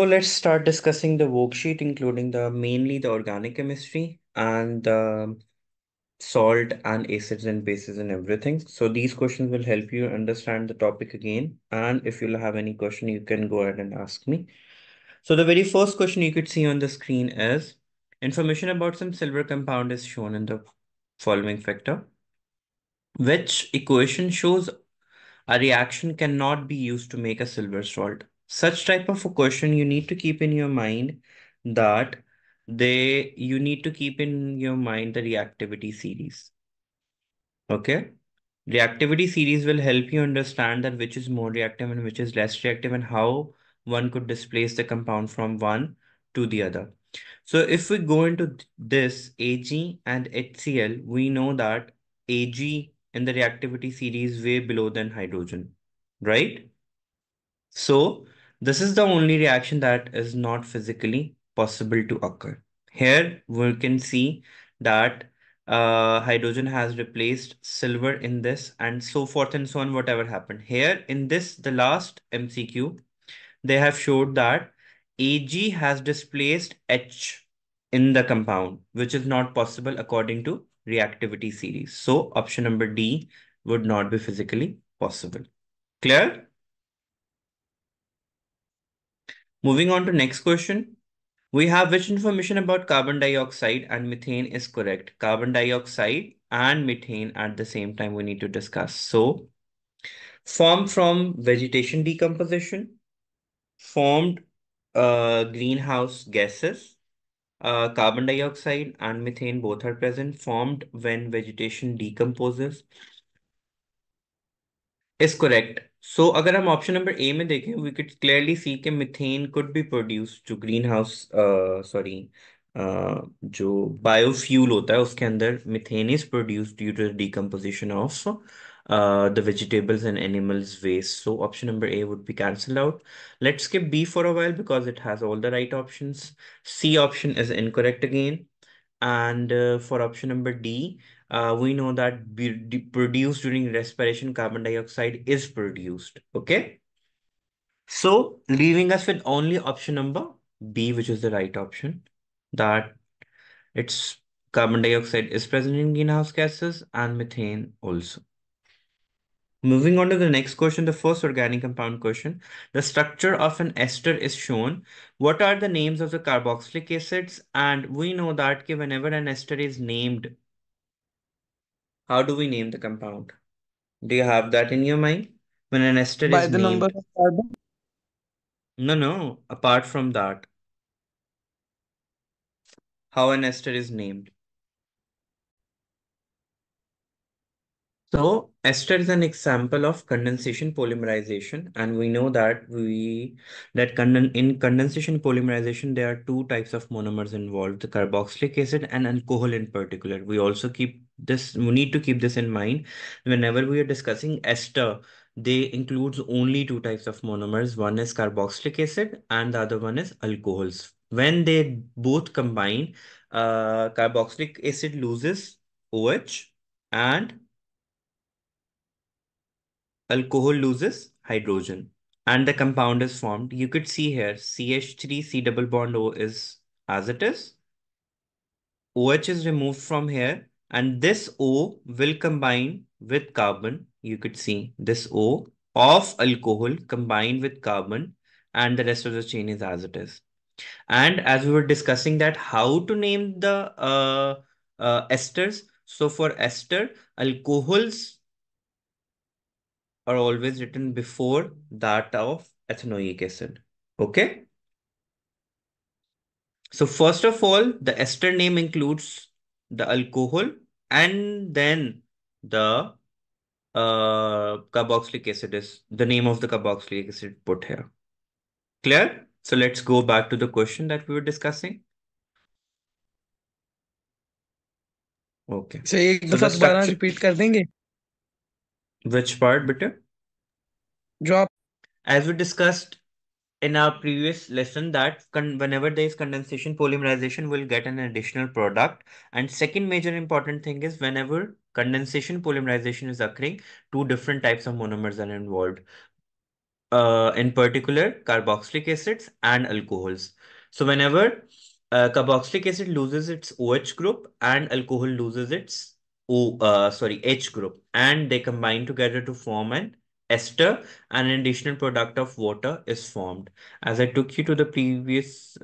let's start discussing the worksheet, including the mainly the organic chemistry and the salt and acids and bases and everything. So these questions will help you understand the topic again. And if you'll have any question, you can go ahead and ask me. So the very first question you could see on the screen is information about some silver compound is shown in the following factor. Which equation shows a reaction cannot be used to make a silver salt? Such type of a question you need to keep in your mind that you need to keep in your mind the reactivity series. Okay? Reactivity series will help you understand that which is more reactive and which is less reactive and how one could displace the compound from one to the other. So if we go into this Ag and HCl, we know that Ag in the reactivity series way below than hydrogen, right? So this is the only reaction that is not physically possible to occur. Here we can see that hydrogen has replaced silver in this and so forth and so on, whatever happened. Here in this, the last MCQ, they have showed that Ag has displaced H in the compound, which is not possible according to reactivity series. So option number D would not be physically possible. Clear? Moving on to next question. We have which information about carbon dioxide and methane is correct? Carbon dioxide and methane at the same time we need to discuss. So, formed from vegetation decomposition, formed greenhouse gases, carbon dioxide and methane both are present, formed when vegetation decomposes, is correct. So अगर हम option number A में देखें we could clearly see कि methane could be produced जो greenhouse sorry जो biofuel होता है उसके अंदर methane is produced due to the decomposition of the vegetables and animals waste. So option number A would be cancelled out. Let's skip B for a while because it has all the right options. C option is incorrect again. And for option number D, we know that produced during respiration, carbon dioxide is produced. Okay. So leaving us with only option number B, which is the right option, that it's carbon dioxide is present in greenhouse gases and methane also. Moving on to the next question, the first organic compound question. The structure of an ester is shown. What are the names of the carboxylic acids? And we know that whenever an ester is named, how do we name the compound? Do you have that in your mind? When an ester By is the number named? of carbon. No, no. Apart from that, how an ester is named? So ester is an example of condensation polymerization, and we know that in condensation polymerization there are two types of monomers involved: the carboxylic acid and alcohol in particular. We need to keep this in mind whenever we are discussing ester. They includes only two types of monomers. One is carboxylic acid, and the other one is alcohols. When they both combine, carboxylic acid loses OH and alcohol loses hydrogen and the compound is formed. You could see here CH3 C double bond O is as it is. OH is removed from here and this O will combine with carbon. You could see this O of alcohol combined with carbon and the rest of the chain is as it is. And as we were discussing that how to name the esters. So for ester, alcohols are always written before that of ethanoic acid. Okay. So first of all, the ester name includes the alcohol and then the carboxylic acid is the name of the carboxylic acid put here. Clear? So let's go back to the question that we were discussing. Okay. इसे एक So दफा the दोबारा structure, repeat कर देंगे which part, bitte? जो आप As we discussed in our previous lesson that whenever there is condensation polymerization we'll get an additional product, and second major important thing is whenever condensation polymerization is occurring two different types of monomers are involved. in particular carboxylic acids and alcohols. So whenever carboxylic acid loses its OH group and alcohol loses its H group, and they combine together to form an ester, and an additional product of water is formed. As I took you to the previous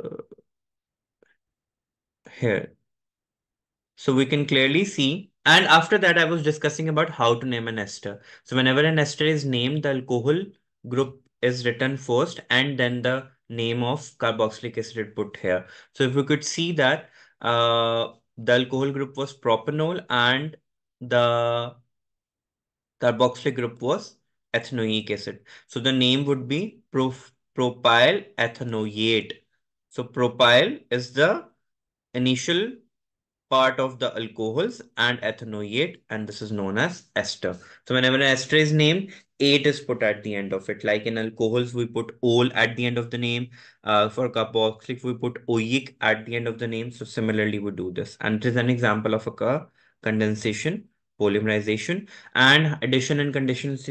here. So we can clearly see. And after that, I was discussing about how to name an ester. So whenever an ester is named, the alcohol group is written first and then the name of carboxylic acid put here. So if we could see that the alcohol group was propanol and the carboxylic group was ethanoic acid. So the name would be propyl ethanoate. So propyl is the initial part of the alcohols and ethanoate, and this is known as ester. So whenever an ester is named, ate is put at the end of it. Like in alcohols, we put ol at the end of the name. For carboxylic, we put oic at the end of the name. So similarly, we do this. And it is an example of a condensation, polymerization, and addition and conditions.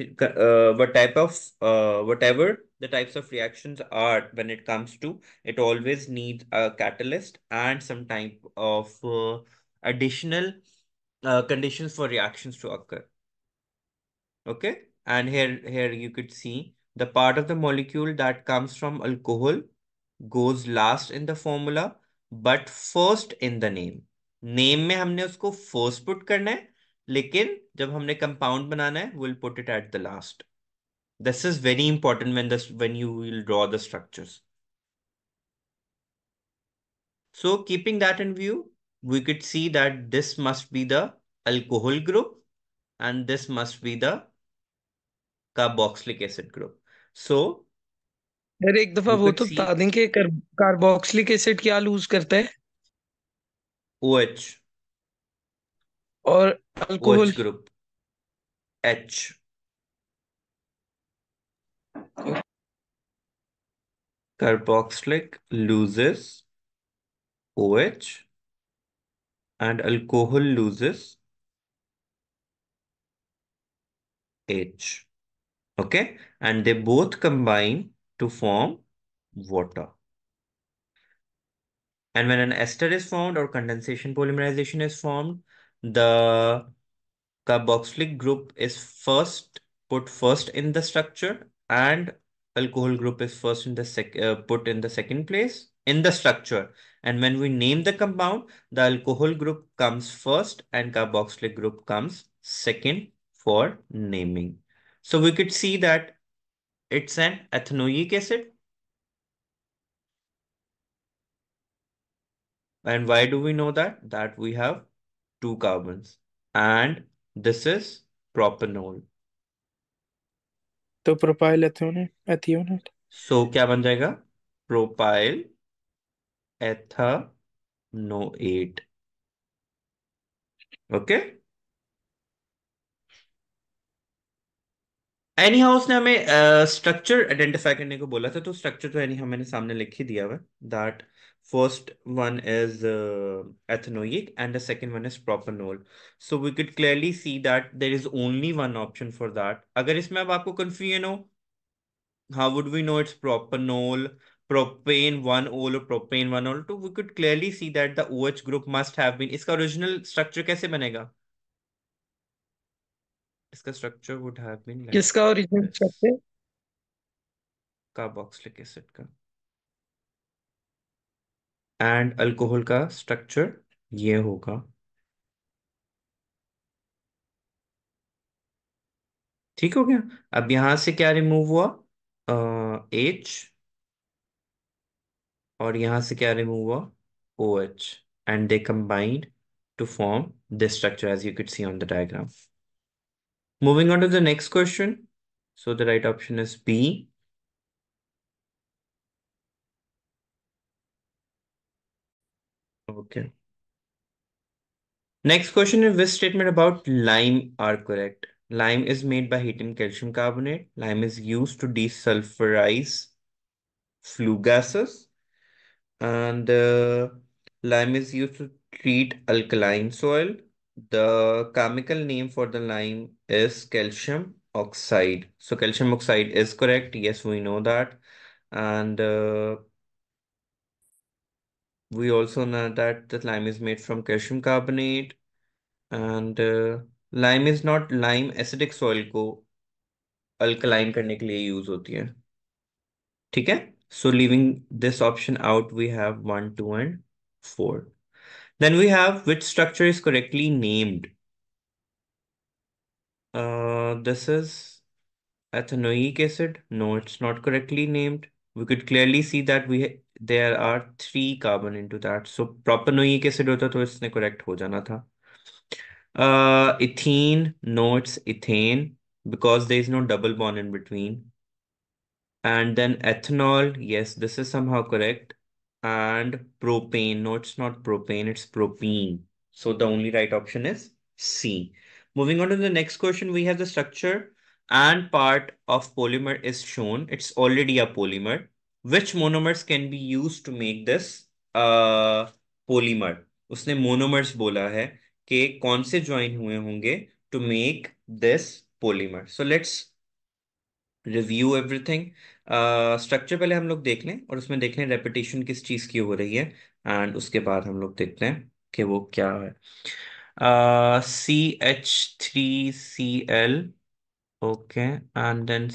Whatever the types of reactions are when it comes to it, always needs a catalyst and some type of additional conditions for reactions to occur. Okay, and here you could see the part of the molecule that comes from alcohol goes last in the formula but first in the name. Name में हमने उसको first put करना है, लेकिन जब हमने compound बनाना है we'll put it at the last. This is very important when you will draw the structures. So keeping that in view, we could see that this must be the alcohol group and this must be the carboxylic acid group. So यार एक दफा we वो could तो बता see दें कि carboxylic acid क्या loose करता है OH, और OH alcohol. group, H. Carboxylic loses OH and alcohol loses H. Okay, and they both combine to form water. And when an ester is formed or condensation polymerization is formed, the carboxylic group is put first in the structure, and alcohol group is first in the put in the second place in the structure. And when we name the compound, the alcohol group comes first and carboxylic group comes second for naming. So we could see that it's an ethanoic acid. And why do we know that? That we have two carbons, and this is propanol. तो propyl ethanoate. So क्या बन जाएगा? Propyl ethanoate. Okay. Anyhow उसने हमें structure identify करने को बोला था, तो स्ट्रक्चर तो एनी हाउ मैंने सामने लिख ही दिया हुआ है. That first one is ethanoic and the second one is propanol. So we could clearly see that there is only one option for that. अगर इसमें अब आपको confusion हो, how would we know it's propanol, propane 1-ol or propane 1-ol 2? We could clearly see that the OH group must have been. इसका original structure कैसे बनेगा? इसका structure would have been like किसका original this. Structure? Carboxylic acid का. And alcohol का structure ये होगा. ठीक हो गया? अब यहां से क्या रिमूव हुआ? H. और यहां से क्या रिमूव हुआ? OH. And they combined to form this structure as you could see on the diagram. Moving on to the next question. So the right option is B. Okay. Next question is which statement about lime are correct? Lime is made by heating calcium carbonate. Lime is used to desulfurize flue gases. And lime is used to treat alkaline soil. The chemical name for the lime is calcium oxide. So calcium oxide is correct. Yes, we know that. And we also know that the lime is made from calcium carbonate. And lime is not lime acidic soil को alkaline करने के लिए use होती है. ठीक है. So leaving this option out, we have 1, 2, and 4. Then we have which structure is correctly named. This is ethanoic acid. No, it's not correctly named. We could clearly see that there are 3 carbon into that. So propanoic acid होता तो इसने correct हो जाना था. Ethene. No, it's ethane because there is no double bond in between. And then ethanol, yes, this is somehow correct. And propane, no, it's not propane, it's propene. So the only right option is C. Moving on to the next question, we have the structure and part of polymer is shown. It's already a polymer. Which monomers can be used to make this polymer? उसने monomers बोला है कि कौन से join हुए होंगे to make this polymer. So let's review everything. Structure पहले हम लोग देख लें और उसमें देख लें रेपिटेशन किस चीज़ की हो रही है. एंड उसके बाद हम लोग देखते हैं कि वो क्या है. CH3Cl. Okay. And then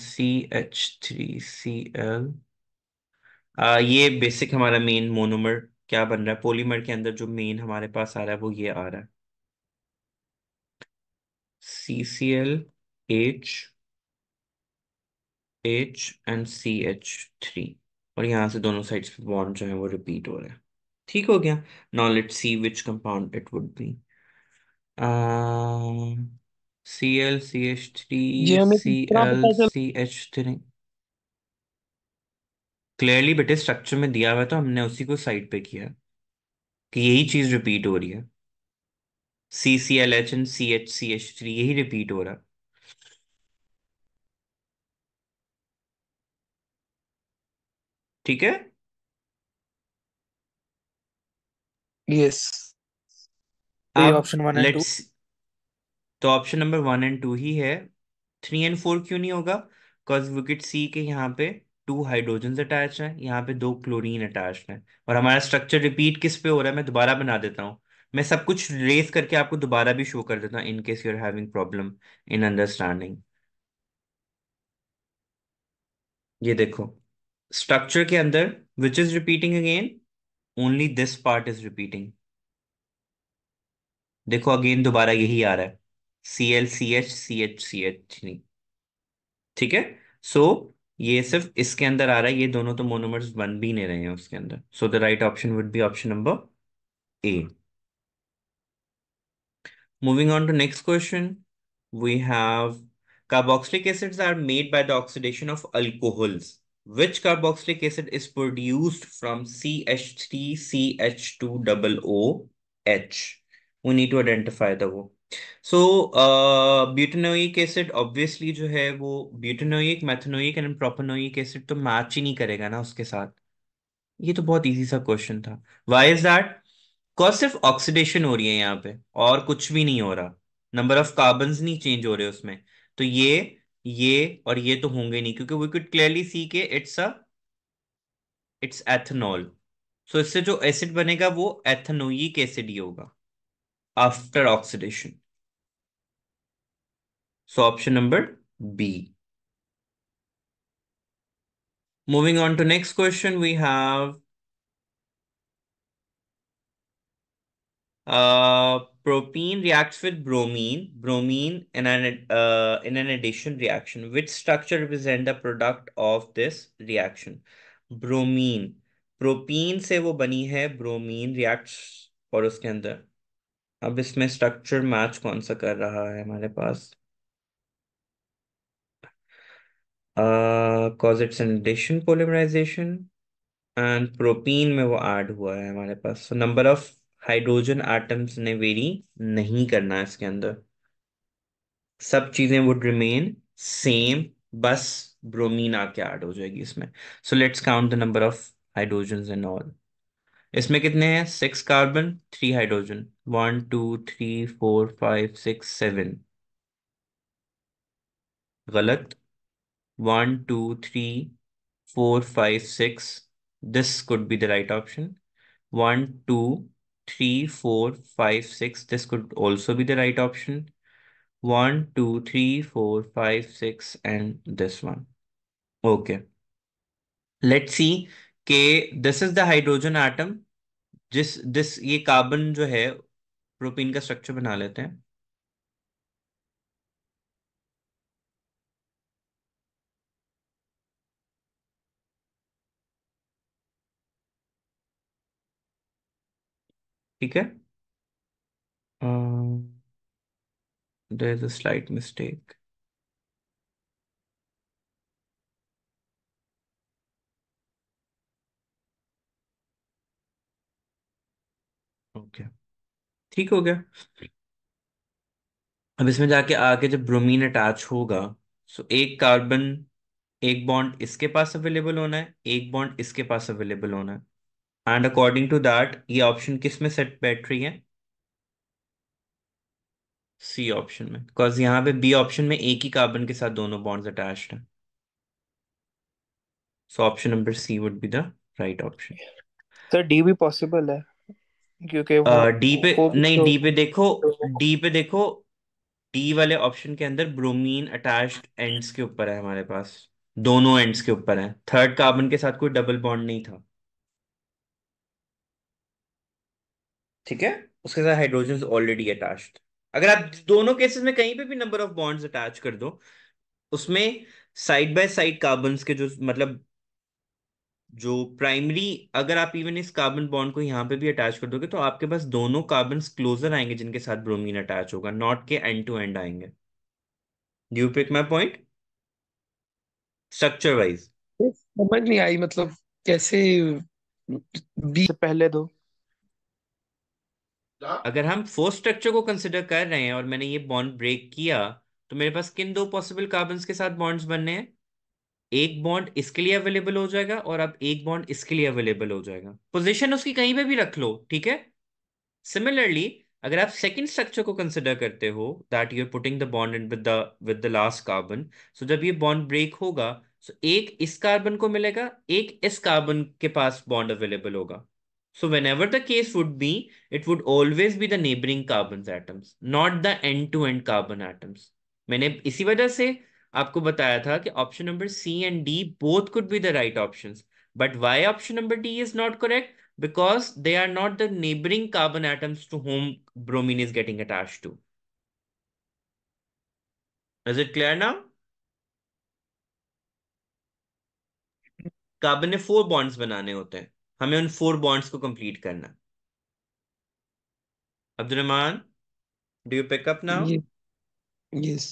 CH3Cl. ये बेसिक हमारा मेन मोनोमर क्या बन रहा है पॉलीमर के अंदर जो मेन हमारे पास आ रहा है वो ये आ रहा है. CCl, H and CH3. और यहाँ से दोनों साइड्स पे बॉन्ड जो है वो रिपीट हो रहे हैं. ठीक हो गया. Now let's see which compound it would be. CL, CH3, जी हमें कितना पता चल। CL, CH3. क्लियरली बेटे स्ट्रक्चर में दिया हुआ है तो हमने उसी को साइड पे किया कि यही चीज रिपीट हो रही है. CCl, H एंड CH3 यही रिपीट हो रहा है. ठीक है. यस। तो ये अब ऑप्शन 1 एंड 2। लेट्स. तो ऑप्शन नंबर 1 and 2 ही है. 3 and 4 क्यों नहीं होगा? बिकॉज वी कैन सी के यहाँ पे 2 हाइड्रोजन अटैच हैं, यहाँ पे 2 क्लोरीन अटैच हैं. और हमारा स्ट्रक्चर रिपीट किस पे हो रहा है मैं दोबारा बना देता हूँ. मैं सब कुछ रेस करके आपको दोबारा भी शो कर देता हूँ in case you are having problem in understanding. ये देखो स्ट्रक्चर के अंदर which is repeating again. Only this part is repeating. देखो अगेन दोबारा यही आ रहा है. CL, CH, CH, CH. ठीक है. सो ये सिर्फ इसके अंदर आ रहा है, ये दोनों तो मोनोमर्स बन भी नहीं रहे हैं उसके अंदर. So the right option would be option number A. Moving on to next question, we have carboxylic acids are made by the oxidation of alcohols. Which carboxylic acid is produced from CH3CH2OOH? We need to identify the वो. So, butanoic acid obviously जो है वो butanoic, methanoic and propanoic acid तो match ही नहीं करेगा ना उसके साथ. ये तो बहुत इजी सा क्वेश्चन था. Why is that? बिकॉज सिर्फ ऑक्सीडेशन हो रही है यहाँ पे और कुछ भी नहीं हो रहा. नंबर ऑफ कार्बन्स नहीं चेंज हो रहे उसमें. तो ये और ये तो होंगे नहीं क्योंकि वी कुड क्लियरली सी के इट्स एथेनॉल. सो इससे जो एसिड बनेगा वो एथेनोइक एसिड ही होगा after oxidation. So option number B. Moving on to next question we have propene reacts with bromine in an addition reaction. Which structure represent the product of this reaction? Bromine. Propene से वो बनी है bromine reacts. और उसके अंदर अब इसमें structure match कौन सा कर रहा है हमारे पास? Cause it's an addition polymerization. And propene में वो ऐड हुआ है हमारे पास. So number of hydrogen atoms ने वेरी नहीं करना है इसके अंदर. सब चीजें वुड रिमेन सेम. बस ब्रोमीन आके ऐड हो जाएगी इसमें. So let's count the number of hydrogen and all. इसमें कितने हैं? 6 कार्बन, 3 हाइड्रोजन. 1, 2, 3, 4, 5, 6, 7. गलत। 1 2 3 4 5 6, this could be the right option. 1 2 3 4 5 6, this could also be the right option. 1 2 3 4 5 6 and this one. Okay, let's see कि this is the hydrogen atom, जिस this ये carbon जो है propene का स्ट्रक्चर बना लेते हैं। ठीक है। There is a slight mistake. Okay, ठीक हो गया। अब इसमें जाके आगे जब ब्रोमीन अटैच होगा, सो एक कार्बन, एक बॉन्ड इसके पास अवेलेबल होना है, एक बॉन्ड इसके पास अवेलेबल होना है। एंड अकॉर्डिंग टू दैट ये ऑप्शन किस में सेट बैठ रही है? सी ऑप्शन में, बिकॉज यहाँ पे बी ऑप्शन में एक ही कार्बन के साथ दोनों बॉन्ड्स अटैच्ड हैं। So option number C would be the right option. Sir D भी पॉसिबल है, क्योंकि वो डी पे वो भी नहीं, तो। डी पे देखो, डी पे देखो, डी वाले ऑप्शन के अंदर ब्रोमीन अटैच्ड एंड्स के ऊपर है हमारे पास, दोनों एंड्स के ऊपर है, थर्ड कार्बन के साथ कोई डबल बॉन्ड नहीं था। ठीक है, उसके साथ हाइड्रोजन ऑलरेडी अटैच्ड। अगर आप दोनों केसेस में कहीं पे भी नंबर ऑफ बॉन्ड्स अटैच कर दो, उसमें साइड बाय साइड कार्बन्स के जो मतलब जो प्राइमरी, अगर आप इवन इस कार्बन बॉन्ड को यहाँ पे भी अटैच कर दोगे तो आपके पास दोनों कार्बन्स क्लोजर आएंगे जिनके साथ ब्रोमीन अटैच होगा, नॉट के एंड टू एंड आएंगे। Do you pick my point? Structure wise समझ नहीं आई, मतलब कैसे बी से पहले दो। अगर हम फोर्थ स्ट्रक्चर को कंसिडर कर रहे हैं और मैंने ये बॉन्ड ब्रेक किया, तो मेरे पास किन दो पॉसिबल कार्बन्स के साथ बॉन्ड्स बनने हैं? एक बॉन्ड इसके लिए अवेलेबल हो जाएगा और अब एक बॉन्ड इसके लिए अवेलेबल हो जाएगा, पोजीशन उसकी कहीं पे भी रख लो, ठीक है। सिमिलरली अगर आप सेकंड स्ट्रक्चर को कंसिडर करते हो, that you are putting the bond in with the last carbon, so जब ये बॉन्ड ब्रेक होगा, सो एक इस कार्बन को मिलेगा, एक इस कार्बन के पास बॉन्ड अवेलेबल होगा। So whenever the case would be, it would always be the neighbouring carbon atoms, not the end to end carbon atoms. मैंने इसी वजह से आपको बताया था कि option number C and D both could be the right options, but why option number D is not correct? Because they are not the neighboring carbon atoms to whom bromine is getting attached to. Is it clear now? Carbon ने 4 bonds बनाने होते हैं, हमें उन 4 bonds को complete करना है। Abdul, do you pick up now? ये yes.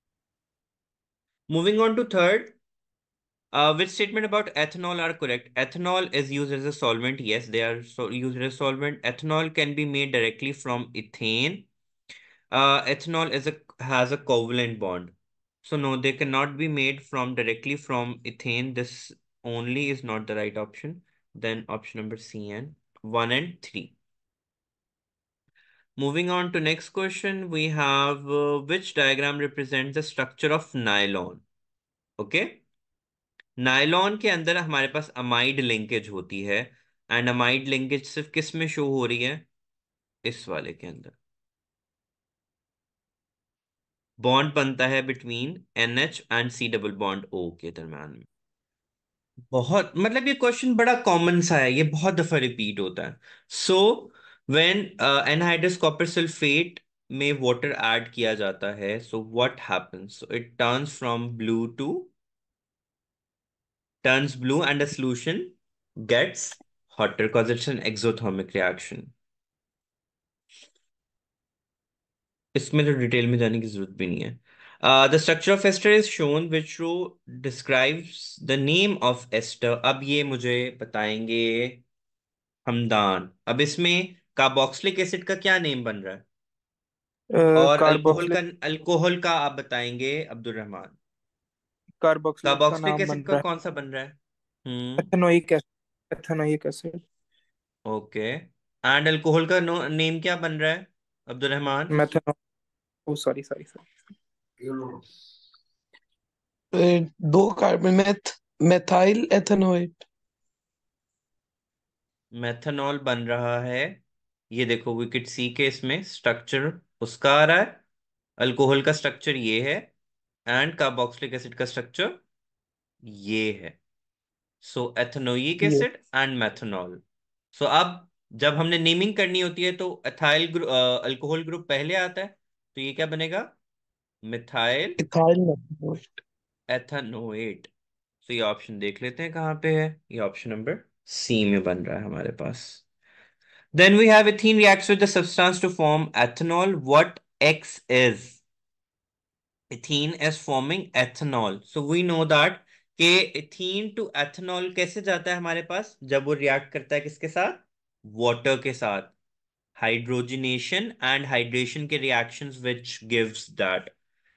Moving on to third, which statement about ethanol are correct? Ethanol is used as a solvent. Yes, they are used as a solvent. Ethanol can be made directly from ethane. Ethanol has a covalent bond. So no, they cannot be made from directly from ethane. This only is not the right option. Then option number C and 1 and 3. Moving on to next question, we have which diagram represents the structure of nylon? Okay. Nylon के अंदर हमारे पास amide linkage होती है, and amide linkage सिर्फ किस में show हो रही है? इस वाले के अंदर बॉन्ड बनता है between NH and C double bond O के दरम्यान में। बहुत मतलब ये क्वेश्चन बड़ा कॉमन सा है, ये बहुत दफा रिपीट होता है। So when anhydrous copper sulphate में वाटर ऐड किया जाता है, so what happens? So it turns blue and the solution gets hotter because it's an exothermic reaction. इसमें तो डिटेल में जाने की जरूरत भी नहीं है। The structure of ester is shown which row describes the name of ester. अब ये मुझे बताएंगे हमदान। अब इसमें कार्बोक्सिलिक एसिड का क्या नेम बन रहा है? और कार्बोक्सिलिक अल्कोहल का आप बताएंगे अब्दुल रहमान। कार्बोक्सिलिक का कार्बोक्सिलिक नाम बन एसिड का रहा कौन सा बन रहा है? है ethanoic acid. Ethanoic acid. Okay, and alcohol का नेम क्या बन रहा है Abdul Rahman? Methanol. Oh sorry sorry sorry. दो कार्बन मेथाइल एथेनोएट। मेथनॉल बन रहा है। ये देखो विकेट सी के इसमें स्ट्रक्चर उसका आ रहा है। अल्कोहल का स्ट्रक्चर ये है, एंड कार्बोक्सिलिक एसिड का स्ट्रक्चर ये है। सो एथेनोइक ये एसिड एंड मेथनॉल। सो अब जब हमने नेमिंग करनी होती है तो एथाइल ग्रुप, अल्कोहल ग्रुप पहले आता है, तो ये क्या बनेगा? Methyl ethyl methanoate. एथेनोएट। तो ये ऑप्शन देख लेते हैं कहाँ पे है। ये ऑप्शन नंबर सी में बन रहा है हमारे पास। Then we have ethene reacts with the substance to form ethanol. What X is? Ethene is forming ethanol. So we know that कि ethene to ethanol कैसे जाता है हमारे पास जब वो रिएक्ट करता है किसके साथ? वाटर के साथ। हाइड्रोजनेशन एंड हाइड्रेशन के reactions which gives that.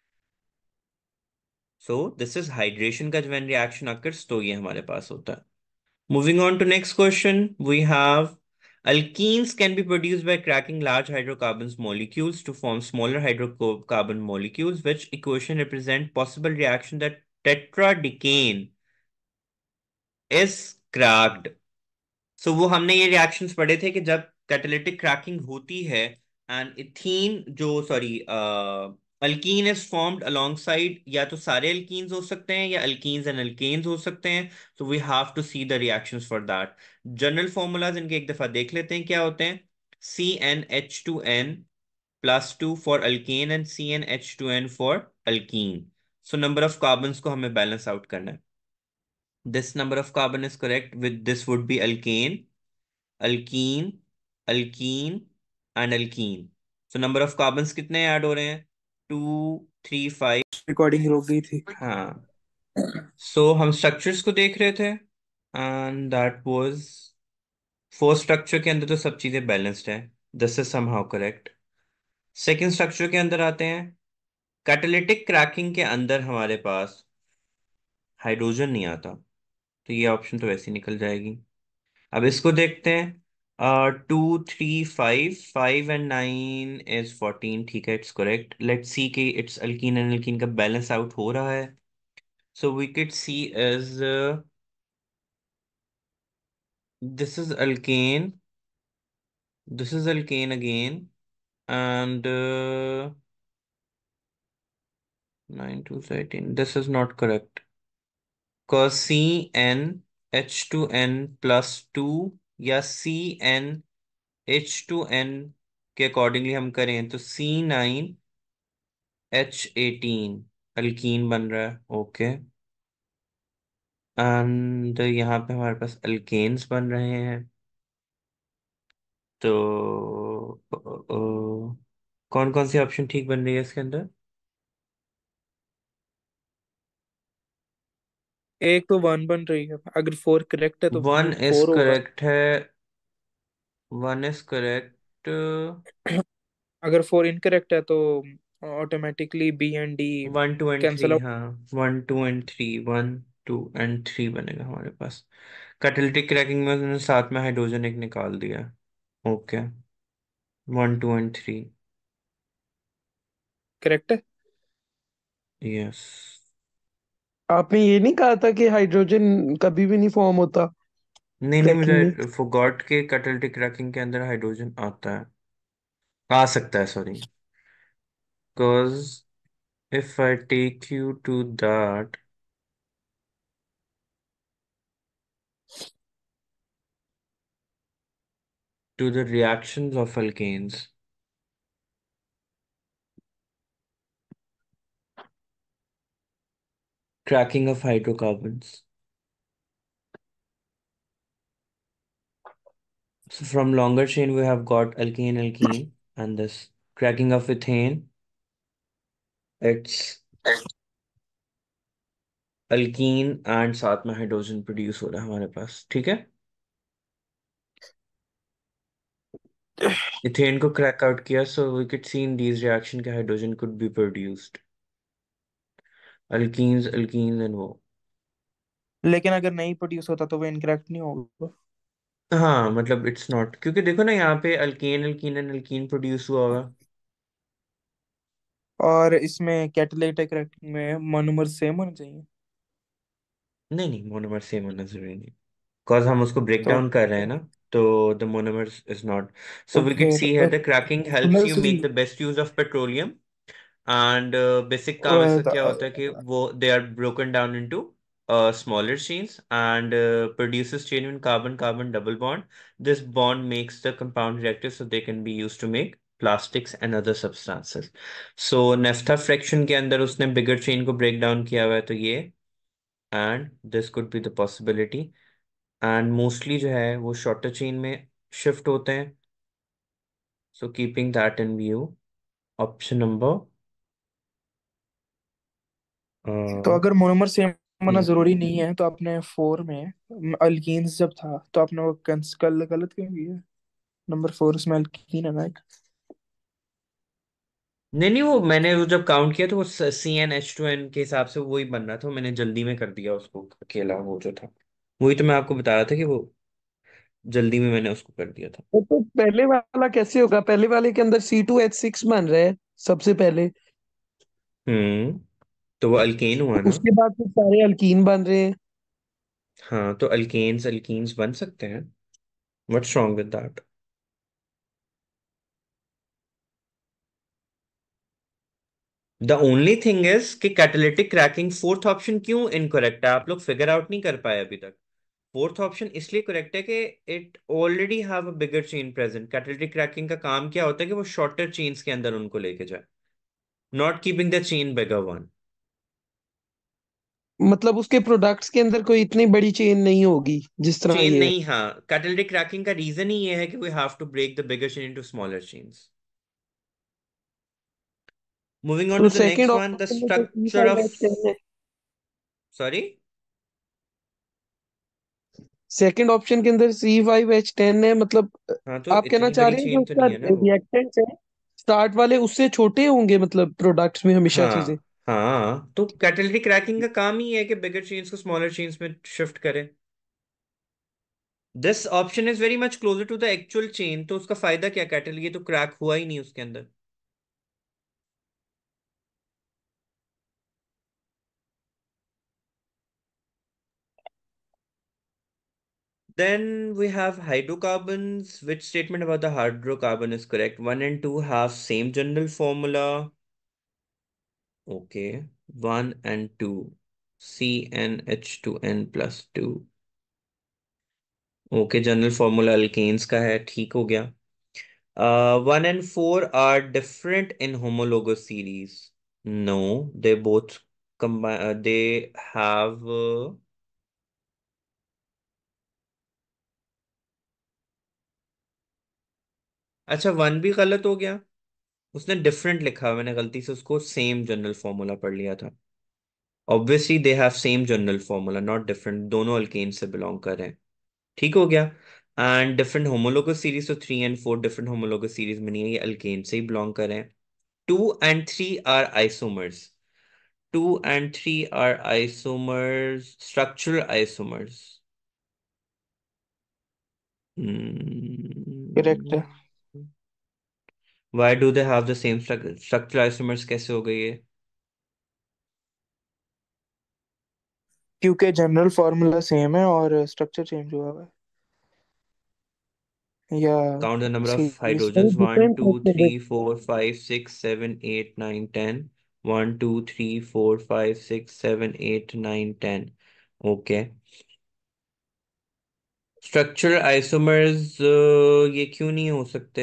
So this is hydration का when reaction occurs तो ये हमारे पास होता है। Moving on to next question, we have alkenes can be produced by cracking large hydrocarbons molecules to form smaller hydrocarbon molecules, which equation represent possible reaction that tetradecane is cracked. सो वो हमने ये reactions पढ़े थे कि जब catalytic cracking होती है and ethene जो sorry alkene is formed alongside, या तो सारे अल्कीन्स हो सकते हैं या अल्कीन्स एंड अल्केन्स हो सकते हैं। So we have to see the reactions for that. General formulas इनके एक दफा देख लेते हैं क्या होते हैं। CnH2n plus two for alkane and CnH2n for alkene. So number of carbons को हमें बैलेंस आउट करना है। This number of carbon is correct with this would be alkane, alkene, alkene and alkene. So number of carbons कितने add हो रहे हैं? 2 3 5। Recording रोक गई थी। हाँ। सो हम स्ट्रक्चर्स को देख रहे थे and that was fourth structure के अंदर तो सब चीजें बैलेंस्ड हैं। This is somehow correct. Second structure के अंदर आते हैं। कैटालिटिक क्रैकिंग के अंदर हमारे पास हाइड्रोजन नहीं आता, तो ये ऑप्शन तो वैसे ही निकल जाएगी। अब इसको देखते हैं। 2 3 5, 5 and 9 इज 14। ठीक है, इट्स करेक्ट। लेट्स सी कि इट्स अल्कीन एंड अल्कीन का बैलेंस आउट हो रहा है। So we can see is this is alkane, this is alkane again, and 9 2 13, this is not correct. cause CnH2n+2 या CnH2n के accordingly हम करें तो C9H18 अल्कीन बन रहा है। ओके, एंड यहाँ पे हमारे पास अल्केन्स बन रहे हैं। तो कौन कौन सी ऑप्शन ठीक बन रही है इसके अंदर? एक तो वन बन रही है, अगर फोर करेक्ट है तो वन फिर इज फोर होगा। करेक्ट है, वन इज करेक्ट। अगर फोर इनकरेक्ट है तो automatically B and D 1 2 and 3, cancel out. हाँ। 1 2 and 3, 1 2 and 3 बनेगा हमारे पास। कैटालिटिक क्रैकिंग में उन्होंने साथ में हाइड्रोजन एक निकाल दिया। Okay, 1 2 and 3। करेक्ट है। यस। आपने ये नहीं कहा था कि हाइड्रोजन कभी भी नहीं फॉर्म होता नहीं नहीं, क्रैकिंग में? मुझे फॉरगॉट के कैटालिटिक क्रैकिंग के अंदर हाइड्रोजन आता है, आ सकता है, sorry. Because if I take you to that, to the reactions of alkanes, cracking of hydrocarbons. So from longer chain, we have got alkane, alkene, and this cracking of ethane, it's alkene and साथ में hydrogen produce हो रहा है हमारे पास। ठीक है, ethane को क्रैक आउट किया, so we could see in these reaction के hydrogen could be produced, alkenes alkenes and वो। लेकिन अगर नहीं प्रोड्यूस होता तो वो इनकरेक्ट नहीं होगा। हाँ मतलब इट्स नॉट, क्योंकि देखो ना यहाँ पे alkane alkene and alkene produce हुआ होगा। और इसमें कैटालिटिक क्रैकिंग में मोनोमर सेम होने चाहिए। नहीं नहीं, मोनोमर सेम होना जरूरी नहीं, बिकॉज हम उसको ब्रेक तो डाउन कर रहे हैं ना, तो the monomer is not. So तो we could फिर see here the cracking helps single you see make the best use of petroleum. And basic काम ऐसा क्या होता है कि वो they are broken down into smaller chains and produces genuine carbon carbon double bond. This bond makes the compound reactive so they can be used to make plastics and other substances. So naphtha fraction के अंदर उसने bigger chain को break down किया हुआ है, तो ये and this could be the possibility. And mostly जो है वो शॉर्टर चेन में शिफ्ट होते हैं, so keeping that in view, option number तो अगर मोनोमर सेम होना सी। जरूरी नहीं है तो आपने फोर में अल्कीन्स जब था तो आपने वो कल गलत क्यों किया? नंबर फोर उसमें अल्कीन है ना एक। नहीं नहीं, वो मैंने वो जब काउंट किया तो वो CnH2n के हिसाब से वही बन रहा था, मैंने जल्दी में कर दिया उसको अकेला, वो जो था वही तो मैं आपको बता रहा था कि वो जल्दी में मैंने उसको कर दिया था। तो पहले वाला कैसे होगा? पहले वाले के अंदर C2H6 बन रहा है सबसे पहले, तो वो अल्केन हुआ ना। उसके बाद फिर सारे अल्कीन बन रहे हैं। हाँ, तो अल्केन्स अल्कीन्स बन सकते हैं, what's wrong with that. The only thing is कि कैटालिटिक क्रैकिंग फोर्थ ऑप्शन क्यों इनकरेक्ट है, आप लोग फिगर आउट नहीं कर पाए अभी तक। फोर्थ ऑप्शन इसलिए करेक्ट है कि it already have a bigger chain present. Catalytic cracking का काम क्या होता है कि वो शॉर्टर चेन्स के अंदर उनको लेके जाए, not keeping the chain bigger one. मतलब उसके प्रोडक्ट्स के अंदर कोई इतनी बड़ी चेन नहीं होगी जिस तरह चेन ये है। नहीं, हाँ, कैटालिटिक क्रैकिंग का रीजन ही ये है कि we have to break the bigger chain into smaller chains. Moving on तो to the second next one, the option में तो C structure five of, H ten है। सॉरी। सेकंड ऑप्शन के अंदर C5H10 है, मतलब हाँ, तो आप कहना इतनी चाह बड़ी रहे हैं जो चेन तो उसका नहीं है ना वो। रिएक्टेंट्स है स्टार्ट वाले उससे छोटे होंगे, मतलब प्रोडक्ट्स में हमेशा चीजें। हाँ हाँ, तो कैटालिटिक क्रैकिंग का काम ही है कि बिगर चेन्स को स्मॉलर चेन्स में शिफ्ट करे। This option is very much closer to the actual chain, तो उसका फायदा क्या, कैटल ये तो क्रैक हुआ ही नहीं उसके अंदर। Then we have hydrocarbons. Which statement about the hydrocarbon is correct? 1 and 2 have same general formula. Okay. 1 and 2. CnH2n plus 2. Okay, general formula alkanes का है, ठीक हो गया। 1 and 4 are different in homologous series. No, they both combine, they have अच्छा, 1 भी गलत हो गया, उसने डिफरेंट लिखा, मैंने गलती से उसको सेम जनरल फॉर्मूला पढ़ लिया था। Obviously they have same general formula, not different, दोनों अल्केन से बिलोंग कर रहे हैं, ठीक हो गया। एंड डिफरेंट होमोलोगस सीरीज, तो 3 and 4 डिफरेंट होमोलोगस सीरीज में नहीं है, ये अल्केन से ही बिलोंग कर रहे हैं। 2 and 3 are isomers. 2 and 3 are isomers, structural isomers. Correct है, why do they have the same structural isomers, कैसे हो गई ये? क्योंकि जनरल फार्मूला सेम है और स्ट्रक्चर चेंज हुआ हुआ है, या Count the number of series. वो hydrogens. One, different two, three, 4, 5, 6, 7, 8, 9, 10. 1, 2, 3, 4, 5, 6, 7, 8, 9, 10. Okay. Structural isomers ये क्यों नहीं हो सकते?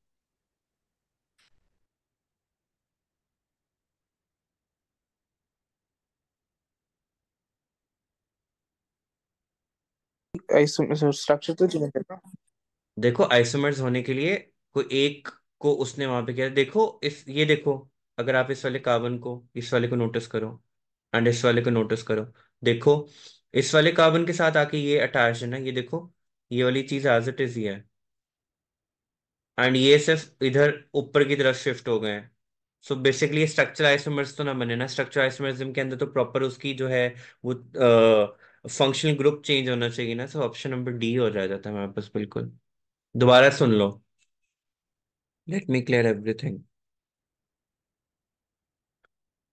स्ट्रक्चर तो चेंज है ना। देखो, आइसोमर्स होने के लिए कोई एक को उसने वहां पे किया, देखो इस ये देखो, अगर आप इस वाले कार्बन को, इस वाले को नोटिस करो एंड इस वाले को नोटिस करो, देखो इस वाले कार्बन के साथ आके ये अटैच है ना, ये देखो, ये वाली चीज एज इट इज ही है, एंड ये सिर्फ इधर ऊपर की तरफ शिफ्ट हो गए हैं। सो बेसिकली स्ट्रक्चर आइसोमर्स तो ना बने ना, स्ट्रक्चर आइसोमरिज्म के अंदर तो प्रॉपर उसकी जो है वो फंक्शनल ग्रुप चेंज होना चाहिए ना, सो ऑप्शन नंबर डी हो जाता है हमारे पास बिल्कुल। दोबारा सुन लो, लेट मी क्लियर एवरीथिंग।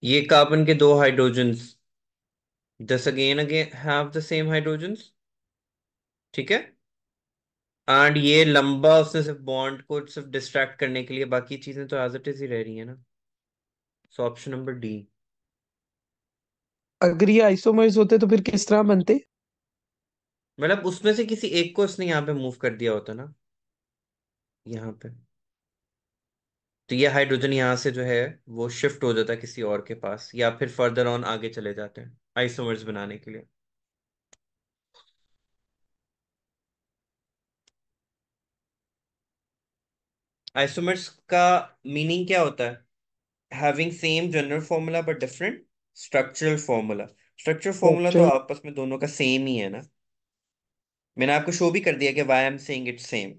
ये कार्बन के दो hydrogens this again again have the same hydrogens, ठीक है। एंड ये लंबा, उसने सिर्फ बॉन्ड को सिर्फ डिस्ट्रैक्ट करने के लिए, बाकी चीजें तो एज इट इज ही रह रही है ना। So option number D. अगर ये आइसोमर्स होते तो फिर किस तरह बनते? मतलब उसमें से किसी एक को उसने यहाँ पे मूव कर दिया होता ना, यहाँ पे। तो ये हाइड्रोजन यहाँ से जो है वो शिफ्ट हो जाता है किसी और के पास, या फिर फर्दर ऑन आगे चले जाते हैं आइसोमर्स बनाने के लिए। आइसोमर्स का मीनिंग क्या होता है? Having same general formula but different structural formula. Structural formula तो स्ट्रक्चर। आपस में दोनों का सेम ही है ना। मैंने आपको शो भी कर दिया कि why am saying it same.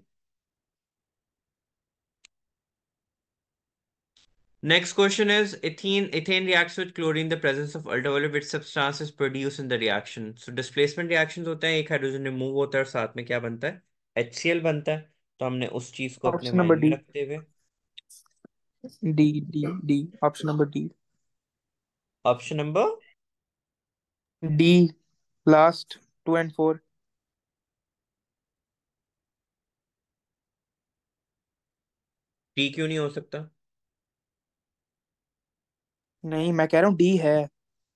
Next question is ethane reacts with chlorine in the presence of ultraviolet, which substance is produced in the reaction? So displacement reactions होते हैं, एक हाइड्रोजन रिमूव होता है और साथ में क्या बनता है? HCl बनता है। तो हमने उस चीज को अपने ऑप्शन नंबर माइंड में डी। रखते हुए D D D. Option number D. Option number D, last 2 और 4। डी क्यों नहीं हो सकता? नहीं, मैं कह रहा हूँ डी है।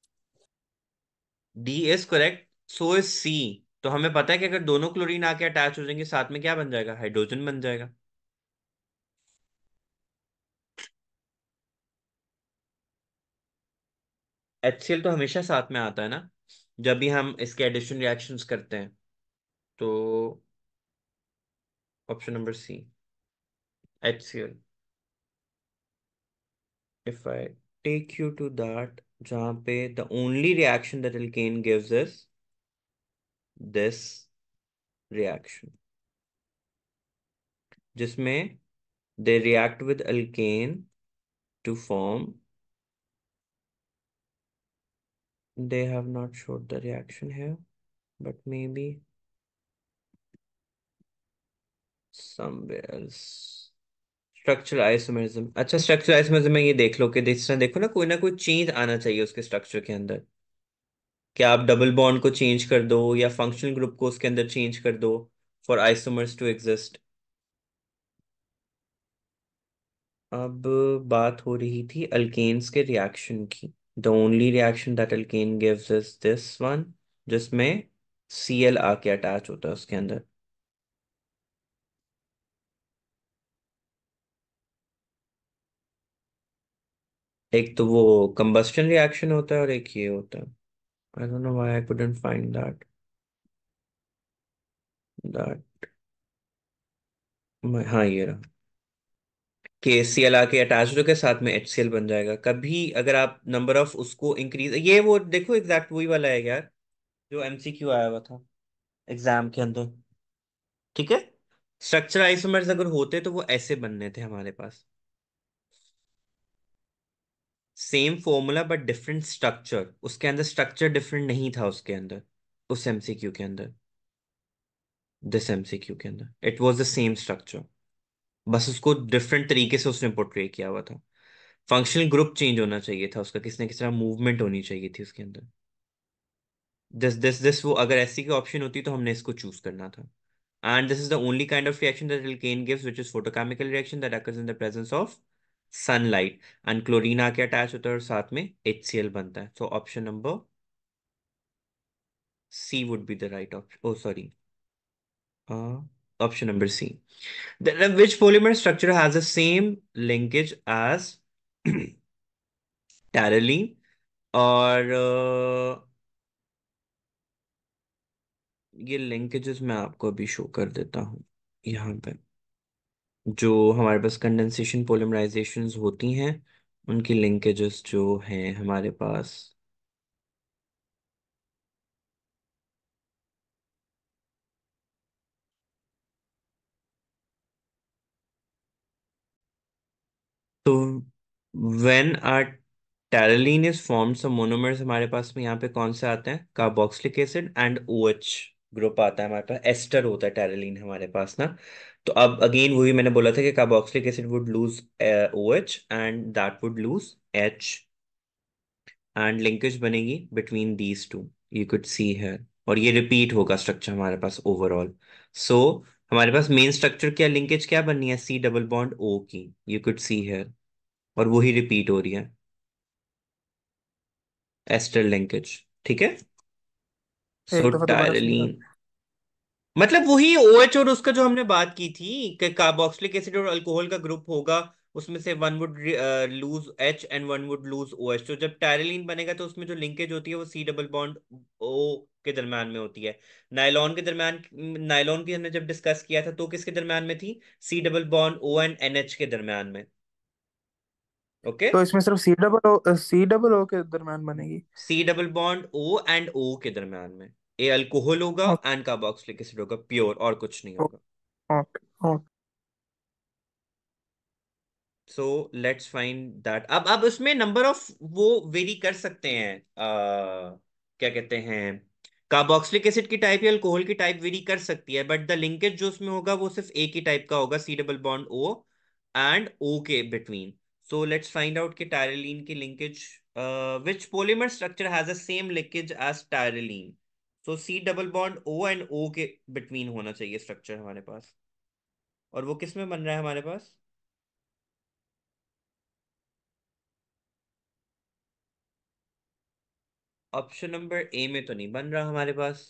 D is correct, so is C. तो हमें पता है कि अगर दोनों क्लोरीन आके अटैच हो जाएंगे साथ में क्या बन जाएगा? हाइड्रोजन बन जाएगा। HCl तो हमेशा साथ में आता है ना, जब भी हम इसके एडिशन रिएक्शंस करते हैं। तो option number C, HCl। if I take you to that, जहाँ पे the only reaction that alkane gives is this reaction, जिसमें they react with alkane to form, they have not showed the reaction here, but maybe somewhere else. Structural isomerism, अच्छा structural isomerism में ये देख लो कि जिस तरह देखो ना कोई चेंज आना चाहिए उसके स्ट्रक्चर के अंदर। क्या आप डबल बॉन्ड को चेंज कर दो या फंक्शनल ग्रुप को उसके अंदर चेंज कर दो फॉर आइसोमर्स टू एग्जिस्ट। अब बात हो रही थी अल्केन्स के रिएक्शन की। The only reaction that alkane gives is this one, जिसमें Cl आके अटैच होता है उसके अंदर। एक तो वो कंबस्टन रिएक्शन होता है और एक ये होता है। I don't know why I couldn't find that हाँ ये रहा कि Cl आके अटैच होकर साथ में HCl बन जाएगा। कभी अगर आप नंबर ऑफ उसको इंक्रीज, ये वो देखो एग्जैक्ट वही वाला है यार जो MCQ आया हुआ था एग्जाम के अंदर, ठीक है। स्ट्रक्चर आइसोमर्स अगर होते तो वो ऐसे बनने थे हमारे पास, same formula but different structure. उसके अंदर स्ट्रक्चर डिफरेंट नहीं था उसके अंदर, उस MCQ के अंदर, दिस MCQ के अंदर it was the same structure, बस उसको डिफरेंट तरीके से उसने पोर्ट्रे किया हुआ था। फंक्शनल ग्रुप चेंज होना चाहिए था उसका, किसी ना किसी तरह मूवमेंट होनी चाहिए थी उसके अंदर। दिस वो अगर ऐसी की ऑप्शन होती तो हमने इसको चूज करना था। And this is the only kind of reaction that alkane gives, which is photochemical reaction that occurs in the presence of sunlight. And chlorine आके अटैच होता है और साथ में HCl बनता है। So option number C would be the right option. Oh, sorry. Option number C. Which polymer structure has the same linkage as toluene? और ये लिंकेजेस मैं आपको अभी शो कर देता हूँ यहाँ पे। जो हमारे पास कंडेंसेशन पोलिमराइजेशंस होती हैं उनकी लिंकेजेस जो हैं हमारे पास। तो when our terylene is formed, some monomers हमारे पास में यहाँ पे कौन से आते हैं? Carboxylic acid and OH group आता है हमारे पास, एस्टर होता है टैरोलीन हमारे पास ना। तो अब अगेन वही मैंने बोला था कि carboxylic acid would lose OH and that would lose H। And linkage बनेगी between these two, you could see है। और ये रिपीट होगा स्ट्रक्चर हमारे पास ओवरऑल। सो हमारे पास मेन स्ट्रक्चर क्या, लिंकेज क्या बननी है, सी डबल बॉन्ड ओ की, यू कुड सी है। और वही रिपीट हो रही है, एस्टर लिंकेज। ठीक है। सो एक दफा दोबारा समझा। टायरलीन मतलब वही OH और उसका जो हमने बात की थी कि कार्बोक्सिलिक एसिड और अल्कोहल का ग्रुप होगा, उसमें से one would lose H and one would lose OH। तो जब टायरलीन बनेगा तो उसमें जो लिंकेज होती है वो सी डबल बॉन्ड O के दरम्यान में होती है। नायलॉन के दरम्यान, नायलॉन की हमने जब डिस्कस किया था तो किसके दरम्यान में थी, C double bond O and NH के दरम्यान में। ओके। तो इसमें सिर्फ सी डबल ओ के दरम्यान बनेगी। C double bond O and O के दरम्यान में, ए अल्कोहल होगा ओके एंड कार्बोक्सिलिक एसिड होगा, प्योर, और कुछ नहीं होगा। Okay okay. So let's find that. अब उसमें नंबर ऑफ वो वेरी कर सकते हैं, क्या कहते हैं, कार्बोक्सिलिक एसिड की टाइप या अल्कोहल की टाइप वेरी कर सकती है, बट द लिंकेज जो उसमें होगा वो सिर्फ एक ही टाइप का होगा, C double bond O and O के between. So let's find out कि टायरलीन की linkage, which polymer structure has the same linkage as terylene. So C double bond O and O के बिटवीन होना चाहिए structure हमारे पास। और वो किस में बन रहा है हमारे पास, ऑप्शन नंबर ए में तो नहीं बन रहा हमारे पास,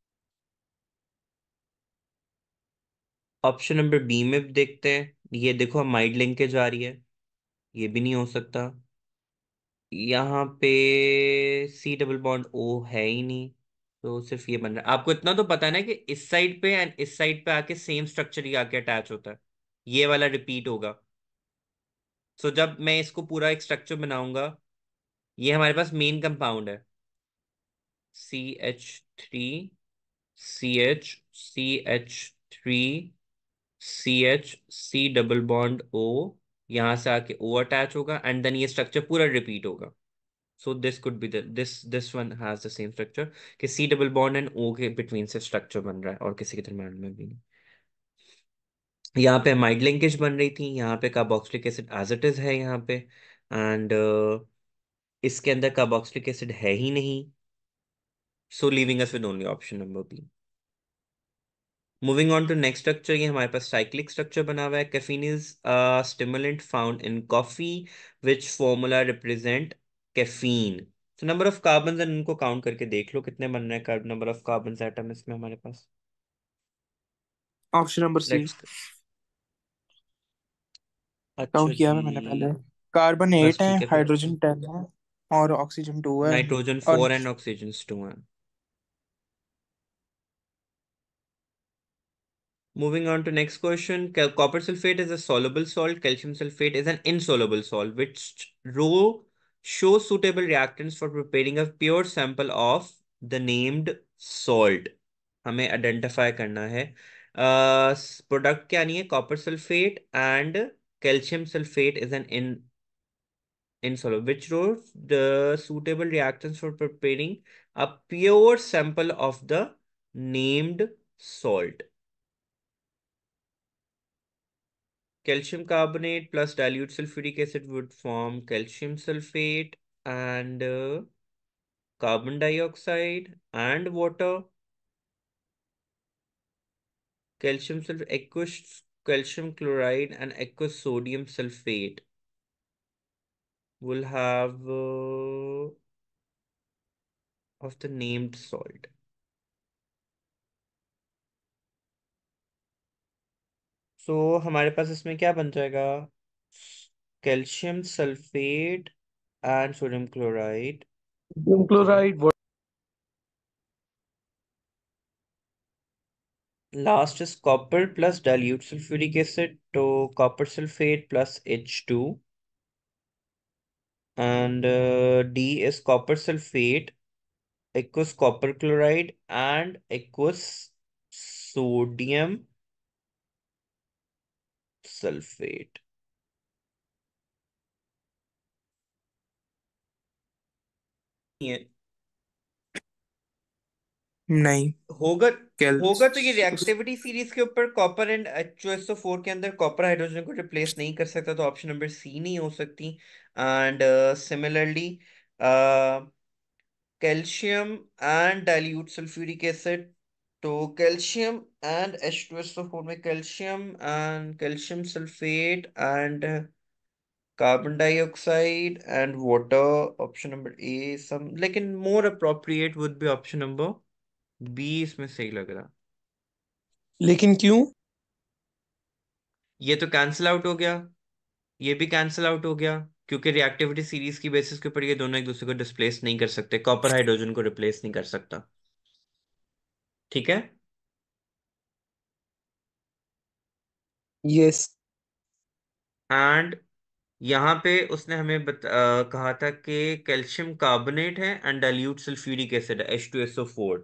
ऑप्शन नंबर बी में भी देखते हैं। ये देखो अमाइड लिंकेज आ रही है, ये भी नहीं हो सकता। यहाँ पे सी डबल बॉन्ड ओ है ही नहीं, तो सिर्फ ये बन रहा है। आपको इतना तो पता है ना कि इस साइड पे एंड इस साइड पे आके सेम स्ट्रक्चर ही आके अटैच होता है, ये वाला रिपीट होगा। सो जब मैं इसको पूरा एक स्ट्रक्चर बनाऊंगा, ये हमारे पास मेन कंपाउंड है, CH3, CH3, सी डबल बॉन्ड O, यहां से आके O अटैच होगा एंड देन ये स्ट्रक्चर पूरा रिपीट होगा। So this could be this one has the same structure, कि C double bond and O के बिटवीन से स्ट्रक्चर बन रहा है और किसी के दरम्यान में भी नहीं। यहाँ पे अमाइड लिंकेज बन रही थी, यहाँ पे carboxylic acid as it is है यहाँ पे, एंड इसके अंदर कार्बोक्सिलिक एसिड है ही नहीं। So leaving us with only option number B. Moving on to next structure, ये हमारे पास साइक्लिक स्ट्रक्चर बना हुआ है। Caffeine is stimulant found in coffee, which formula represent caffeine. तो नंबर ऑफ कार्बन, इनको काउंट करके देख लो कितने बन रहे हैं, नंबर ऑफ कार्बन एटम इसमें हमारे पास। Option number C. लेट्स, अच्छा काउंट किया जी, है मैंने पहले। कार्बन बस 8 है, ठीक है फिर। हाइड्रोजन 10 है, और ऑक्सीजन 2 है। नाइट्रोजन और 4 एंड ऑक्सीजन 2 है। Moving on to next question. Copper sulfate is a soluble salt. Calcium sulfate is an insoluble salt. Which row shows suitable reactants for preparing a pure sample of the named salt? हमें identify करना है। Product क्या नहीं है, copper sulphate and calcium sulphate is an insoluble. Which row the suitable reactants for preparing a pure sample of the named salt? Calcium carbonate plus dilute sulfuric acid would form calcium sulfate, and carbon dioxide and water. Calcium sulfate, aqueous calcium chloride and aqueous sodium sulfate will have of the named salt. So हमारे पास इसमें क्या बन जाएगा, calcium sulphate and sodium chloride. Sorry, chloride. Last is copper plus dilute sulphuric acid, तो copper sulphate plus H2, and D is copper sulfate, aqueous copper chloride and aqueous sodium sulfate. ये नहीं। होगा, होगा तो ये कैल्स रिएक्टिविटी सीरीज के ऊपर copper and H2SO4 के अंदर कॉपर हाइड्रोजन को रिप्लेस नहीं कर सकता, तो ऑप्शन नंबर सी नहीं हो सकती। And similarly calcium and dilute sulphuric acid. तो कैल्शियम एंड H2SO4 में calcium sulphate and carbon dioxide and water, option number A some, लेकिन more appropriate would be option number B, इसमें सही लग रहा। लेकिन क्यों? ये तो कैंसिल आउट हो गया, ये भी कैंसिल आउट हो गया, क्योंकि रिएक्टिविटी सीरीज की बेसिस के ऊपर ये दोनों एक दूसरे को डिस्प्लेस नहीं कर सकते, कॉपर हाइड्रोजन को रिप्लेस नहीं कर सकता। ठीक है। यस। एंड यहाँ पे उसने हमें कहा था कि कैल्शियम कार्बोनेट है एंड डाइल्यूट सल्फ्यूरिक एसिड है H2SO4।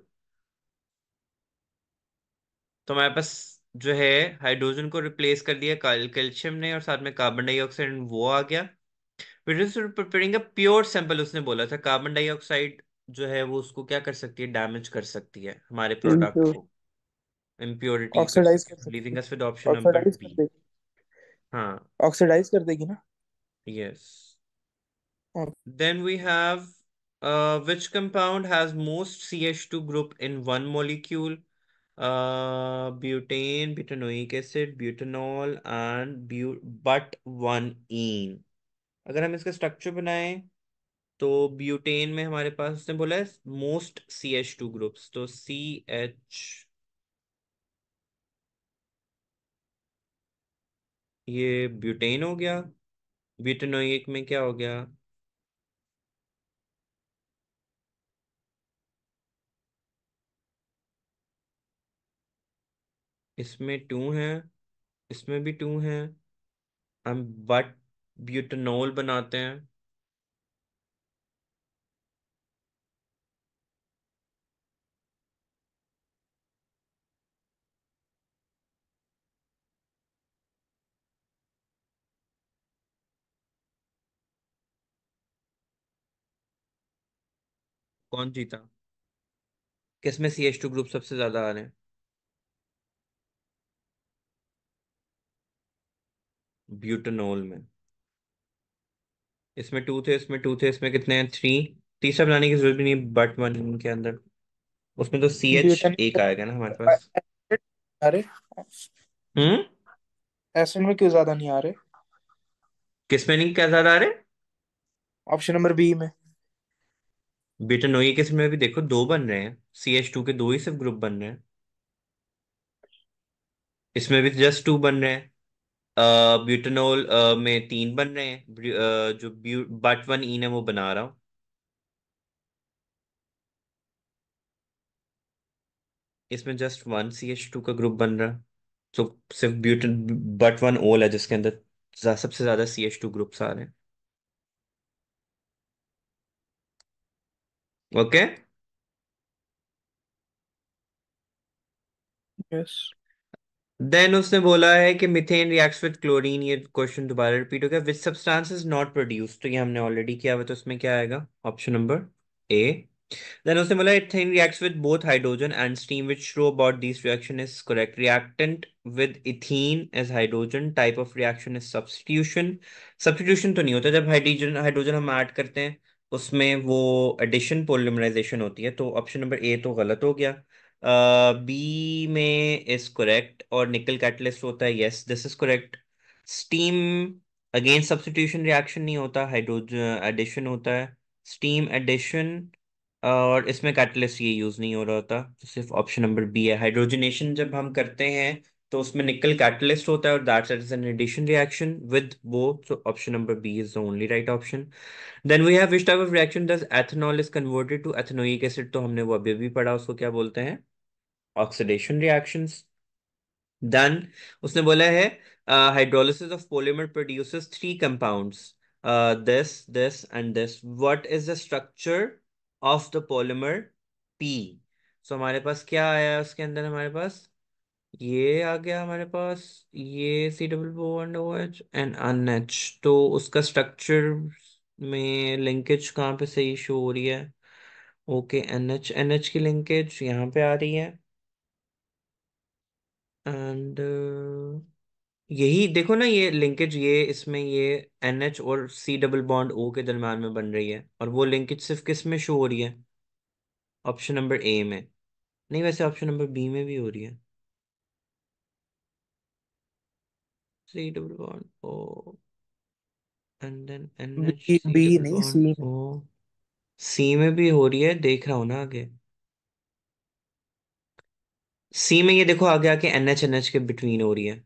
तो हमारे पास जो है हाइड्रोजन को रिप्लेस कर दिया कैल्शियम ने, और साथ में कार्बन डाइऑक्साइड वो आ गया। प्रिपेयरिंग अ प्योर सैंपल, उसने बोला था कार्बन डाइऑक्साइड जो है वो उसको क्या कर सकती है, डैमेज कर सकती है हमारे प्रोडक्ट इम्प्योर। को, इम्प्योरिटी कर ऑक्सीडाइज कर सकती है, सकती लीविंग है। Us with option number oxidise कर बी। देगी। हाँ। ऑक्सीडाइज कर देगी ना। यस। और Then we have which compound has most CH2 group in one molecule? Butane, butanoic acid, butanol and but one ene। अगर हम इसका स्ट्रक्चर बनाएं तो ब्यूटेन में हमारे पास उसने बोला है मोस्ट CH2 ग्रुप्स, तो ये ब्यूटेन हो गया। ब्यूटेनोइक में क्या हो गया, इसमें टू है, इसमें भी टू है, हम बट ब्यूटेनॉल बनाते हैं। कौन जीता, किसमें CH2 ग्रुप सबसे ज्यादा आ रहे हैं? ब्यूटेनॉल में। इसमें टू थे, इसमें टू थे, इसमें कितने हैं, थ्री। तीसरा बनाने की जरूरत भी नहीं, बट वन के अंदर उसमें तो CH ब्यूटानिक एक आएगा ना हमारे पास। एसिड। अरे हम्म। एसिड में क्यों ज्यादा नहीं आ रहे? किसमें नहीं क्या ज्यादा आ रहे? ऑप्शन नंबर बी में। ब्यूटेनोइक एसिड में भी देखो दो बन रहे हैं, CH2 के दो ही सिर्फ ग्रुप बन रहे हैं। इसमें भी जस्ट टू बन रहे हैं। ब्यूटेनॉल में तीन बन रहे हैं, जो बट वन इन है वो बना रहा हूँ। इसमें जस्ट वन CH2 का ग्रुप बन रहा है, तो सिर्फ ब्यूटेन बट वन ओल है जिसके अंदर सबसे ज्यादा CH2 ग्रुप्स आ रहे हैं। ओके। यस। देन उसने बोला है कि मिथेन रिएक्ट्स विद क्लोरीन, ये क्वेश्चन दोबारा रिपीट हो गया, which substance is not produce, तो ये हमने ऑलरेडी किया हुआ है, तो उसमें क्या आएगा, ऑप्शन नंबर ए। Then उसने बोला ethane reacts with both hydrogen and steam, which true about these reaction is correct. Reactant with ethene as hydrogen type of reaction is substitution। substitution तो नहीं होता, जब हाइड्रोजन हाइड्रोजन हम ऐड करते हैं उसमें वो एडिशन पोलिमराइजेशन होती है, तो ऑप्शन नंबर ए तो गलत हो गया। बी में इज करेक्ट, और निकल कैटलिस्ट होता है, yes this is correct. Steam again substitution reaction नहीं होता, हाइड्रोजन एडिशन होता है, स्टीम एडिशन, और इसमें कैटलिस्ट ये यूज नहीं हो रहा होता, तो सिर्फ ऑप्शन नंबर बी है। हाइड्रोजनेशन जब हम करते हैं तो उसमें निकल कैटलिस्ट होता है, और that is an addition reaction with वो, so option number B is the only right option. Then we have which type of reaction does ethanol is converted to ethanoic acid, तो हमने वो अभी भी पढ़ा, उसको क्या बोलते हैं, ऑक्सीडेशन रिएक्शंस। डन। उसने बोला है hydrolysis of polymer produces three compounds, this and this, what is the structure of the polymer P. So हमारे पास क्या आया उसके अंदर, हमारे पास ये आ गया, हमारे पास ये C double bond OH and NH, तो उसका स्ट्रक्चर में लिंकेज कहाँ पे सही शो हो रही है, ओके NH NH की लिंकेज यहाँ पे आ रही है, एंड यही देखो ना, ये लिंकेज, ये इसमें ये NH और C डबल बॉन्ड O के दरम्यान में बन रही है, और वो लिंकेज सिर्फ किस में शो हो रही है? ऑप्शन नंबर A में। नहीं, वैसे ऑप्शन नंबर B में भी हो रही है। C double bond O and then NH B C B double नहीं, बॉन्ड सी में। O। C में भी हो रही है, देख रहा हूं ना आगे। C में ये देखो आगे आके NH NH के बिटवीन हो रही है,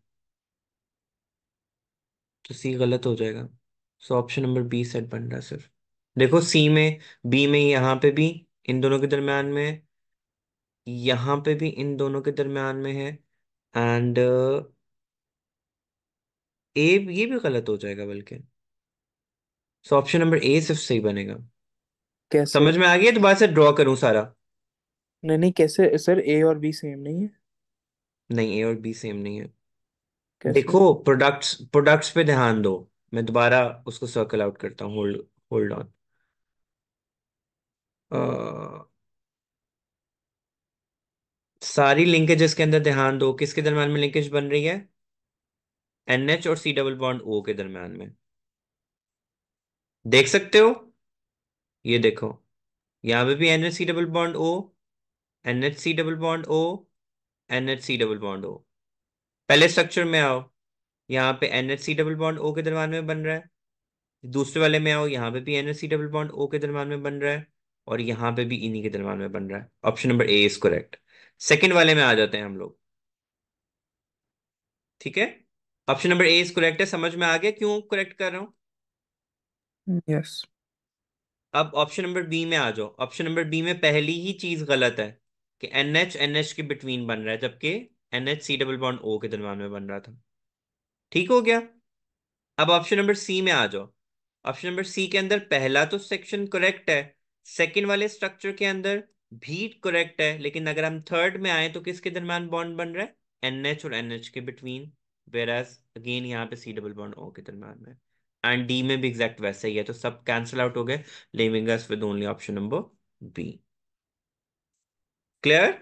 तो C गलत हो जाएगा। So option number B set बन रहा है सिर्फ। देखो C में, B में, यहाँ पे भी इन दोनों के दरम्यान में, यहाँ पे भी इन दोनों के दरम्यान में है, एंड ए, ये भी गलत हो जाएगा बल्कि। सो ऑप्शन नंबर A सिर्फ सही बनेगा। कैसे? समझ में आ गया? दोबारा से ड्रॉ करूं सारा? नहीं नहीं, कैसे सर, ए और बी सेम नहीं है? नहीं, A और B सेम नहीं है। कैसे? देखो, प्रोडक्ट्स प्रोडक्ट्स पे ध्यान दो। मैं दोबारा उसको सर्कल आउट करता हूँ, होल्ड होल्ड ऑन। सारी लिंकेजेस के अंदर ध्यान दो, किसके दरम्यान में लिंकेज बन रही है? NH और C डबल बॉन्ड O के दरम्यान में। देख सकते हो? ये देखो, यहाँ पे भी NH C double bond O, NH C double bond O, NH C double bond O। पहले स्ट्रक्चर में आओ, यहाँ पे NH C double bond O के दरम्यान में बन रहा है। दूसरे वाले में आओ, यहाँ पे भी NH C double bond O के दरम्यान में बन रहा है, और यहाँ पे भी इन्हीं के दरम्यान में बन रहा है। Option number A is correct. Second वाले में आ जाते हैं हम लोग। ठीक है, option number A is correct है। समझ में आ गया क्यों करेक्ट कर रहा हूँ? यस। अब ऑप्शन नंबर बी में आ जाओ। ऑप्शन नंबर बी में पहली ही चीज गलत है, कि NH NH के बिटवीन बन रहा है, जबकि NH C double bond O के दरम्यान में बन रहा था। ठीक हो गया? अब ऑप्शन नंबर सी में आ जाओ। ऑप्शन नंबर सी के अंदर पहला तो सेक्शन करेक्ट है, सेकंड वाले स्ट्रक्चर के अंदर भी करेक्ट है, लेकिन अगर हम थर्ड में आए तो किसके दरम्यान बॉन्ड बन रहा है? NH और NH के बिटवीन। वेर एज अगेन यहाँ पे C डबल बॉन्ड O के दरम्यान में। एंड डी में भी एग्जैक्ट वैसा ही है, तो सब कैंसिल आउट हो गए, leaving us with only option number B. Clear?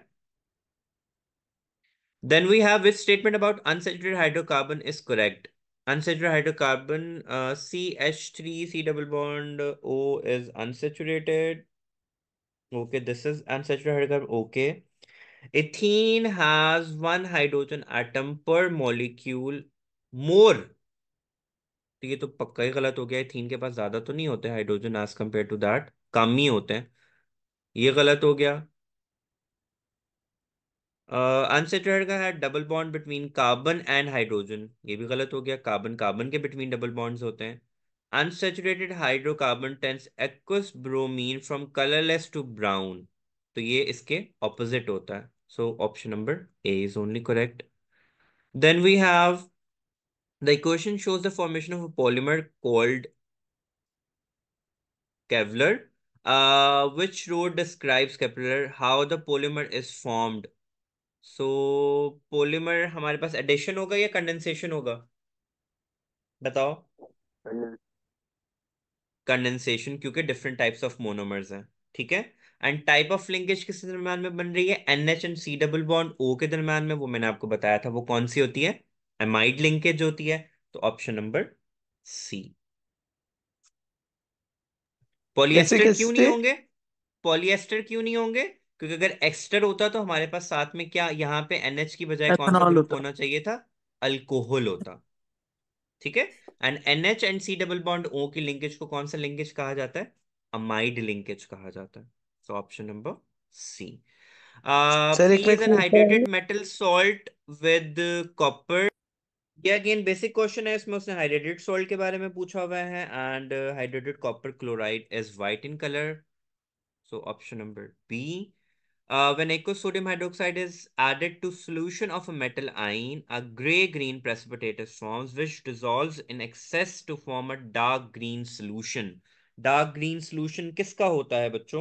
Then we have which statement about unsaturated hydrocarbon is correct? Unsaturated hydrocarbon, CH3, C double bond O is unsaturated. Okay, this is unsaturated hydrocarbon. Okay. Ethene has one hydrogen atom per molecule more. तो ये तो पक्का ही गलत हो गया। Ethene के पास ज्यादा तो नहीं होते hydrogen as compare to that, कम ही होते हैं। ये गलत हो गया। अनसैचुरेटेड का है double bond between carbon and hydrogen, ये भी गलत हो गया। कार्बन कार्बन के बिटवीन डबल बॉन्ड्स होते हैं। Unsaturated hydrocarbon turns aqueous bromine from colourless to brown, तो ये इसके ऑपोजिट होता है। So option number A is only correct. Then we have the equation shows the formation of a polymer called Kevlar. Which road describes Kepler? How the polymer is formed? So polymer हमारे पास addition होगा या condensation होगा? बताओ। Condensation, क्योंकि different types of monomers हैं। ठीक है। एंड टाइप ऑफ लिंकेज किस दरम्यान में बन रही है? NH and C double bond O के दरम्यान में। वो मैंने आपको बताया था, वो कौन सी होती है? एमाइड लिंकेज होती है। तो ऑप्शन नंबर C। कैसे पॉलिएस्टर क्यों नहीं कैसे? होंगे? पॉलिएस्टर क्यों नहीं होंगे? क्योंकि अगर एक्स्टर होता तो हमारे पास साथ में क्या, यहाँ पे NH की बजाय कौन सा एथेनॉल ग्रुप होता। होना चाहिए था? अल्कोहल होता। ठीक है। And NH and C double bond O की लिंकेज को कौन सा लिंकेज कहा जाता है? अमाइड लिंकेज कहा जाता है। So option number C। Sir एक प्लीज मिनट एन होता है। Hydrated metal salt with copper. ये अगेन बेसिक क्वेश्चन है, इसमें उसने हाइड्रेटेड सॉल्ट के बारे में पूछा हुआ है। And hydrated copper chloride is white in colour. So option number B. When aqueous sodium hydroxide is added to solution of a metal ion, a gray-green precipitate forms which dissolves in excess to form a dark green solution. Dark green solution किसका होता है बच्चों?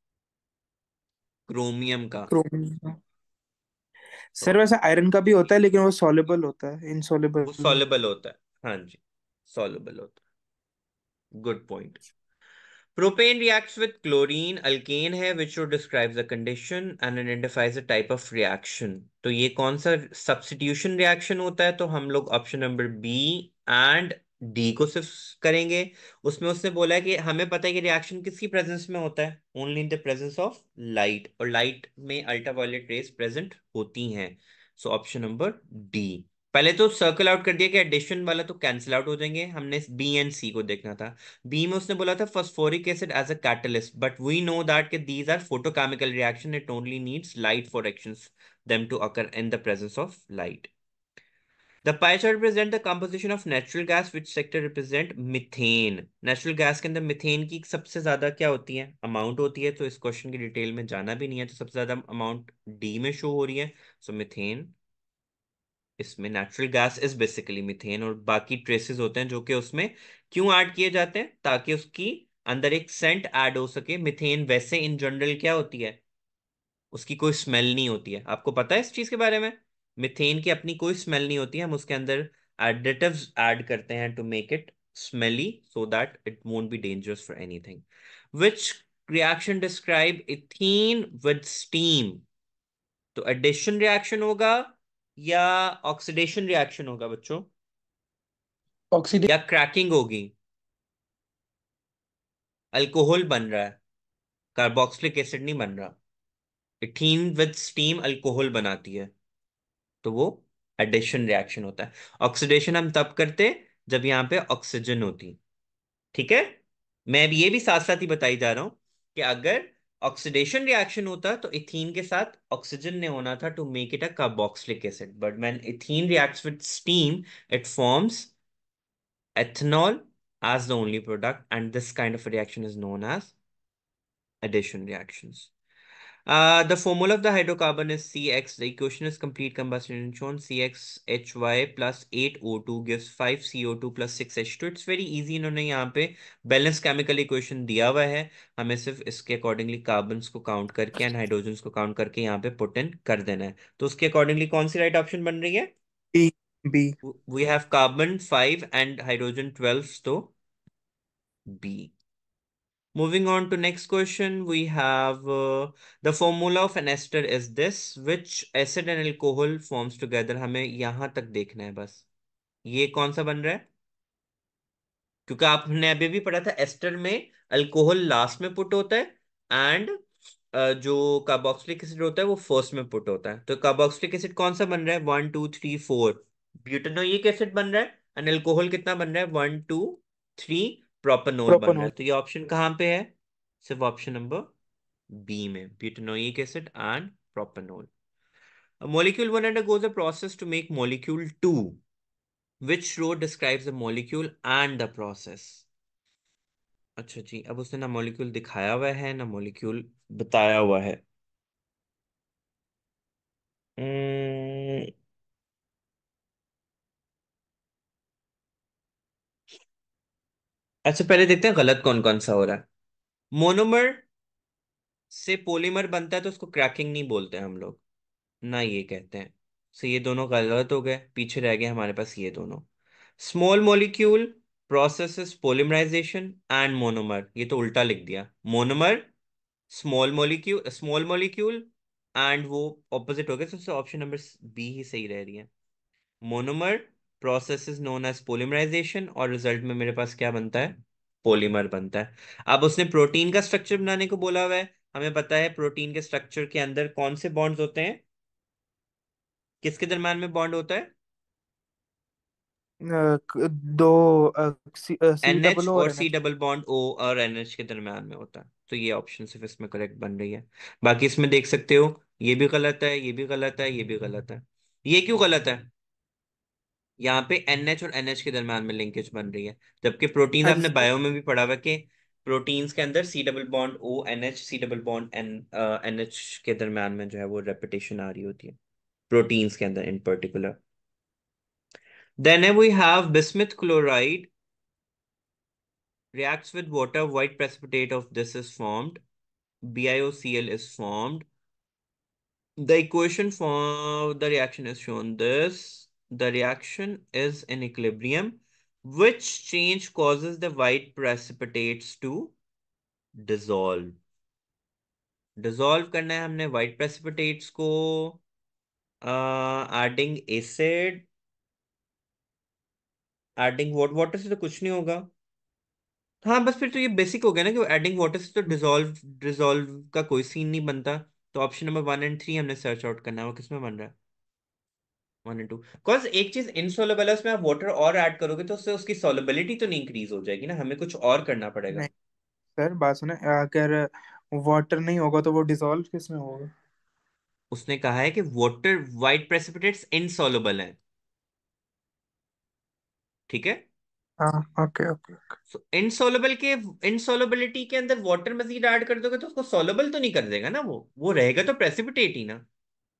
Chromium का। Chromium. तो sir वैसे iron का भी होता है, लेकिन वो सॉल्युबल होता है, इनसॉल्युबल वो नहीं। सॉल्युबल होता है। हाँ जी, सॉल्युबल होता है। Good point. Propane reacts with chlorine, alkane है, which would describe the condition and identifies the type of reaction. तो ये कौन सा substitution reaction होता है? तो हम लोग option number B and D को सिर्फ करेंगे। उसमें उसने बोला है कि हमें पता है कि रिएक्शन किसकी प्रेजेंस में होता है, only in the presence of light, और लाइट में अल्ट्रावायलेट रेज प्रेजेंट होती हैं। So option number D. पहले तो सर्कल आउट कर दिया कि एडिशन वाला तो कैंसिल आउट हो जाएंगे, हमने बी एंड सी को देखना था। बी में उसने बोला था phosphoric acid as a catalyst, but we know that कि these are photochemical reaction, it only needs light for actions them to occur in the presence of light. The pie chart represent the composition of natural gas, which sector represent methane. Natural gas के अंदर methane की सबसे ज्यादा क्या होती है, amount होती है। तो इस क्वेश्चन की डिटेल में जाना भी नहीं है, तो सबसे ज्यादा अमाउंट डी में शो हो रही है। सो मीथेन, इसमें natural gas is basically methane, और बाकी ट्रेसेस होते हैं जो कि उसमें क्यों ऐड किए जाते हैं, ताकि उसकी अंदर एक सेंट ऐड हो सके। मीथेन वैसे इन जनरल क्या होती है, उसकी कोई स्मेल नहीं होती है। आपको पता है इस चीज के बारे में? मीथेन की अपनी कोई स्मेल नहीं होती है, हम उसके अंदर एडिटिव्स ऐड करते हैं to make it smelly, so that it won't be dangerous for anything. Which reaction describe ethene with steam? तो एडिशन रिएक्शन होगा या ऑक्सीडेशन रिएक्शन होगा बच्चों, ऑक्सीडेशन। या क्रैकिंग होगी? अल्कोहल बन रहा है, कार्बोक्सिलिक एसिड नहीं बन रहा। इथीन विद स्टीम अल्कोहल बनाती है, तो वो एडिशन रिएक्शन होता है। ऑक्सीडेशन हम तब करते जब यहाँ पे ऑक्सीजन होती। ठीक है, मैं भी ये भी साथ साथ ही बताई जा रहा हूं कि अगर ऑक्सीडेशन रिएक्शन होता तो इथीन के साथ ऑक्सीजन ने होना था to make it a carboxylic acid, but when ethene reacts with steam it forms ethanol as the only product, and this kind of a reaction is known as addition reactions. The formula of the hydrocarbon is CX. The equation is complete combustion shown. CXHY plus 8O2 gives 5CO2 plus 6H2. It's very easy. इन्होंने यहाँ पे balance chemical equation दिया हुआ है, हमें सिर्फ इसके accordingly carbons को काउंट करके एंड हाइड्रोजन्स को काउंट करके यहाँ पे पुट इन कर देना है। तो उसके अकॉर्डिंगली कौन सी राइट ऑप्शन बन रही है? B. B. We have carbon 5 and hydrogen 12, so B. Moving on to next question, we have the formula of an ester is this. Which acid and alcohol forms together? हमें यहाँ तक देखना है बस। ये कौन सा बन रहा है? क्योंकि आपने अभी भी पढ़ा था एस्टर में अल्कोहल लास्ट में पुट होता है, एंड जो कार्बोक्सिलिक एसिड होता है वो फर्स्ट में पुट होता है। तो कार्बोक्सिलिक एसिड कौन सा बन रहा है? 1 2 3 4 ब्यूटेनोइक एसिड बन रहा है, एंड अल्कोहल कितना बन रहा है? 1 2 3 प्रोपेनॉल बन रहा है। प्रोपेनॉल। तो ये ऑप्शन कहाँ पे है? सिर्फ ऑप्शन नंबर बी में, butanoic acid and propanol. Molecule 1 undergoes a process to make molecule 2. Which row describes the molecule and the process? अच्छा जी, अब उसने ना मॉलिक्यूल दिखाया हुआ है ना मॉलिक्यूल बताया हुआ है। Hmm, अच्छा पहले देखते हैं गलत कौन कौन सा हो रहा है। मोनोमर से पॉलीमर बनता है तो उसको क्रैकिंग नहीं बोलते हैं हम लोग, ना ये कहते हैं। सो ये दोनों गलत हो गए, पीछे रह गए हमारे पास ये दोनों। Small molecule processes polymerisation and monomer, ये तो उल्टा लिख दिया। मोनोमर स्मॉल मॉलिक्यूल एंड वो ऑपोजिट हो गया, तो ऑप्शन नंबर बी ही सही रह रही है। Monomer process is known as polymerisation, और रिजल्ट में मेरे पास क्या बनता है? पॉलीमर बनता है। अब उसने प्रोटीन का स्ट्रक्चर बनाने को बोला हुआ है। हमें पता है प्रोटीन के स्ट्रक्चर के अंदर कौन से बॉन्ड्स होते हैं, किसके दरम्यान में बॉन्ड होता है? दो सी NH डबल ओ और और C NH। Double bond O और NH के दरम्यान में होता है। तो ये ऑप्शन सिर्फ इसमें करेक्ट बन रही है। बाकी इसमें देख सकते हो ये भी गलत है, ये भी गलत है, ये भी गलत है। ये क्यों गलत है? यहाँ पे NH और NH के दरम्यान में लिंकेज बन रही है, जबकि प्रोटीन हाँ आपने जी। बायो में भी पढ़ा हुआ है कि प्रोटीन्स के अंदर C double bond O NH C double bond NH के दरम्यान में जो है वो रेपिटेशन आ रही होती है प्रोटीन्स के अंदर in particular. Then we have bismuth chloride reacts with water, white precipitate of this is formed, BiOCl is formed. The equation for the reaction is shown this. The reaction is in equilibrium. Which change causes the white precipitates to dissolve. Dissolve करना है हमने white precipitates को adding acid, adding water से तो कुछ नहीं होगा। हाँ बस फिर तो ये बेसिक हो गया ना कि एडिंग वाटर से तो डिसॉल्व डिसॉल्व का कोई सीन नहीं बनता। तो ऑप्शन नंबर 1 एंड 3 हमने सर्च आउट करना है, वो किसमें बन रहा है? 1 एंड 2। बिकॉज एक चीज इनसॉल्युबल है, उसमें आप वाटर और ऐड करोगे तो उससे उसकी सॉल्युबिलिटी तो नहीं इंक्रीज हो जाएगी ना, हमें कुछ और करना पड़ेगा। नहीं सर, बात सुने, अगर वाटर नहीं होगा तो वो डिसॉल्व किस में होगा? उसने कहा है कि वाटर वाइट प्रेसिपिटेट्स इनसॉल्युबल हैं, ठीक है। हाँ, okay okay okay. So insoluble के इनसॉल्युबिलिटी के अंदर वाटर मजीद ऐड कर दोगे तो उसको सॉल्युबल तो नहीं कर देगा ना, वो रहेगा तो प्रेसिपिटेट ही ना।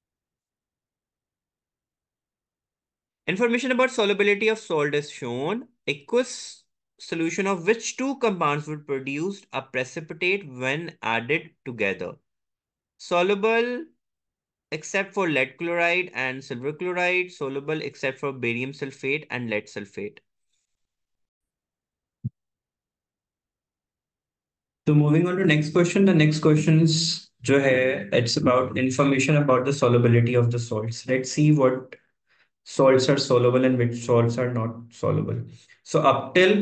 Information about solubility of salt is shown. Aqueous solution of which two compounds would produce a precipitate when added together. Soluble except for lead chloride and silver chloride. Soluble except for barium sulfate and lead sulfate. So moving on to next question. The next question is जो है, it's about information about the solubility of the salts. Let's see what salts are soluble and which salts are not soluble. So up till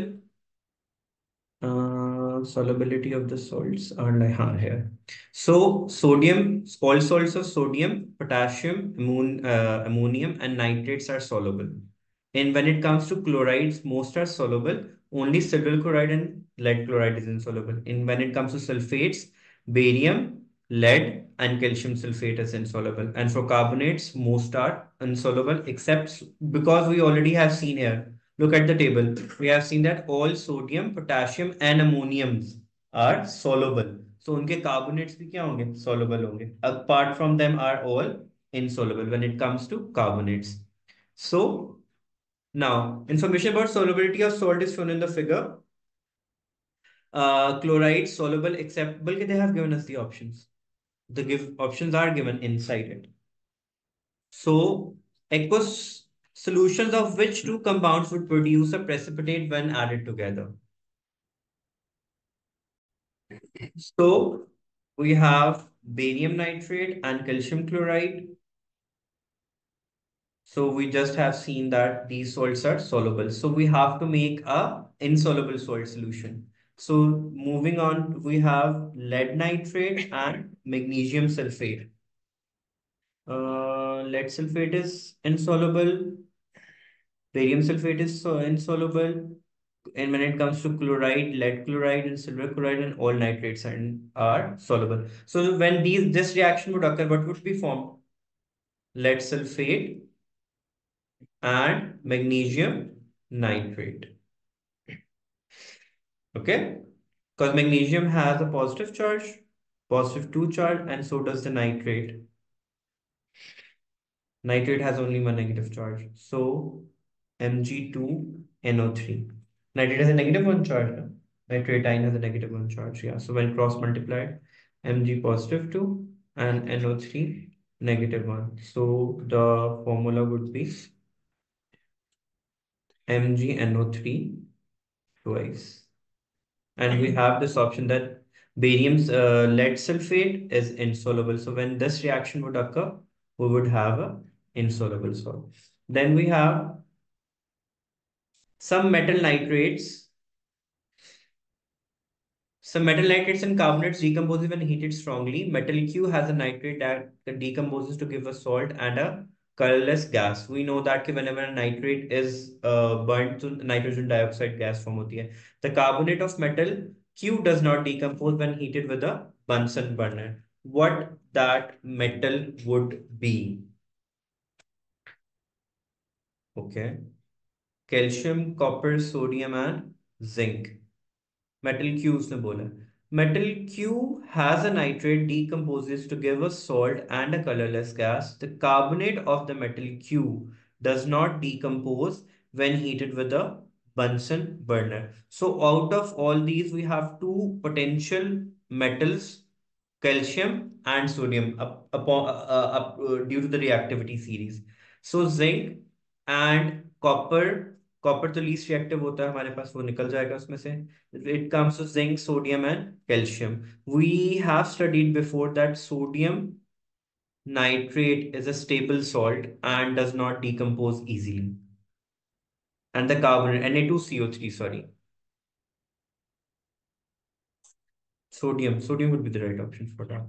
solubility of the salts are like here. So sodium, all salts of sodium, potassium, ammonium, and nitrates are soluble. And when it comes to chlorides, most are soluble. Only silver chloride and lead chloride is insoluble. And when it comes to sulfates, barium, lead, and calcium sulfate is insoluble. And for carbonates, most are insoluble, except because we already have seen here. Look at the table. We have seen that all sodium, potassium, and ammoniums are soluble. So उनके carbonates भी क्या होंगे? Soluble होंगे. Apart from them are all insoluble when it comes to carbonates. So now information about solubility of salt is shown in the figure. Chloride soluble except, but they have given us the options. The give options are given inside it. So aqueous solutions of which two compounds would produce a precipitate when added together? So we have barium nitrate and calcium chloride. So we just have seen that these salts are soluble. So we have to make a insoluble salt solution. So moving on, we have lead nitrate and magnesium sulfate. Lead sulfate is insoluble. Barium sulfate is insoluble. And when it comes to chloride, lead chloride and silver chloride and all nitrates are soluble. So when this reaction would occur, what would be formed? Lead sulfate and magnesium nitrate. Okay? Because magnesium has a positive charge, positive 2 charge, and so does the nitrate. Nitrate has only one negative charge. So Mg2NO3. Nitrate has a negative 1 charge. No? Nitrate has a negative 1 charge. Yeah. So when cross multiplied, Mg positive 2 and NO3 negative 1. So the formula would be MgNO3 twice. And we have this option that barium's lead sulfate is insoluble. So when this reaction would occur, we would have a insoluble salt. Then we have some metal nitrates. Some metal nitrates and carbonates decompose when heated strongly. Metal Q has a nitrate that decomposes to give a salt and a colorless gas. We know that whenever a nitrate is burnt, to nitrogen dioxide gas form होती है. The carbonate of metal Q does not decompose when heated with a Bunsen burner. What that metal would be? Okay. Calcium, copper, sodium, and zinc. Metal Q उसने बोला. Metal Q has a nitrate decomposes to give a salt and a colorless gas. The carbonate of the metal Q does not decompose when heated with a Bunsen burner. So out of all these, we have two potential metals, calcium and sodium, due to the reactivity series. So zinc and copper copper तो least reactive होता है हमारे पास, वो निकल जाएगा उसमें से. It comes to zinc, sodium and calcium. We have studied before that sodium nitrate is a stable salt and does not decompose easily. And the carbon, Na2CO3, sorry. Sodium would be the right option for that.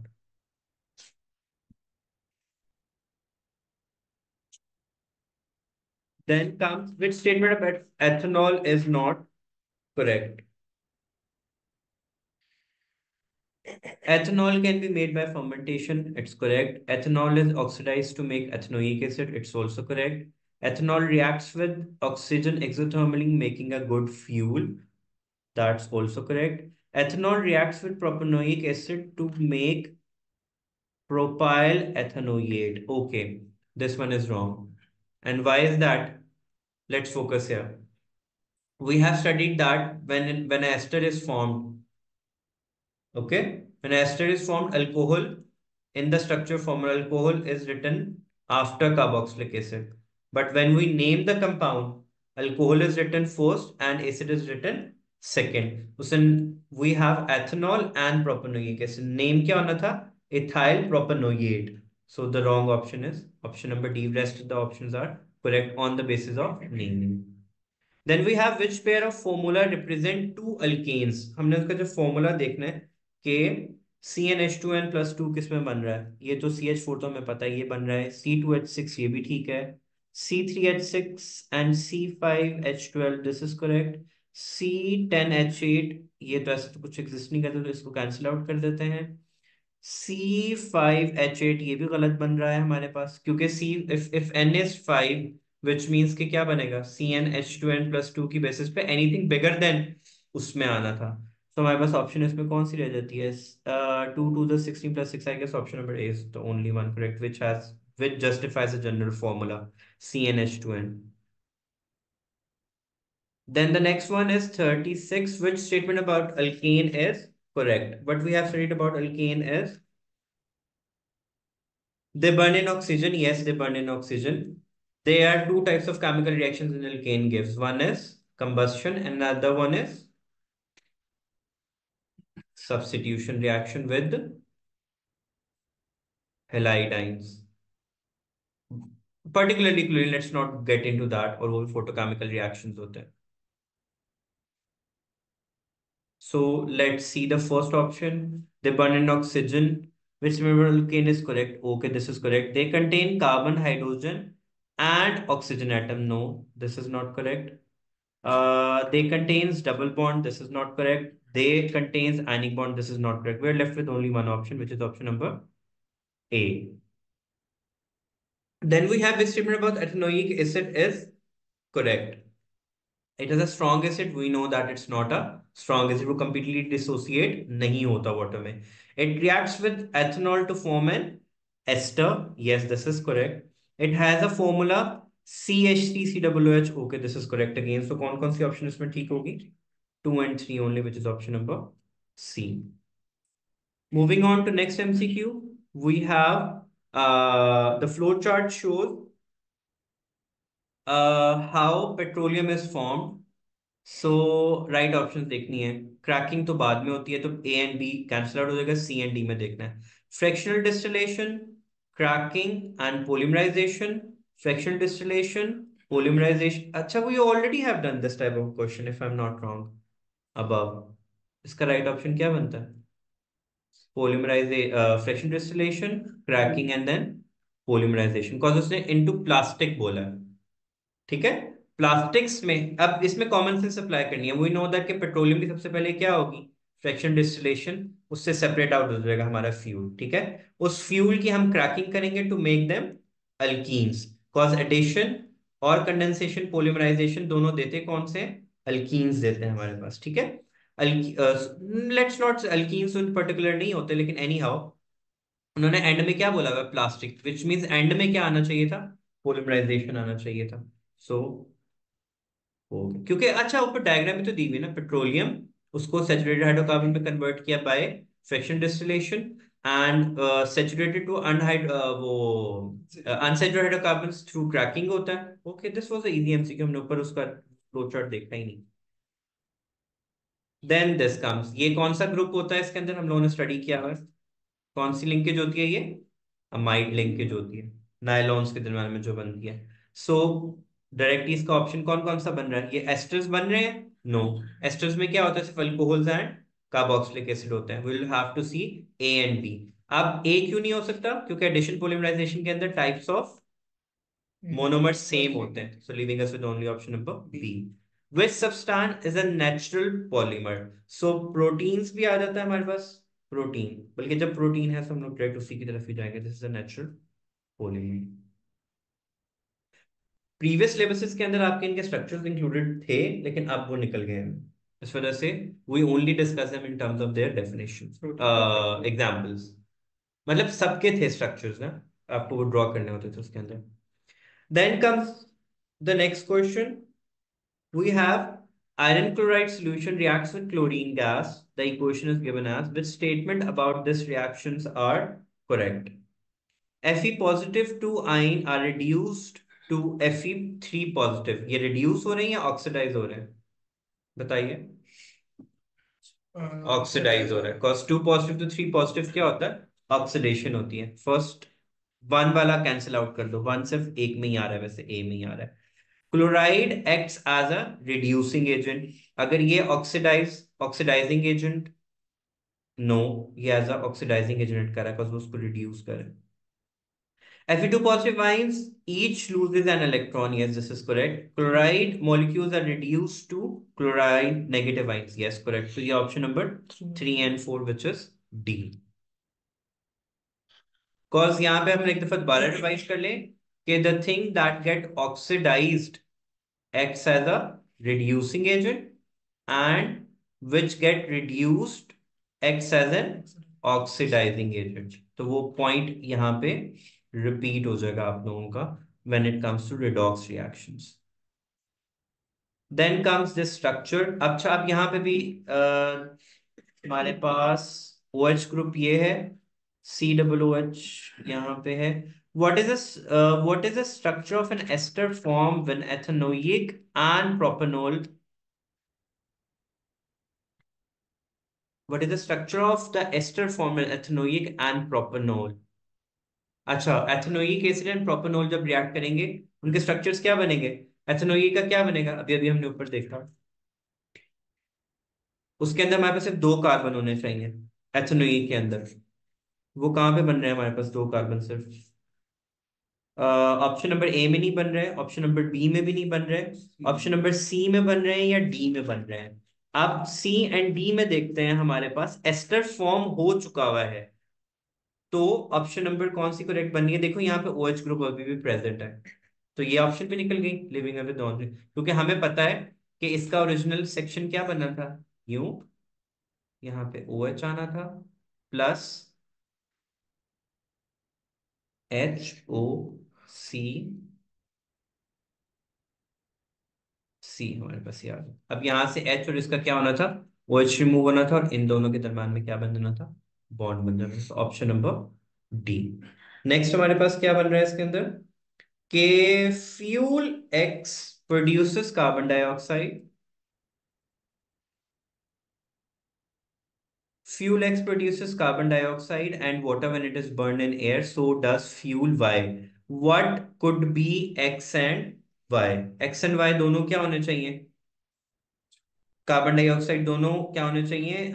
Then comes, which statement about ethanol is not correct? Ethanol can be made by fermentation. It's correct. Ethanol is oxidized to make ethanoic acid. It's also correct. Ethanol reacts with oxygen exothermally, making a good fuel. That's also correct. Ethanol reacts with propanoic acid to make propyl ethanoate. Okay, this one is wrong. And why is that? Let's focus here. We have studied that when an ester is formed, okay, when ester is formed, alcohol in the structure formula, alcohol is written after carboxylic acid. But when we name the compound, alcohol is written first and acid is written second. So we have ethanol and propanoic acid. Name क्या होना था? Ethyl propanoate. So the wrong option is option number D. Rest of the options are correct on the basis of naming. Then we have which pair of formula represent two alkanes. हमने उसका जो formula देखना है कि CnH2n plus 2 किस में बन रहा है. ये तो CH4 तो हमें पता है ये बन रहा है. C2H6 ये भी ठीक है. C3H6 and C5H12 this is correct. C10H8 ये तो ऐसे तो कुछ एग्जिस्ट नहीं करता तो इसको कैंसिल आउट कर देते हैं. C5H8 ये भी गलत बन रहा है हमारे पास क्योंकि C if N is 5 which means कि क्या बनेगा CnH2n plus 2 की बेसिस पे anything bigger than उसमें आना था. तो हमारे पास ऑप्शन इसमें कौन सी रह जाती है? 2 to the 16 plus 6. I guess option number A is the only one correct which justifies the general formula CnH2n. Then the next one is 36. Which statement about alkane is correct? What we have studied about alkane is they burn in oxygen. Yes, they burn in oxygen. There are two types of chemical reactions in alkane gives. One is combustion and another one is substitution reaction with halides. Particularly chlorine, let's not get into that, or वो photochemical reactions होते हैं. So let's see the first option. They burn in oxygen. Which member alkane is correct? Okay, this is correct. They contain carbon, hydrogen, and oxygen atom. No, this is not correct. They contains double bond. This is not correct. They contains ionic bond. This is not correct. We're left with only one option, which is option number A. Then we have this statement about ethanoic acid is correct. It is a strong acid. We know that it's not a strong acid. वो completely dissociate नहीं होता water में. It reacts with ethanol to form an ester. Yes, this is correct. It has a formula CH3COOH. Okay, this is correct again. So कौन कौन सी option इसमें ठीक होगी? 2 and 3 only, which is option number C. Moving on to next MCQ, we have the flow chart shows how petroleum is formed. So right option देखनी है. Cracking तो बाद में होती है तो A and B cancel out हो जाएगा. सी एंड डी में देखना है. Fractional distillation, cracking and polymerisation. Fractional distillation, polymerisation. अच्छा, we already have done this type of question if I am not wrong above. इसका राइट ऑप्शन क्या बनता है? Fractional distillation, cracking and then polymerisation, because उसने into plastic बोला है. ठीक है, प्लास्टिक्स में. अब इसमें कॉमन सेंस अप्लाई करनी है. वी नो दैट कि पेट्रोलियम की सबसे पहले क्या होगी? Fraction distillation. उससे सेपरेट आउट हो जाएगा हमारा फ्यूल. ठीक है, उस फ्यूल की हम क्रैकिंग करेंगे to make them alkenes. Cause addition और कंडेंसेशन, पोलिमराइजेशन दोनों देते कौन से? अल्कीन्स देते हैं हमारे पास. ठीक है, let's not alkenes in particular नहीं होते, लेकिन एनी हाउ उन्होंने एंड में क्या बोला हुआ? प्लास्टिक. विच मीन्स एंड में क्या आना चाहिए था? पोलिमराइजेशन आना चाहिए था. सो क्योंकि अच्छा ऊपर डायग्राम में तो दी हुई ना, पेट्रोलियम उसको सैचुरेटेड हाइड्रोकार्बन में कन्वर्ट किया by fraction distillation and saturated to वो अनसैचुरेटेड हाइड्रोकार्बन्स थ्रू क्रैकिंग होता है. Okay, this was a easy MCQ. हमने ऊपर उसका फ्लो चार्ट देखा ही नहीं। देन दिस कम्स, ये कौन सा ग्रुप होता है इसके अंदर, हम लोगों ने स्टडी किया हुआ है। कौन सी लिंकेज होती है ये, अमाइड लिंकेज होती है, नायलॉन्स के दरम्यान में जो बनती है। सो डायरेक्टली इसका ऑप्शन कौन कौन सा बन रहा है, ये एस्टर्स बन रहे हैं। नो, एस्टर्स में क्या होता है, सिर्फ अल्कोहल्स एंड कार्बोक्सिलिक एसिड होते हैं। We will have to see A and B. अब ए क्यों नहीं हो सकता, क्योंकि एडिशन पॉलीमराइजेशन के अंदर टाइप्स ऑफ मोनोमर्स सेम होते हैं। So leaving us with only option number B. Which substance is a natural polymer. So proteins भी आ जाता है हमारे पास, प्रोटीन, बल्कि जब प्रोटीन है तो हम लोग डायरेक्ट उसी की तरफ ही जाएंगे। This is a natural polymer. Previous syllabuses के अंदर आपके इनके स्ट्रक्चर्स इंक्लूडेड थे, लेकिन अब वो निकल गए हैं, इस वजह से we only discuss them in terms of their definition, examples. मतलब सबके थे स्ट्रक्चर्स ना, आपको वो ड्रॉ करने होते थे उसके अंदर। Then comes the next question. We have iron chloride solution reacts with chlorine gas. The equation is given as, which statement about this reactions are correct? Fe positive to ion are reduced to Fe3 positive. ये reduce हो रहे हैं या oxidize हो रहे हैं, बताइए। Oxidise हो रहा है, cos 2 पॉजिटिव to 3 पॉजिटिव क्या होता है, ऑक्सीडेशन होती है। फर्स्ट वन वाला कैंसिल आउट कर दो, वन सिर्फ एक में ही आ रहा है, वैसे ए में ही आ रहा है। Chloride acts as a reducing agent, अगर ये ऑक्सीडाइजिंग एजेंट, नो, ये एज अ ऑक्सीडाइजिंग एजेंट कर रहा है बिकॉज वो उसको रिड्यूस कर रहा है। Fe2 positive ions each loses an electron. Yes, this is correct. Chloride molecules are reduced to chloride negative ions. Yes, correct. So, ये option number 3 and 4, which is D. Cause यहाँ पे हम एक दफा दोबारा रिवाइज कर लें कि the thing that get oxidized acts as a reducing agent and which get reduced acts as an oxidizing agent. तो वो पॉइंट यहाँ पे रिपीट हो जाएगा आप लोगों का when it comes to redox reactions. Then comes this structure. अच्छा, अब यहाँ पे भी हमारे पास OH ग्रुप ये है, COOH यहाँ पे है। What is the structure of an ester formed when ethanoic and propanol? What is the structure of the ester formed when ethanoic and propanol? अच्छा, एथेनोइक एसिड एंड प्रोपेनॉल जब react करेंगे उनके structures क्या बनेंगे, ethanoic का क्या बनेगा, अभी अभी हमने ऊपर देखा, उसके अंदर हमारे पास सिर्फ 2 कार्बन होने चाहिए एथेनोइक के अंदर। वो कहाँ पे बन रहे हैं हमारे पास 2 कार्बन सिर्फ, ऑप्शन नंबर ए में नहीं बन रहे हैं, ऑप्शन नंबर बी में भी नहीं बन रहे, ऑप्शन नंबर सी में बन रहे हैं या डी में बन रहे हैं। अब सी एंड डी में देखते हैं, हमारे पास एस्टर फॉर्म हो चुका हुआ है, तो ऑप्शन नंबर कौन सी करेक्ट बनी है, देखो यहाँ पे OH ग्रुप अभी भी प्रेजेंट है, तो ये ऑप्शन भी निकल गई, लिविंग विद ऑन, क्योंकि हमें पता है कि इसका ओरिजिनल सेक्शन क्या बना था, यूं, यहाँ पे OH आना था प्लस HOC हमारे पास यार। अब यहाँ से H और इसका क्या होना था, OH रिमूव होना था और इन दोनों के दरम्यान में क्या बन जाना था, बॉन्ड बन जाना था। Option number D. नेक्स्ट हमारे पास क्या बन रहा है इसके अंदर, के fuel X produces carbon dioxide, fuel X produces carbon dioxide and water when it is burned in air, so does fuel Y. What could be X and Y? X and Y दोनों क्या होने चाहिए, carbon dioxide दोनों क्या होने चाहिए,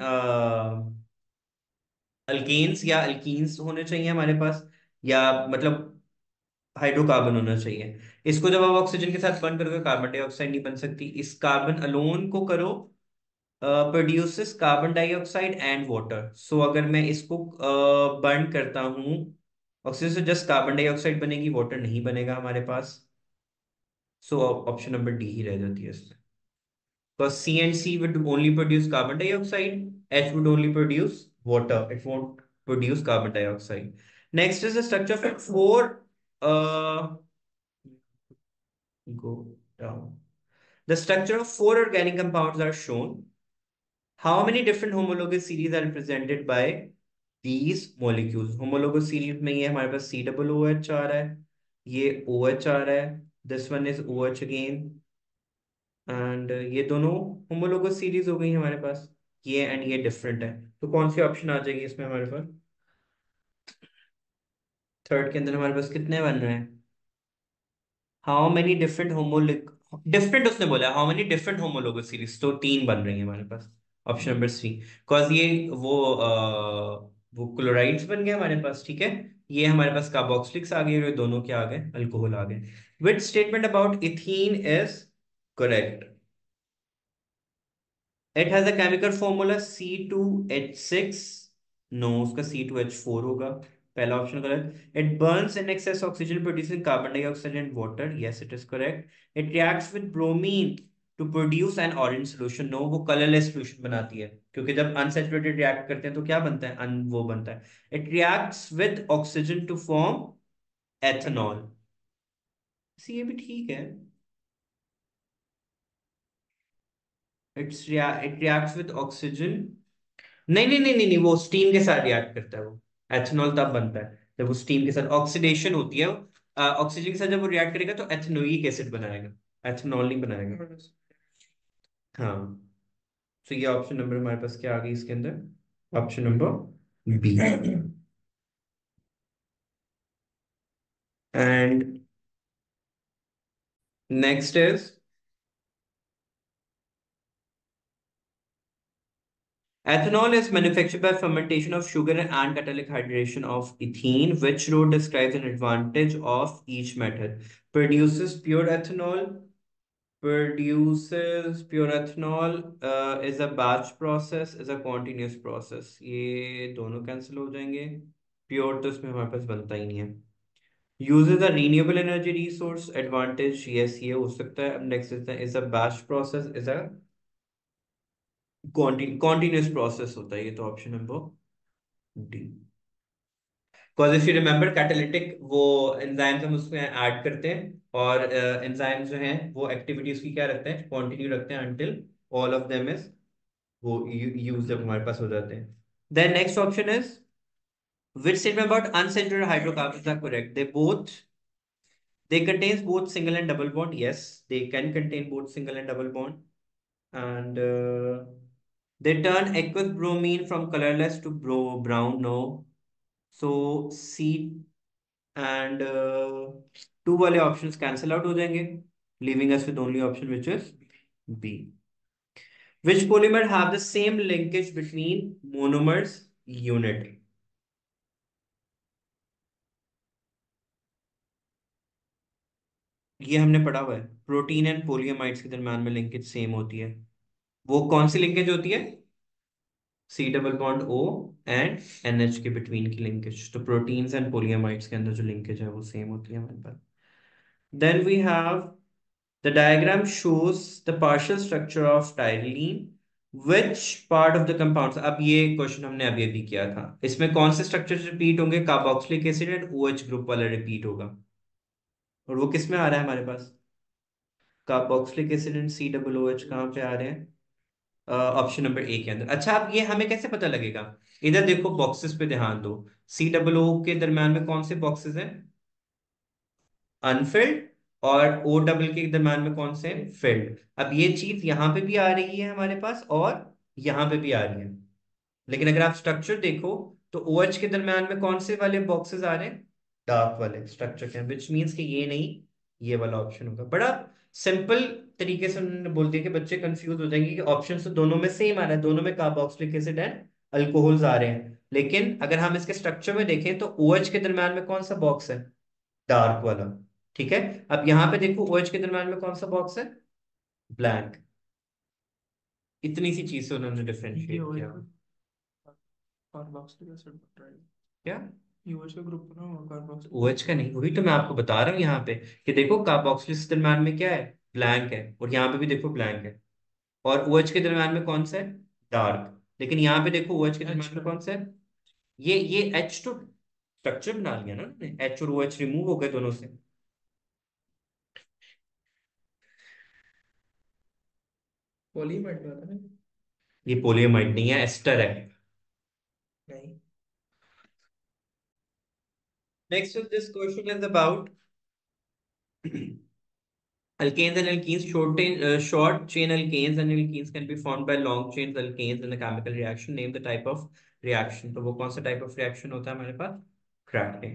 alkanes या alkenes होने चाहिए हमारे पास, या मतलब हाइड्रोकार्बन होना चाहिए। इसको जब आप ऑक्सीजन के साथ बर्न करोगे कार्बन डाइऑक्साइड नहीं बन सकती, इस कार्बन अलोन को करो produces carbon dioxide and water. So अगर मैं इसको बर्न करता हूँ, ऑक्सीजन से जस्ट कार्बन डाइऑक्साइड बनेगी, वाटर नहीं बनेगा हमारे पास। सो ऑप्शन नंबर डी ही रह जाती है इसमें, because C and C would only produce carbon dioxide, H would only produce water, it won't produce carbon dioxide. Next is the structure of four, uh, go down. The structure of four organic compounds are shown. How many different homologous series are represented by these molecules? Homologous series में ये हमारे पास COOH आ रहा है, ये OH आ रहा है, this one is OH again, and ये दोनों होमोलोगस सीरीज हो गई हमारे पास, ये एंड ये डिफरेंट है, तो कौन सी ऑप्शन आ जाएगी इसमें हमारे पास? थर्ड के अंदर हमारे पास कितने बन रहे हैं? How many different homologic, different उसने बोला how many different homologous series, तो तीन बन रही है हमारे पास, ऑप्शन नंबर सी। कॉज ये वो क्लोराइड्स बन गए हमारे पास, ठीक है। ये हमारे पास कार्बोक्सिलिक्स आ गए, और ये दोनों क्या आ गए? अल्कोहल आ गए। Which statement about ethene is correct? It has a chemical formula C2H6। No, उसका C2H4 होगा। पहला ऑप्शन गलत। It burns in excess oxygen producing carbon dioxide and water, yes it is correct. It reacts with bromine to produce an orange solution, no, वो colourless solution बनाती है, क्योंकि जब अनसैचुरेटेड रिएक्ट करते हैं तो क्या बनता है? वो बनता है। It reacts with oxygen to form ethanol, ये भी ठीक है। इट रिएक्ट्स विद ऑक्सीजन, नहीं नहीं नहीं नहीं नहीं, वो स्टीम के साथ रिएक्ट करता है वो। एथेनॉल तब बनता है जब वो स्टीम के साथ ऑक्सीडेशन होती है, ऑक्सीजन के साथ जब वो रिएक्ट करेगा तो एथेनोइक एसिड बनाएगा, एथेनॉल नहीं बनाएगा। हाँ, तो ये ऑप्शन नंबर हमारे पास क्या आ गई इसके अंदर? Option number B. And next is ethanol is manufactured by fermentation of sugar and catalytic hydration of ethene. Which row describes an advantage of each method? Produces pure ethanol. Produces pure ethanol is a batch process, is a continuous process. ये दोनों cancel हो जाएंगे। Pure तो इसमें हमारे पास बनता ही नहीं है। Uses a renewable energy resource advantage, yes ये हो सकता है। अब next is a batch process, is a continuous process होता है, ये तो option number D. Because if you remember catalytic वो एंजाइम्स हम उसमें ऐड करते हैं, और एंजाइम्स जो हैं वो एक्टिविटीज की क्या रखते हैं? कंटिन्यू रखते हैं until all of them is वो यूज जब हमारे पास हो जाते हैं। Then next option is which statement about unsaturated hydrocarbons are correct? They contains both single and double bond, yes they can contain both single and double bond. And they turn aqueous bromine from colorless to brown, no, so C and two वाले options cancel out हो जाएंगे, leaving us with only option which is B. Which polymer have the same linkage between monomers unit? ये हमने पढ़ा हुआ है, protein and polyamides के दरम्यान में लिंकेज सेम होती है। वो कौन सी लिंकेज होती है? C double bond O and NH के बिटवीन की लिंकेज, तो प्रोटीन्स एंड पोलियमाइड्स के अंदर जो लिंकेज है वो सेम होती है हमारे पास। Then we have the diagram shows the partial structure of tyrosine. Which part of the compounds, अब ये क्वेश्चन हमने अभी अभी किया था, इसमें कौन से स्ट्रक्चर रिपीट होंगे? Carboxylic acid and OH group वाला रिपीट होगा, और वो किस में आ रहा है हमारे पास? कार्बोक्सिलिक एसिड एंड COOH कहाँ पे आ रहे हैं? ऑप्शन नंबर ए के अंदर। अच्छा, अब ये हमें कैसे पता लगेगा? इधर देखो, बॉक्सेस पे ध्यान दो। COO के दरम्यान में कौन से बॉक्सेस हैं? अनफिल्ड। और O के दरम्यान में कौन से? फिल्ड। अब ये चीज यहां पे भी आ रही है हमारे पास, और यहां पे भी आ रही है, लेकिन अगर आप स्ट्रक्चर देखो तो OH के दरम्यान में कौन से वाले बॉक्सेस आ रहे हैं? डार्क वाले स्ट्रक्चर के, विच मीन्स कि ये नहीं, ये वाला ऑप्शन होगा। बड़ा सिंपल तरीके से उन्होंने बोल दिया कि बच्चे कंफ्यूज हो जाएंगे कि ऑप्शन तो दोनों में सेम आ रहा है, दोनों में कार्बोक्सिलिक एसिड एंड अल्कोहल्स आ रहे हैं, लेकिन अगर हम इसके स्ट्रक्चर में देखें तो OH के दरम्यान में कौन सा बॉक्स है? डार्क वाला। ठीक है, अब यहां पे देखो OH के दरम्यान में कौन सा बॉक्स है? ब्लैंक। इतनी सी चीज से उन्होंने डिफरेंशिएट किया। कार्बोक्सिलिक एसिड बन रहा है। क्या? यूएच का ग्रुप ना कार्बोक्सिलिक। OH का नहीं, वही तो मैं आपको बता रहा हूँ यहाँ पे कि देखो कार्बोक्सिलिक के दरम्यान में क्या है? ब्लैंक है, और यहाँ पे भी देखो ब्लैंक है, और OH के दरम्यान में कौन सा है? डार्क। लेकिन यहाँ पे देखो OH के दरम्यान में कौन सा है? ये H तो स्ट्रक्चर बना लिया ना उन्होंने, H और OH रिमूव हो गए दोनों से। पॉलीमर में होता है ना? ये पोलियमाइड नहीं है, एस्टर है। नहीं। Next this question is about Alkanes and alkenes, short chain alkanes and alkenes can be formed by long chain alkanes in a chemical reaction. Name the type of reaction. तो वो कौन सा type of reaction होता है हमारे पास? Cracking.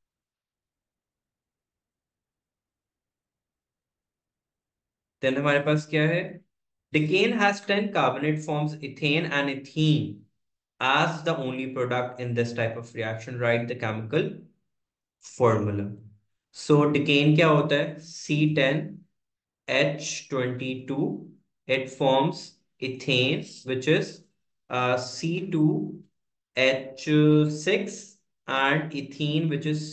Then हमारे पास क्या है? Decane has 10 carbonate forms ethane and ethene as the only product in this type of reaction. Write the chemical formula. So decane क्या होता है? C10H22. It forms ethane, which is C2H6, and ethene, which is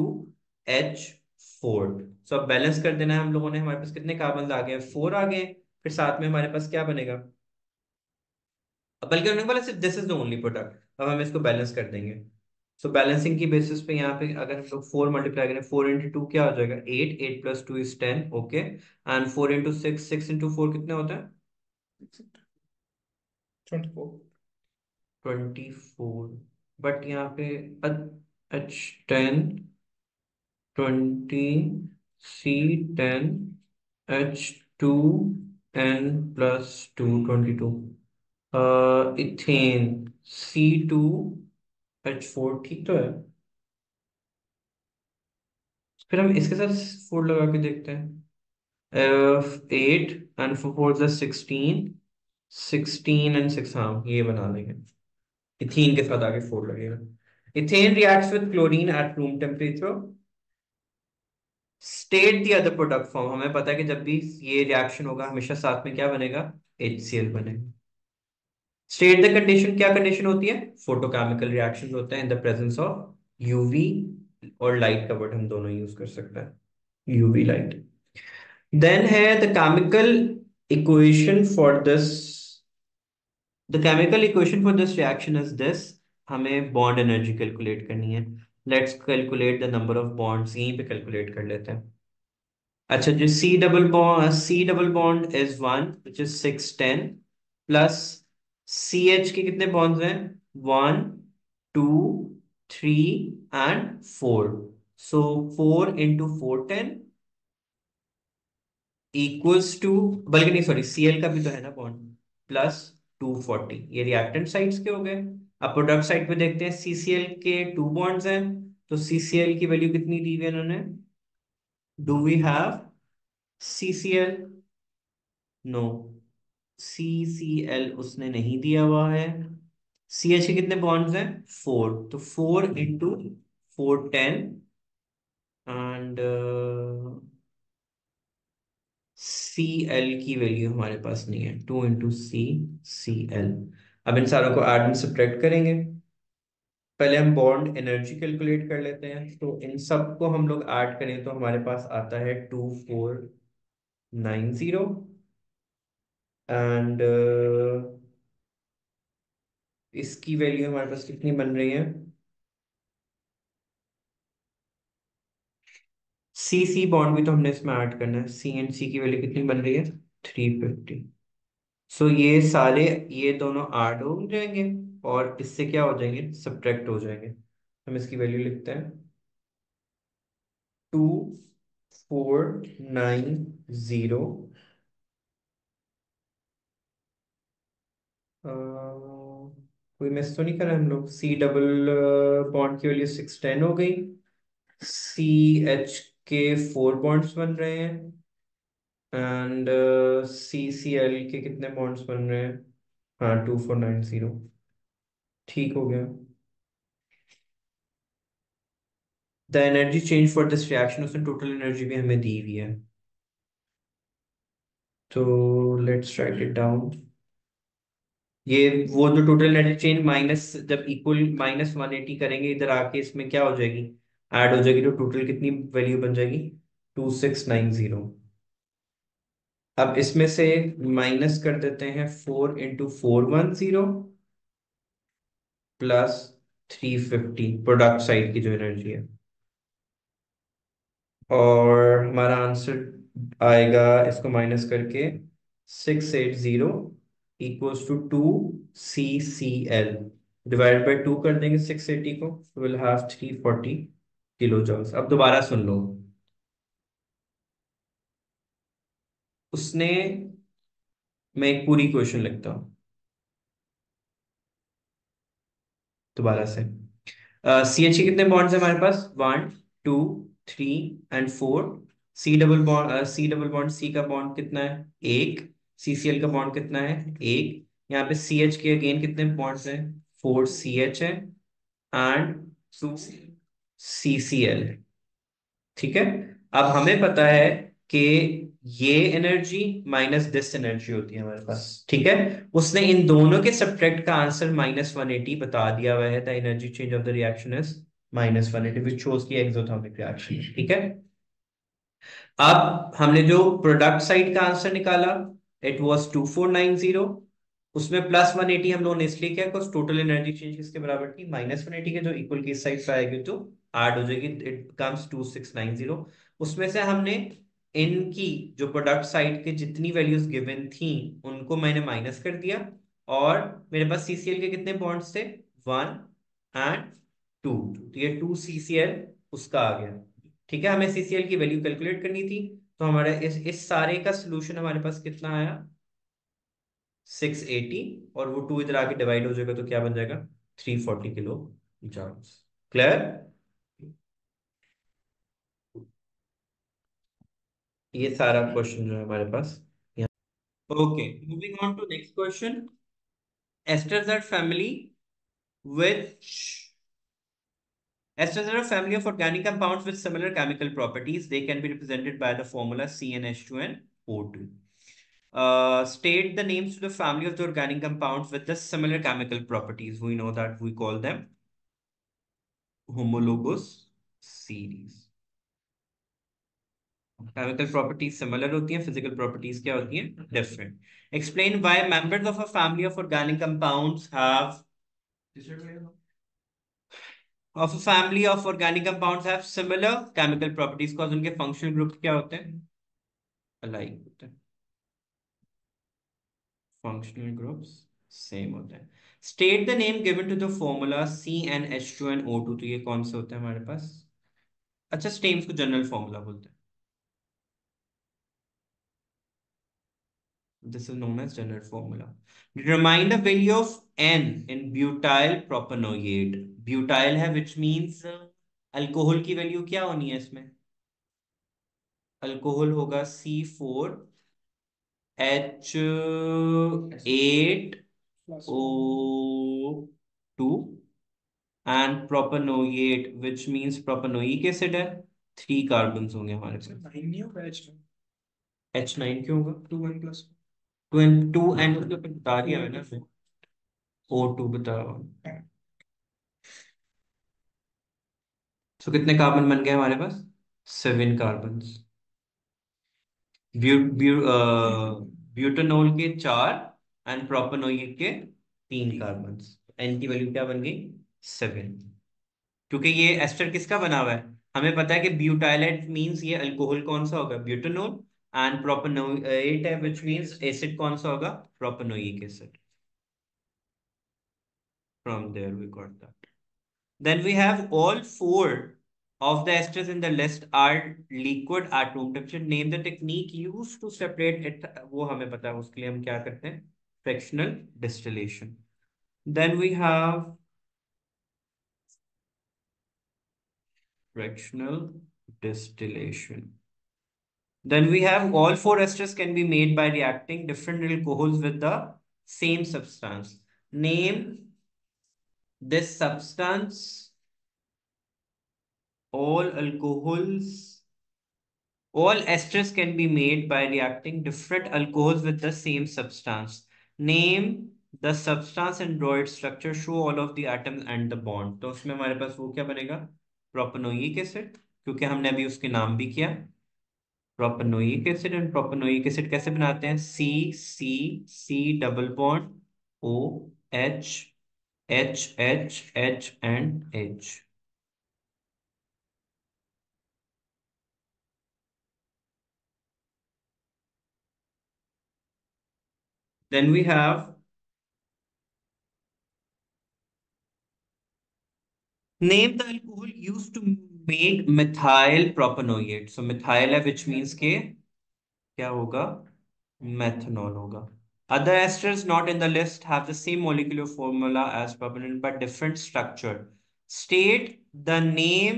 C2H4. So अब balance कर देना है हम लोगों ने. हमारे पास कितने कार्बन आ गए? 4 आ गए. फिर साथ में हमारे पास क्या बनेगा? अब बल्कि उन्होंने बोला सिर्फ this is the only product. अब हम इसको बैलेंस कर देंगे. सो बैलेंसिंग की बेसिस पे यहाँ पे अगर हम लोग 4 मल्टीप्लाई करें, 4 into 2 क्या हो जाएगा? 8. 8 + 2 is 10. Okay. And 4 into 6, 6 into 4 कितने होता है? 24। 24. बट यहाँ पे H10 20 C10 H2n + 2 22. Ethane C2H4. ठीक तो है. फिर हम इसके साथ 4 लगा के देखते हैं. 8 and 4 is 16. 16 and 6, हाँ ये बना देंगे. इथीन के साथ आगे 4 लगेगा. Ethane reacts with chlorine at room temperature. State the other product form. हमें पता है कि जब भी ये रिएक्शन होगा हमेशा साथ में क्या बनेगा? HCl बनेगा. State the condition. क्या कंडीशन होती है? फोटोकेमिकल रिएक्शंस होते हैं in the presence of UV और लाइट का वर्ड हम दोनों यूज कर सकते हैं. UV light. देन है the chemical equation for this. The chemical equation for this reaction is this. हमें बॉन्ड एनर्जी कैलकुलेट करनी है. Let's calculate the number of bonds. यहीं पे कैलकुलेट कर लेते हैं. अच्छा, जो C double bond is 1 which is 610 plus CH के कितने बॉन्ड्स हैं? 1 2 3 and 4. So 4 into 4 10 equals to, बल्कि नहीं सॉरी, Cl का भी तो है ना बॉन्ड, प्लस 240. ये रिएक्टेंट साइड्स के हो गए. अब प्रोडक्ट साइड पे देखते हैं. CCl के 2 बॉन्ड्स हैं, तो CCl की वैल्यू कितनी दी हुई है इन्होंने? Do we have CCl? No. CCl उसने नहीं दिया हुआ है. CH के कितने बॉन्ड्स हैं? 4. तो 4 into 4 10 एंड Cl की वैल्यू हमारे पास नहीं है. 2 into CCl. अब इन सारों को ऐड एंड सब्ट्रैक्ट करेंगे. पहले हम बॉन्ड एनर्जी कैलकुलेट कर लेते हैं. तो इन सब को हम लोग ऐड करें तो हमारे पास आता है 2490. एंड इसकी वैल्यू हमारे पास कितनी बन रही है? C बॉन्ड भी तो हमने इसमें ऐड करना है. C की वैल्यू कितनी बन रही है? 350. सो ये सारे, ये दोनों ऐड हो जाएंगे और इससे क्या हो जाएंगे? सब्ट्रैक्ट हो जाएंगे. हम इसकी वैल्यू लिखते हैं. 2490. कोई मिस तो नहीं करा हम लोग? C डबल बॉन्ड की वैल्यू 610 हो गई. CH के 4 बॉन्ड्स बन रहे हैं. एंड CCl के कितने बॉन्ड्स बन रहे हैं? हाँ, 2490. ठीक हो गया. The energy change for this reaction, उसने टोटल एनर्जी भी हमें दी हुई है. तो लेट्स राइट इट डाउन. ये वो जो टोटल एनर्जी चेंज माइनस, जब इक्वल -180 करेंगे इधर आके, इसमें क्या हो जाएगी? ऐड हो जाएगी. तो टोटल कितनी वैल्यू बन जाएगी? 2690. अब इसमें से माइनस कर देते हैं 4 into 410 प्लस 350 प्रोडक्ट साइड की जो एनर्जी है. और हमारा आंसर आएगा इसको माइनस करके 680 equals to 2 CCl. Divide by 2 कर देंगे 680 को, विल हैव 340 किलो जूल्स. अब दोबारा सुन लो. उसने, मैं एक पूरी क्वेश्चन लिखता हूँ दोबारा से। सी एच के कितने बॉन्ड्स है हमारे पास? 1 2 3 and 4। C double bond, C का बॉन्ड कितना है? एक। सी सी एल का बॉन्ड कितना है? एक। यहाँ पे सी एच के अगेन कितने बॉन्ड्स हैं? 4 CH है एंड 2 CCl। ठीक है। अब हमें पता है कि ये एनर्जी माइनस दिस एनर्जी होती है हमारे पास। ठीक है। उसने इन दोनों के सब्ट्रैक्ट का आंसर -180 बता दिया हुआ है। The energy change of the reaction is -180 which shows की एक्सोथर्मिक रिएक्शन। ठीक है। अब हमने जो प्रोडक्ट साइड का आंसर निकाला, इट वाज 2490। उसमें +180 हम लोगों ने इसलिए किया बिकॉज टोटल एनर्जी चेंज किसके बराबर थी? -180 के, जो इक्वल की साइड पे आएगी तो ऐड हो जाएगी, इट कम्स 2690। उसमें से हमने इनकी जो प्रोडक्ट साइड के जितनी वैल्यूज गिवन थी उनको मैंने माइनस कर दिया, और मेरे पास सीसीएल के कितने बॉन्ड्स थे? 1 एंड 2। तो ये 2 CCl उसका आ गया। ठीक है। हमें सीसीएल की वैल्यू कैलकुलेट करनी थी, तो हमारे इस सारे का सोल्यूशन हमारे पास कितना आया? 680। और वो 2 इधर आके डिवाइड हो जाएगा तो क्या बन जाएगा? 340 किलो जूल्स। क्लियर? ये सारा क्वेश्चन जो है हमारे पास। Okay, moving on to next question. Esters are family which Esters are a family of organic compounds with similar chemical properties. They can be represented by the formula CnH2 and O2. State the names to the family of the organic compounds with the similar chemical properties. We know that we call them homologous series. Chemical properties similar होती हैं, physical properties क्या होती हैं? Different. Explain why members of a family of organic compounds have similar chemical properties because उनके functional groups क्या होते हैं? Alike होते हैं। Functional groups same होते हैं। State the name given to the formula CnH2 and O2। तो ये कौन से होते हैं हमारे पास? अच्छा, स्टेम्स को जनरल फॉर्मूला बोलते हैं। This is known as general formula. Determine the value of N in butyl propanoate. Butyl है which means अल्कोहल की वैल्यू क्या होनी है इसमें? अल्कोहल होगा C4H8O2 and propanoate which means propanoic acid है। 3 कार्बन होंगे हमारे पास। H9 क्यों होगा? 2N तो बता दिया मैंने। O2 बताओ। तो कितने कार्बन बन गए हमारे पास? 7 कार्बन। ब्यूटानॉल के 4 एंड प्रोपेनोइक के 3 कार्बन। एन की वैल्यू क्या बन गई? 7। क्योंकि ये एस्टर किसका बना हुआ है? हमें पता है कि ब्यूटाइलेट मींस ये अल्कोहल कौन सा होगा? ब्यूटानॉल। एंड प्रोपेनोएट है व्हिच मींस एसिड कौन सा होगा? Propanoic acid. From there we got that. Then we have all 4 of the esters in the list are liquid at room temperature. Name the technique used to separate it. वो हमें पता है, उसके लिए हम क्या करते हैं? Fractional distillation. Then we have fractional distillation. Then we have all 4 esters can be made by reacting different alcohols with the same substance. Name this substance. All alcohols All esters can be made by reacting different alcohols with the same substance. Name the substance and draw its structure. Show all of the atoms and the bond. तो उसमें हमारे पास वो क्या बनेगा? Propanoic acid, क्योंकि हमने अभी उसके नाम भी किया propanoic acid. And propanoic acid कैसे बनाते हैं? C C C double bond O H H H H and H. Then we have name the alcohol used to make methyl propanoate. So methyl है which means के क्या होगा? methanol होगा. Other esters not in the list have the same molecular formula as propanol but different structure. State the name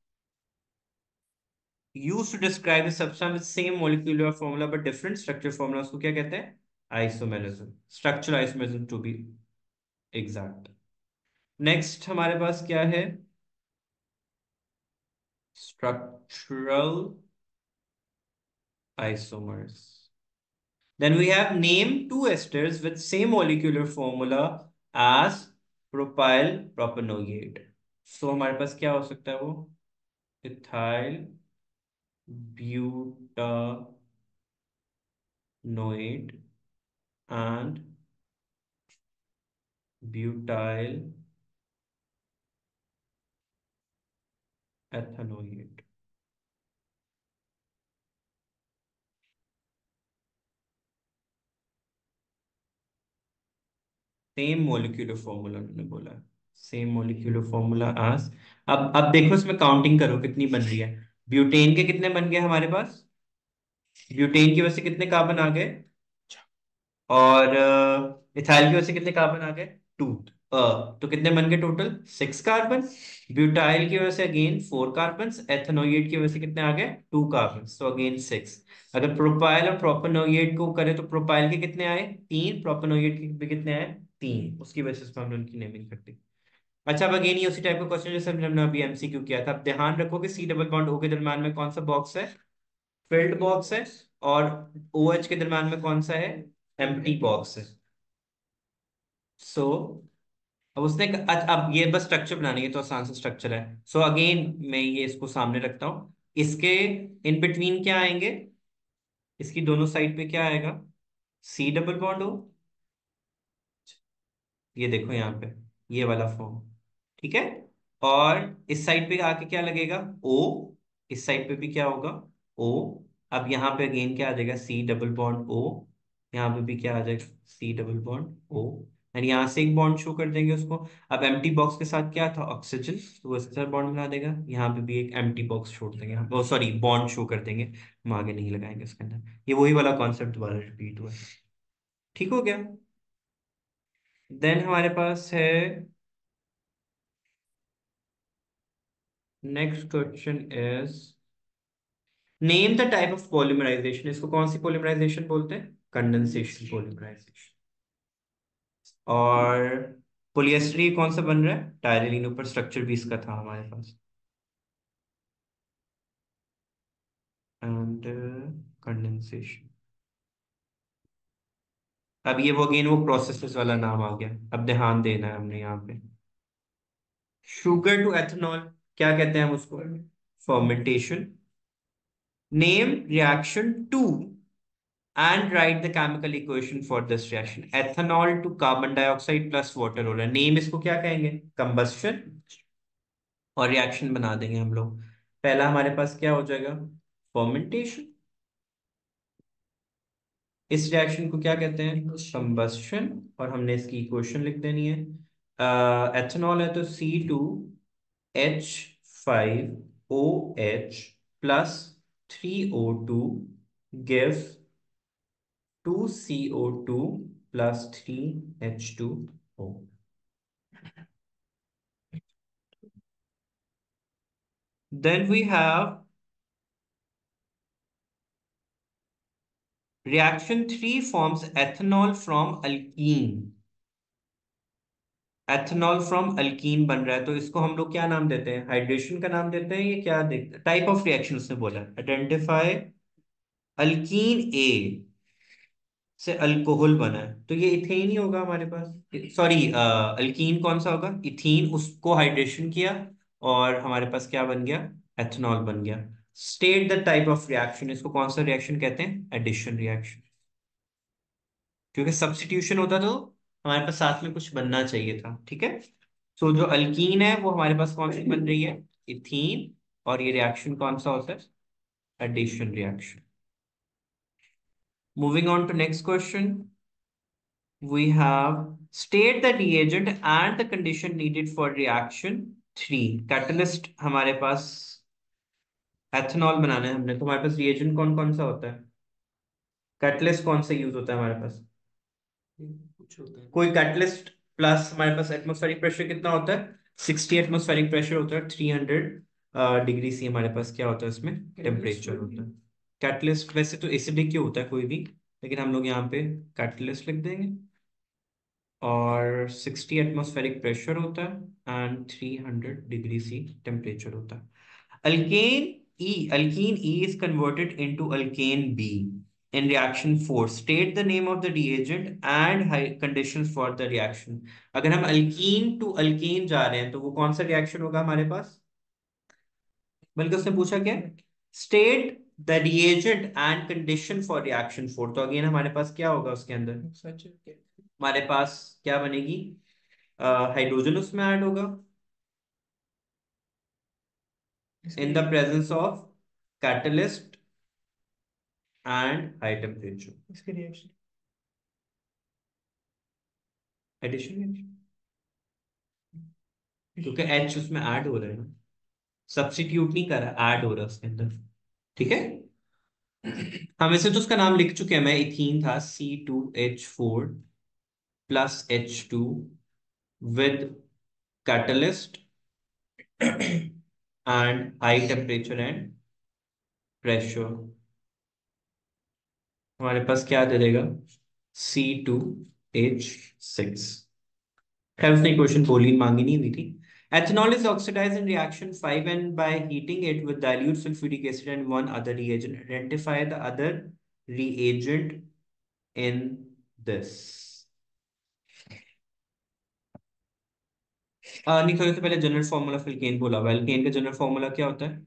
used to describe the substance with same molecular formula but different structure formula. उसको क्या कहते हैं? Isomerism. Structural isomerism to be exact. Next हमारे पास क्या है? Structural isomers. Then we have name two esters with same molecular formula as propyl propanoate. So हमारे पास क्या हो सकता है वो? Ethyl butanoate and butyl ethanoate. Same molecular formula उन्होंने बोला है. Same molecular formula as. अब देखो इसमें काउंटिंग करो कितनी बन रही है. ब्यूटेन के कितने बन गए हमारे पास? ब्यूटेन की वजह से कितने कार्बन आ गए? और इथाइल की वजह से कितने कार्बन आ गए? 2. तो कितने बन गए टोटल? 6 कार्बन. ब्यूटाइल की वजह से अगेन 4 कार्बन. एथेनोएट की वजह से कितने आ गए? 2 कार्बन. So again 6. अगर प्रोपाइल और प्रोपेनोएट को करें तो प्रोपाइल के कितने आए? 3. प्रोपेनोएट के भी कितने आए? 3. उसकी वजह से हमने उनकी नेमिंग कर दी. अच्छा, अब अगेन ये उसी टाइप का क्वेश्चन जैसे हमने अभी एमसीक्यू किया था. अब ध्यान रखो कि सी डबल बॉन्ड ओ के दरम्यान में कौन सा बॉक्स है? फिल्ड बॉक्स है. और ओ एच के दरम्यान में कौन सा है? एम्प्टी बॉक्स है. सो अब अब ये बस स्ट्रक्चर बनानी है तो आसान सा स्ट्रक्चर है. सो अगेन मैं ये इसको सामने रखता हूँ. इसके इन बिटवीन क्या आएंगे? इसकी दोनों साइड पे क्या आएगा? C double bond O. ये देखो यहाँ पे ये वाला फॉर्म. ठीक है. और इस साइड पे आके क्या लगेगा? ओ. इस साइड पे भी क्या होगा? ओ. अब यहाँ पे अगेन क्या आ जाएगा? C double bond O. यहाँ पे भी क्या आ जाएगा? C double bond O. And यहाँ से एक बॉन्ड शो कर देंगे उसको. अब एम्प्टी बॉक्स के साथ क्या था? ऑक्सीजन. तो वो इसके साथ बॉन्ड बना देगा. यहाँ पे भी एक एम्प्टी बॉक्स छोड़ देंगे. सॉरी, बॉन्ड शो कर देंगे. हम आगे नहीं लगाएंगे इसके अंदर. ये वही वाला कॉन्सेप्ट दोबारा रिपीट हुआ है. ठीक हो गया. देन हमारे पास है next question is name the type of polymerisation. इसको कौन सी पॉलीमराइजेशन बोलते हैं? Condensation polymerisation. और पॉलीएस्टर कौन सा बन रहा है? टायरेलिन. ऊपर स्ट्रक्चर भी इसका था हमारे पास. And condensation. अब ये वो अगेन वो प्रोसेसेस वाला नाम आ गया. अब ध्यान देना है हमने यहाँ पे. शुगर टू एथेनॉल क्या कहते हैं हम उसको? Fermentation. Name reaction two and write the chemical equation for this reaction. Ethanol to carbon dioxide plus water हो रहा है. नेम इसको क्या कहेंगे? कंबस्शन. और रिएक्शन बना देंगे हम लोग. पहला हमारे पास क्या हो जाएगा? फर्मेंटेशन. इस रिएक्शन को क्या कहते हैं? कंबस्शन. और हमने इसकी इक्वेशन लिख देनी है. एथेनॉल है तो C2H5OH plus 3O2 give 2CO2 plus 3H2O. Then we have reaction 3 forms ethanol from alkene. Ethanol from alkene बन रहा है तो इसको हम लोग क्या नाम देते हैं? हाइड्रेशन का नाम देते हैं. ये क्या देखते हैं? टाइप ऑफ रिएक्शन उसने बोला. आइडेंटिफाई अल्कीन ए से अल्कोहल बना है तो ये इथेन ही होगा हमारे पास. सॉरी, अल्कीन कौन सा होगा? इथीन. उसको हाइड्रेशन किया और हमारे पास क्या बन गया? एथेनॉल बन गया. State the type of reaction. इसको कौन सा रिएक्शन कहते हैं? Addition reaction. क्योंकि सब्स्टिट्यूशन होता तो हमारे पास साथ में कुछ बनना चाहिए था. ठीक है. सो जो अल्कीन है वो हमारे पास कौन सी बन रही है? इथीन. और ये रिएक्शन कौन सा होता है? Addition reaction. Moving on to next question. We have state the reagent and the condition needed for reaction 3. Catalyst हमारे पास एथेनॉल बनाना है हमने तो हमारे पास रिएजेंट कौन कौन सा होता है? कैटलिस्ट कौन सा यूज होता है हमारे पास? कुछ होता है कोई कैटलिस्ट प्लस हमारे पास एटमॉस्फेरिक प्रेशर कितना होता है? 60 एटमॉस्फेरिक प्रेशर होता है, 300 डिग्री सी हमारे पास क्या होता है इसमें टेम्परेचर होता है। कैटलिस्ट वैसे तो एसिडिक ही होता है कोई भी, लेकिन हम लोग यहाँ पे कैटलिस्ट लिख देंगे। और 60 एटमॉस्फेरिक प्रेशर होता है एंड 300 डिग्री सी टेम्परेचर होता है। Alkene E is converted into alkane B in reaction 4. State the name of the reagent and conditions for the reaction. अगर हम alkene to alkane जा रहे हैं तो वो कौन सा रिएक्शन होगा हमारे पास? बल्कि उसने पूछा क्या? State the reagent and condition for reaction 4. तो अगेन हमारे पास क्या होगा उसके अंदर? हमारे पास क्या बनेगी? हाइड्रोजन उसमें ऐड होगा in the presence of catalyst and high temperature. इसके रिएक्शन एडिशन, क्योंकि H उसमें ऐड हो रहा है ना, सब्स्टिट्यूट नहीं कर रहा, ऐड हो रहा है उसके अंदर। ठीक है, हम वैसे तो उसका नाम लिख चुके हैं, मैं इथीन था C2H4 plus H2 with catalyst and high temperature and pressure. हमारे पास क्या दे देगा? C2H6। खैर उसने क्वेश्चन बोली मांगी नहीं हुई थी। Ethanol is oxidized in reaction 5 and by heating it with dilute sulfuric acid and one other reagent. Identify the other reagent in this. नहीं, थोड़ी तो पहले जनरल फॉर्मूला ऑफ एल्केन बोला हुआ है। एल्केन का जनरल फॉर्मूला क्या होता है?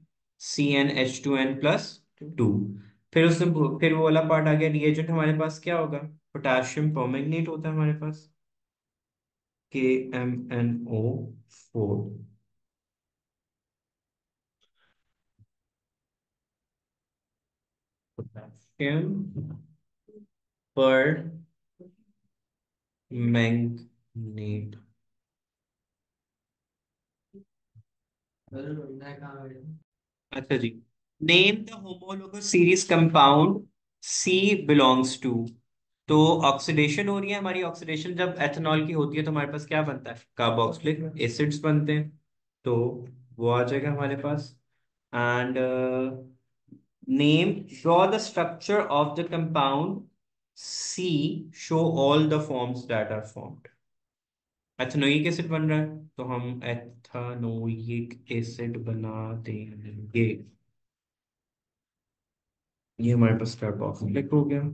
CnH2n+2। फिर वो वाला पार्ट आ गया, रिएजेंट हमारे पास क्या होगा? पोटेशियम परमैंगनेट होता है हमारे पास, KMnO4। Potassium permanganate. अच्छा जी, name the homologous series compound C belongs to. तो ऑक्सीडेशन हो रही है हमारी, ऑक्सीडेशन जब एथेनॉल की होती है तो हमारे पास क्या बनता है? कार्बोक्सिलिक एसिड्स बनते हैं। तो वो आ जाएगा हमारे पास। And name, draw the structure of the compound C, show all the forms that are formed. Ethanoic acid बन रहा है तो हम एथेनोइक एसिड बना देंगे। ये हमारे पास कार्बोक्सिलिक हो गया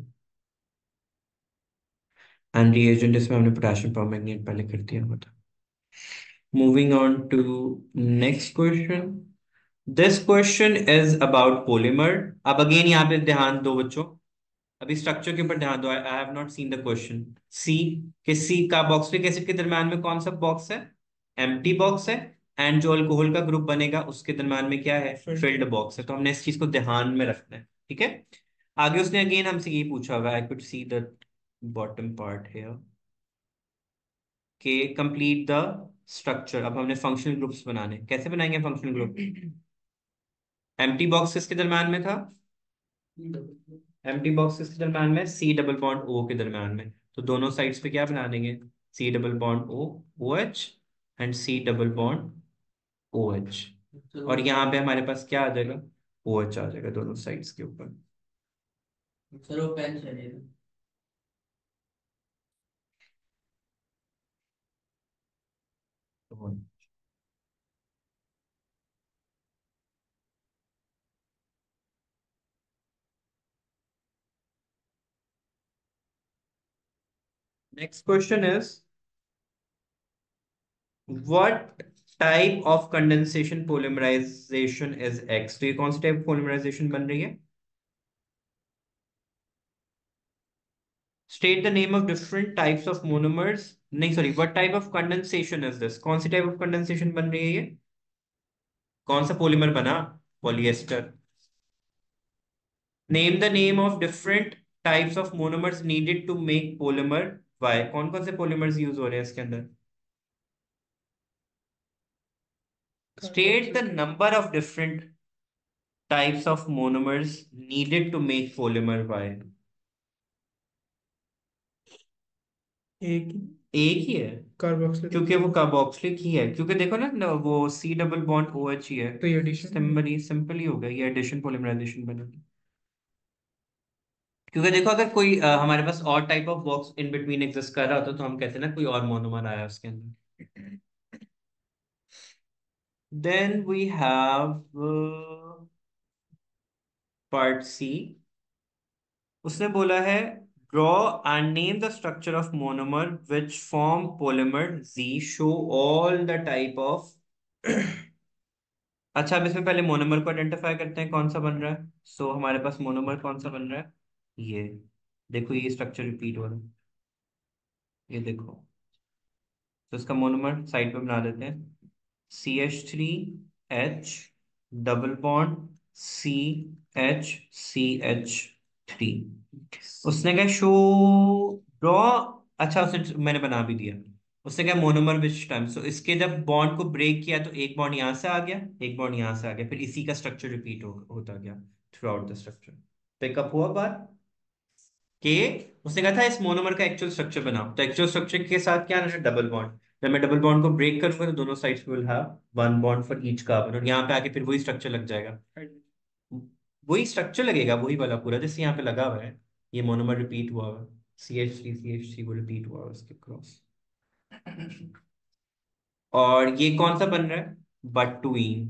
एंड रिएजेंट इसमें हमने पोटेशियम परमैंगनेट पहले कर दिया हुआ था। Moving on to next question. This question is about polymer. अब अगेन यहाँ पे ध्यान दो बच्चों, अभी स्ट्रक्चर के ऊपर ध्यान दो। I have not seen the question. C के सी कार्बोक्सिलिक एसिड के दरम्यान में कौन सा बॉक्स है? एम्प्टी बॉक्स है। एंड जो अल्कोहल का ग्रुप बनेगा उसके दरम्यान में क्या है? फिल्ड बॉक्स है। तो हमने इस चीज को ध्यान में रखना है। ठीक है, आगे उसने अगेन हमसे यही पूछा हुआ है। I could see the bottom part here के कंप्लीट द स्ट्रक्चर। अब हमने फंक्शनल ग्रुप्स बनाने, कैसे बनाएंगे फंक्शनल ग्रुप? एम्प्टी बॉक्स किसके दरम्यान में था? एम्प्टी बॉक्सेस के दरम्यान में सी डबल बॉन्ड ओ के दरम्यान में। तो दोनों साइड्स पे क्या बना देंगे? C double bond O, O H and C double bond O H. और यहाँ पे हमारे पास क्या आ जाएगा? ओ एच आ जाएगा दोनों साइड्स के ऊपर। सर वो पेन चाहिए। Next question is what type of condensation polymerisation is X. तो ये कौन सी टाइप पोलिमराइजेशन बन रही है? State the name of different types of monomers. नहीं sorry, what type of condensation is this? कौन सी टाइप ऑफ कंडेंसेशन बन रही है ये? कौन सा पॉलीमर बना? Polyester. Name the name of different types of monomers needed to make polymer Y. कौन कौन से polymers यूज हो रहे हैं इसके अंदर? State the number of different types of monomers needed to make polymer Y. एक एक ही है, कार्बोक्सिलिक क्योंकि वो कार्बोक्सिलिक ही है, क्योंकि देखो ना वो C डबल बॉन्ड OH ही है, तो ये एडिशन सिंपल ही हो गया, ये एडिशन पॉलीमराइजेशन बनेगी। क्योंकि देखो अगर कोई हमारे पास और type of box in between exist कर रहा होता तो हम कहते हैं ना कोई और मोनोमर आया उसके अंदर। Then we have part C। उसने बोला है draw and name the structure of monomer which form polymer Z, show all the type of. अच्छा, अब इसमें पहले मोनोमर को आइडेंटिफाई करते हैं कौन सा बन रहा है। हमारे पास मोनोमर कौन सा बन रहा है, ये देखो, ये स्ट्रक्चर रिपीट हो रहा है, ये देखो। तो इसका मोनोमर साइड पे बना देते हैं, CH3H डबल बॉन्ड CH3। उसने क्या शो ड्रॉ, अच्छा उसने, मैंने बना भी दिया। उसने क्या मोनोमर विच टाइम, सो इसके जब बॉन्ड को ब्रेक किया तो एक बॉन्ड यहां से आ गया, एक बॉन्ड यहां से आ गया, फिर इसी का स्ट्रक्चर रिपीट होता गया throughout the structure. Pick up हुआ बात कि उसने कहा था इस मोनोमर का एक्चुअल स्ट्रक्चर बनाओ, तो एक्चुअल स्ट्रक्चर के साथ क्या है, डबल बॉन्ड। जब मैं डबल बॉन्ड को ब्रेक करूंगा तो दोनों sides will have one bond for each carbon, और यहाँ पे आके फिर वही स्ट्रक्चर लग जाएगा, वही स्ट्रक्चर लगेगा, वही वाला पूरा जैसे यहाँ पे लगा हुआ है। ये मोनोमर रिपीट हुआ हुआ है, CH3 वो रिपीट हुआ हुआ है उसके क्रॉस। और ये कौन सा बन रहा है, बटुईन।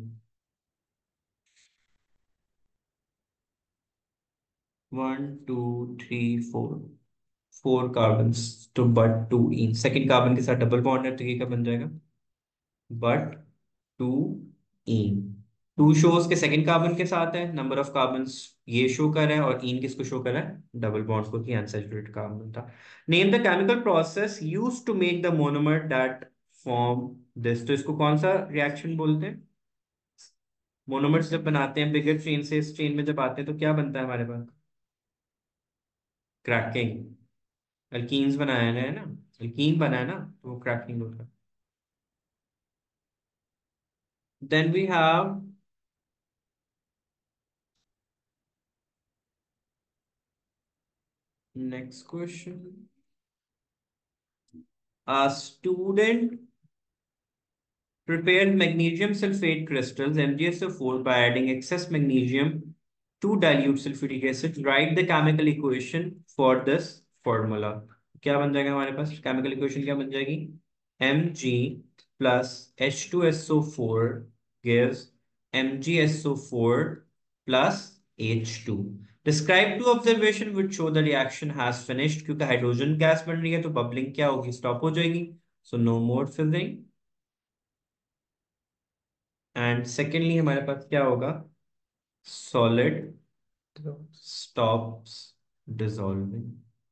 1 2 3 4, 4 कार्बन, तो बटुईन। सेकेंड कार्बन के साथ डबल बॉन्ड है तो ये क्या बन जाएगा, but two ene. Two shows के सेकंड कार्बन के साथ है, नंबर ऑफ कार्बन ये शो कर रहा है, और इन किसको शो कर रहा है, डबल बॉन्ड को, कि अनसैचुरेटेड कार्बन था। Name the chemical process used to make the monomer that form this, तो इसको कौन सा रिएक्शन बोलते हैं। मोनोमर्स जब बनाते हैं बिगर चेन से इस चेन में जब आते हैं तो क्या बनता है हमारे पास, क्रैकिंग। अल्कीन्स बनाया है ना, अल्कीन बना है ना, तो वो क्रैकिंग होता है। Then we have next question. A student prepared magnesium sulfate crystals MgSO4 by adding excess magnesium to dilute sulfuric acid. Write the chemical equation for this formula. क्या बन जाएगा हमारे पास, केमिकल इक्वेशन क्या बन जाएगी, Mg plus H2SO4 gives MgSO4 plus H2. Describe two observation which show the reaction has finished, क्योंकि hydrogen gas बन रही है तो बबलिंग क्या होगी, स्टॉप हो जाएगी, so no more filling। And secondly हमारे पास क्या होगा, solid stops dissolving।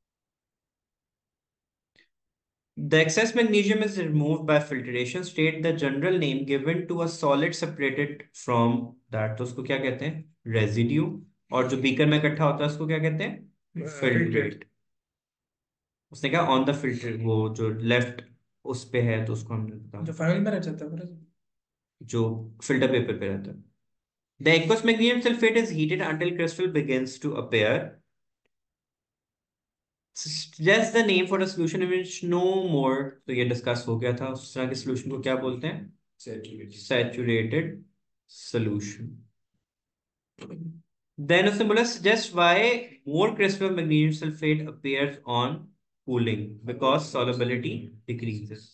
The excess magnesium is removed by filtration. State the general name given to a solid separated from that, तो उसको क्या कहते हैं, residue। और जो बीकर में इकट्ठा होता है उसको क्या कहते हैं, फिल्ट्रेट। उसने कहा ऑन द फिल्टर, वो जो लेफ्ट उस पे है तो उसको हमने बता, जो फाइनल में रह जाता है पूरा। जो फिल्टर पेपर पे रहता है। The aqueous magnesium sulfate is heated until crystal begins to appear. Just the name for a solution in which no more, तो ये डिस्कस हो गया था, उस तरह के सॉल्यूशन को क्या बोलते हैं, सैचुरेटेड सॉल्यूशन। देन उसने बोला suggest why more crystal magnesium sulfate appears on cooling, because solubility decreases।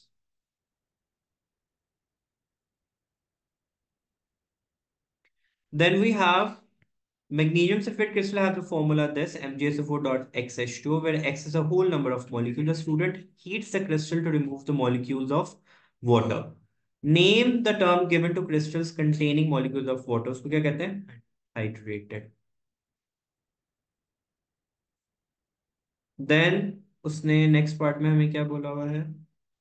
Then we have magnesium sulfate crystal have the formula this MgSO4.xH2, where X is a whole number of molecules. The student heats the crystal to remove the molecules of water. Name the term given to crystals containing molecules of water. उसको क्या कहते हैं, hydrated। Then उसने next part में हमें क्या बोला हुआ है,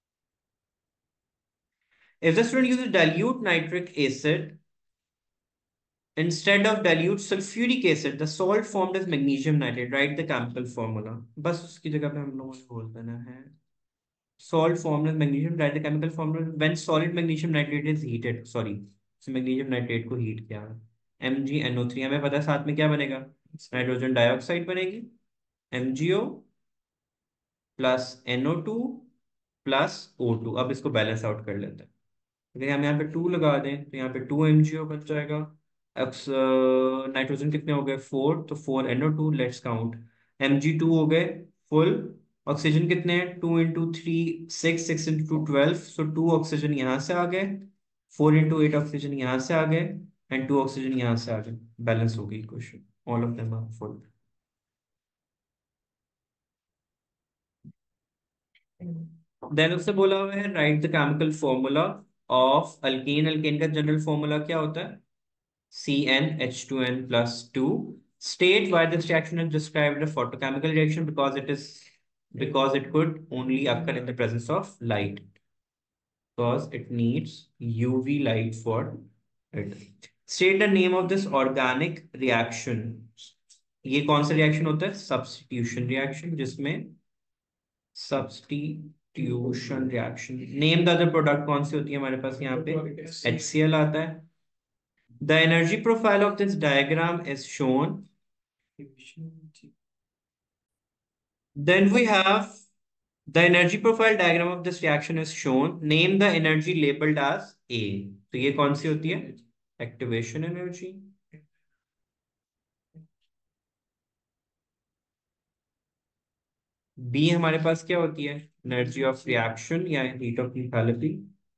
if the student uses dilute nitric acid instead of dilute sulfuric acid, the salt formed as magnesium nitrate. Write the chemical formula। बस उसकी जगह पे हम लोगों ने बोल देना है salt formed as magnesium, write the chemical formula when solid magnesium nitrate is heated, sorry, magnesium nitrate को हीट किया, MgNO3। हमें पता है साथ में क्या बनेगा, नाइट्रोजन डाइऑक्साइड बनेगी, MgO plus NO2 plus O2। अब इसको बैलेंस आउट कर लेते हैं। अगर हम यहाँ पे 2 लगा दें तो यहाँ पे 2 MgO बच जाएगा। अब नाइट्रोजन कितने हो गए? 4, तो 4NO2। Let's count. Mg2 हो गए फुल। ऑक्सीजन कितने हैं? 2 × 3 6, 6 × 2 12, सो 2 ऑक्सीजन यहाँ से आ गए, 4 × 8 ऑक्सीजन यहाँ से आ गए, एंड 2 ऑक्सीजन यहाँ से आ गए। बैलेंस हो गई equation, all of them are full. Then उससे बोला हुआ है write the chemical formula of alkane. Alkane का जनरल फॉर्मूला क्या होता है? CnH2n+2. State why this reaction is described as a photochemical reaction, because it could only occur in the presence of light, because it needs UV light for it. State the name of this organic reaction. ये कौन सा reaction होता है? Substitution reaction, जिसमें substitution reaction. Name the other product कौन सी होती है हमारे पास? यहाँ पे HCl आता है। The energy profile of this diagram is shown. Then we have the energy profile diagram of this reaction is shown. Name the energy labeled as A. तो ये कौन सी होती है? Activation energy. B हमारे पास क्या होती है? Energy of reaction या heat of enthalpy.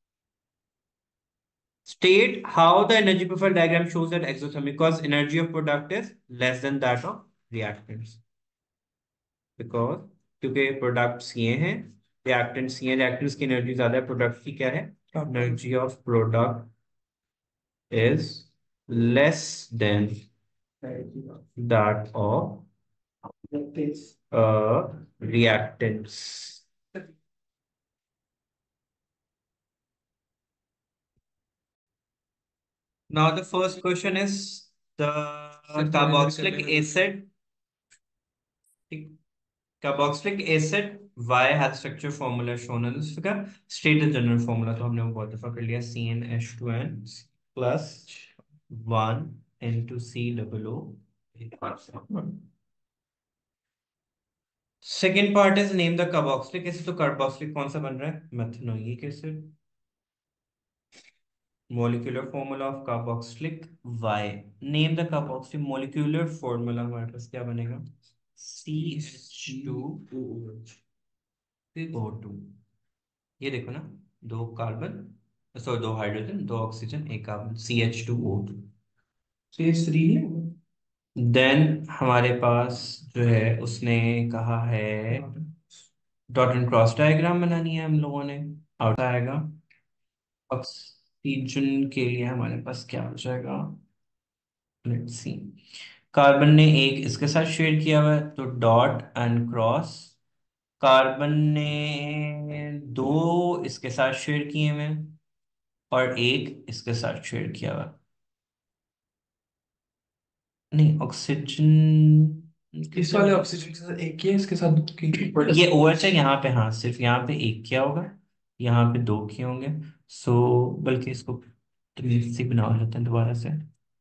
State how the energy profile diagram shows that exothermic, because energy of product is less than that of reactants. Because क्योंकि प्रोडक्ट्स ये हैं, रिएक्टेंट्स ये हैं, रिएक्टेंट्स की एनर्जी ज्यादा है, प्रोडक्ट की क्या है? Energy of product is less than that of reactants. Now the first question is the carboxylic acid. Carboxylic acid Y has structure formula shown in this figure. State the general formula. तो हमने वो बहुत दफा कर लिया, CnH2n plus 1 into COO. Second part is name the carboxylic acid. तो carboxylic कौन सा बन रहा है? Methanoic acid. Molecular formula of carboxylic Y। Name the carboxylic molecular formula हमारे पास क्या बनेगा? CH2OH। ये देखो ना, 2 carbon, sorry 2 hydrogen, 2 oxygen, 1 carbon, CH2O2। CH3 है। देन हमारे पास जो है उसने कहा है डॉट एंड क्रॉस डायग्राम बनानी है हम लोगों ने। आउट आएगा ऑक्सीजन के लिए हमारे पास क्या हो जाएगा? Let's see. कार्बन ने एक इसके साथ शेयर किया हुआ है, तो डॉट एंड क्रॉस। कार्बन ने 2 इसके साथ शेयर किए हुए हैं और 1 इसके साथ शेयर किया हुआ है। नहीं, ऑक्सीजन इस वाले ऑक्सीजन के साथ एक ही है, इसके साथ दो की। ये OH है यहाँ पे, हाँ सिर्फ यहाँ पे 1 किया होगा, यहाँ पे 2 किए होंगे। सो बल्कि इसको सी बना लेते हैं दोबारा से।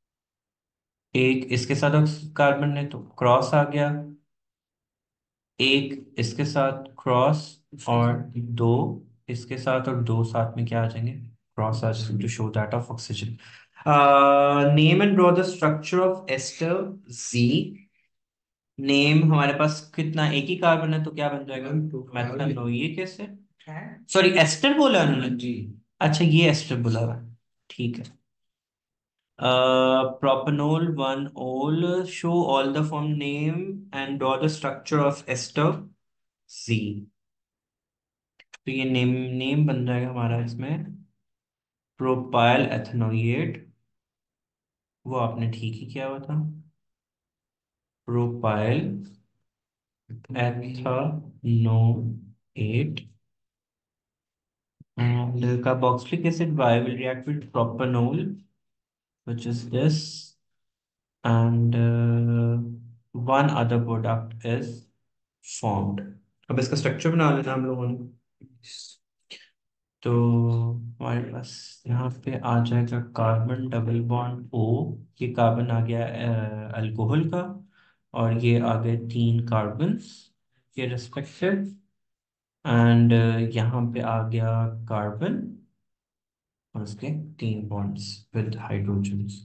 1 इसके साथ कार्बन ने तो क्रॉस आ गया, 1 इसके साथ क्रॉस, और 2 इसके साथ, और 2 साथ में क्या आ जाएंगे? क्रॉस आ जाएंगे, to show that of oxygen. Name and draw the structure of ester Z। नेम हमारे पास कितना? एक ही कार्बन है, तो क्या बन जाएगा? Methanoic acid. सॉरी, एस्टर बोला उन्होंने जी। अच्छा, ये एस्टर बोला हुआ है, ठीक है। Propanol 1 ol। Show all the form name and draw the structure of ester Z। तो ये नेम नेम बन जाएगा हमारा इसमें प्रोपाइल एथनोएट। वो आपने ठीक ही किया हुआ था, propyl ethanoate. And carboxylic acid Y will react with propanol, which is this, and one other product is formed. अब इसका स्ट्रक्चर बना लेना हम लोगों ने। तो हमारे पास यहाँ पे आ जाएगा कार्बन डबल बॉन्ड O। ये कार्बन आ गया अल्कोहल का, और ये आ गए 3 कार्बन के रिस्पेक्टिव। एंड यहाँ पे आ गया कार्बन और उसके 3 bonds with hydrogens.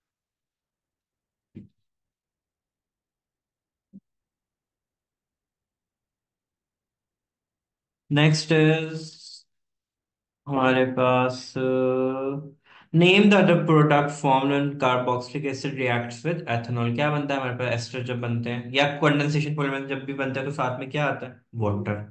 Next is हमारे पास name the other product formed when carboxylic acid reacts with ethanol. क्या बनता है हमारे पास एस्टर जब बनते हैं, या कंडेंसेशन पॉलीमर जब भी बनता है तो साथ में क्या आता है, water,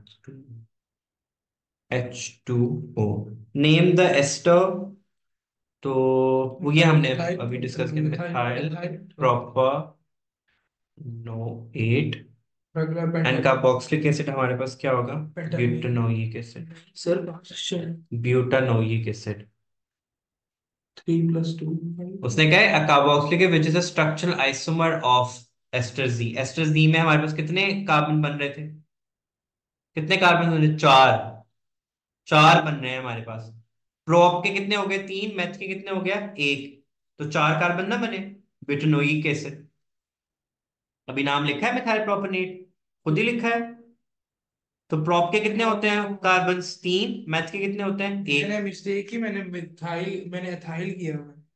H2O। Name the ester, तो वो ये हमने अभी डिस्कस किया, methyl propanoate 8। And carboxylic acid हमारे पास क्या होगा, butanoic acid, sir butanoic acid. 3 + 2 उसने कहा है carboxylic which is a structural isomer of ester G. Ester G में हमारे पास कितने कार्बन बन रहे थे, कितने कार्बन बन रहे, 4। 4 बन रहे हैं हमारे पास। प्रोप के कितने हो गए, 3। मेथ के कितने हो गया, 1। तो 4 कार्बन ना बने, ब्यूटानोइक एसिड। अभी नाम लिखा है मिथाइल प्रोपेनेट, खुद ही लिखा है। तो प्रोप के कितने होते हैं कार्बन, 3। मैथ के कितने होते हैं, 1। मैंने मिस्टेक ही मैंने एथाइल किया हुआ है।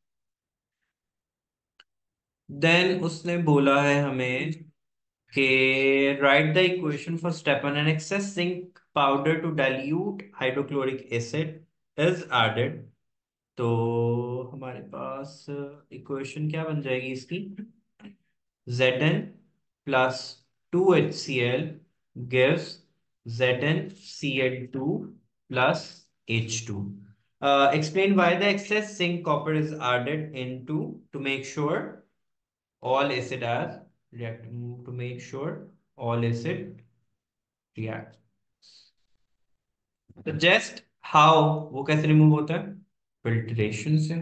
देन उसने बोला है हमें कि write the equation for step one, an excess zinc powder to dilute hydrochloric acid is added. तो हमारे पास इक्वेशन क्या बन जाएगी इसकी, Zn plus 2HCl gives ZnCl2 plus H2. Explain why the excess zinc copper is added into to make sure all acid as react, to make sure all acid react. तो just how, वो कैसे remove होता है, filtration से।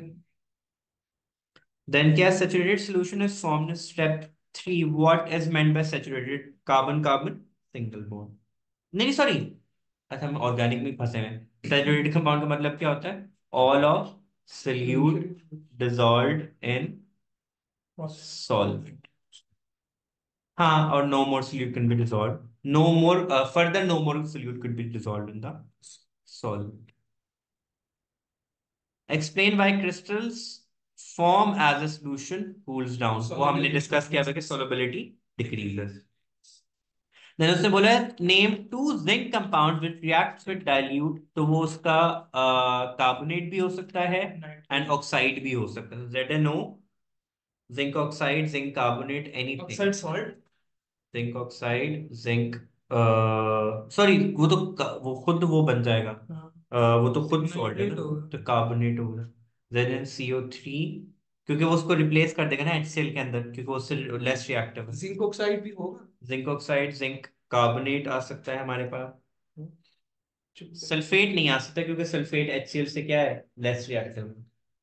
Then क्या, saturated solution is formed in step 3। What is meant by saturated, carbon carbon single bond. नहीं sorry, अच्छा हम ऑर्गेनिक में फंसे हैं। सैचुरेटेड कंपाउंड का मतलब क्या होता है, all of solute dissolved in solvent. हाँ, और no more solute can be dissolved, no more further no more solute could be dissolved in the solvent. Explain why crystals form as a solution cools down। वो हमने discuss किया था कि solubility decreases। then उसने बोला name 2 zinc compound which reacts with dilute. तो वो उसका कार्बोनेट भी हो सकता है एंड ऑक्साइड भी हो सकता है। ZnO, zinc oxide, zinc carbonate, anything, oxide salt, zinc oxide, zinc sorry, वो खुद वो बन जाएगा। वो तो खुद सॉल्ट है ना, तो कार्बोनेट होगा। ZnCO3, क्योंकि वो उसको रिप्लेस कर देगा ना HCl के अंदर, क्योंकि वो उससे लेस रिएक्टिव है। जिंक ऑक्साइड भी होगा, जिंक ऑक्साइड, जिंक कार्बोनेट आ सकता है हमारे पास। सल्फेट नहीं आ सकता क्योंकि सल्फेट HCl से क्या है, लेस रिएक्टिव।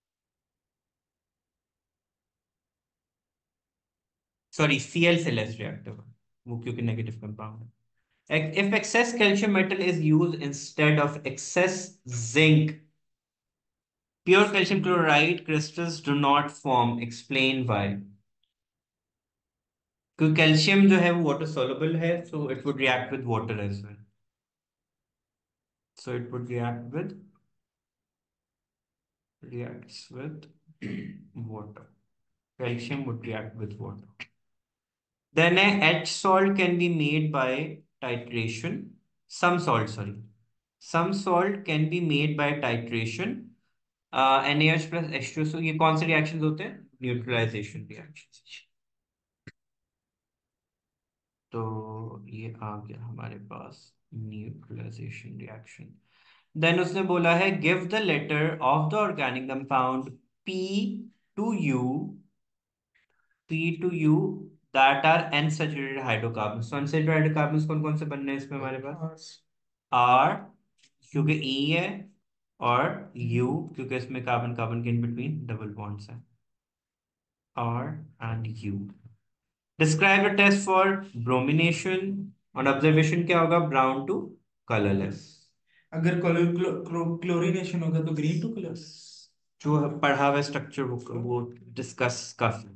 सॉरी, Cl से लेस रिएक्टिव, वो क्योंकि नेगेटिव कंपाउंड है। If excess calcium metal is used instead of excess zinc, pure calcium chloride crystals do not form. Explain why. क्योंकि कैल्शियम जो है वो वाटर soluble है, so it would react with water as well. So it would reacts with water. Calcium would react with water. Then a H salt can be made by titration. Some salt, sorry. Some salt can be made by titration. NaH plus H2SO, ये कौन से reactions होते हैं, neutralisation reactions. तो ये आ गया हमारे पास neutralisation reaction. Then उसने बोला है give the letter of the organic compound P to U, P2U that are unsaturated hydrocarbons। तो unsaturated hydrocarbons कौन कौन से बनने हैं इसमें हमारे पास, R क्योंकि E है, और U क्योंकि इसमें कार्बन कार्बन के इन बिटवीन डबल बॉन्ड्स है, R and U। Describe a test for bromination। और ऑब्जर्वेशन क्या होगा, ब्राउन टू कलरलेस। अगर क्लोरीनेशन होगा तो ग्रीन टू कलर। जो पढ़ा हुआ स्ट्रक्चर वो डिस्कस काफी।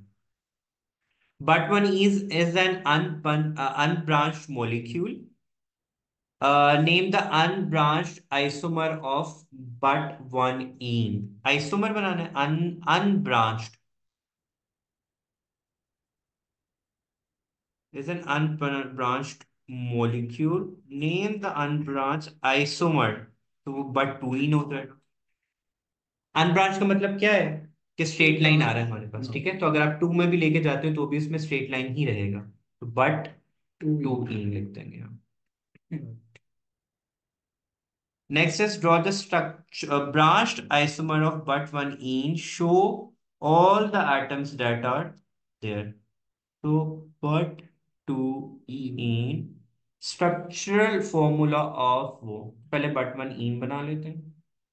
But one is an unbranched molecule name the unbranched isomer of but one ene. Isomer बनाना है, unbranched is an unbranched molecule. Name the unbranched isomer. तो वो बट टू इन होता है। अनब्रांच का मतलब क्या है कि स्ट्रेट लाइन आ रहा है हमारे पास, ठीक है। तो अगर आप टू में भी लेके जाते हो तो भी उसमें स्ट्रेट लाइन ही रहेगा, तो बट टू इन लिख देंगे हम। Next is draw the structure branched isomer of but one ene, show all the atoms that are there। तो but two ene structural formula of वो, पहले but one ene बना लेते हैं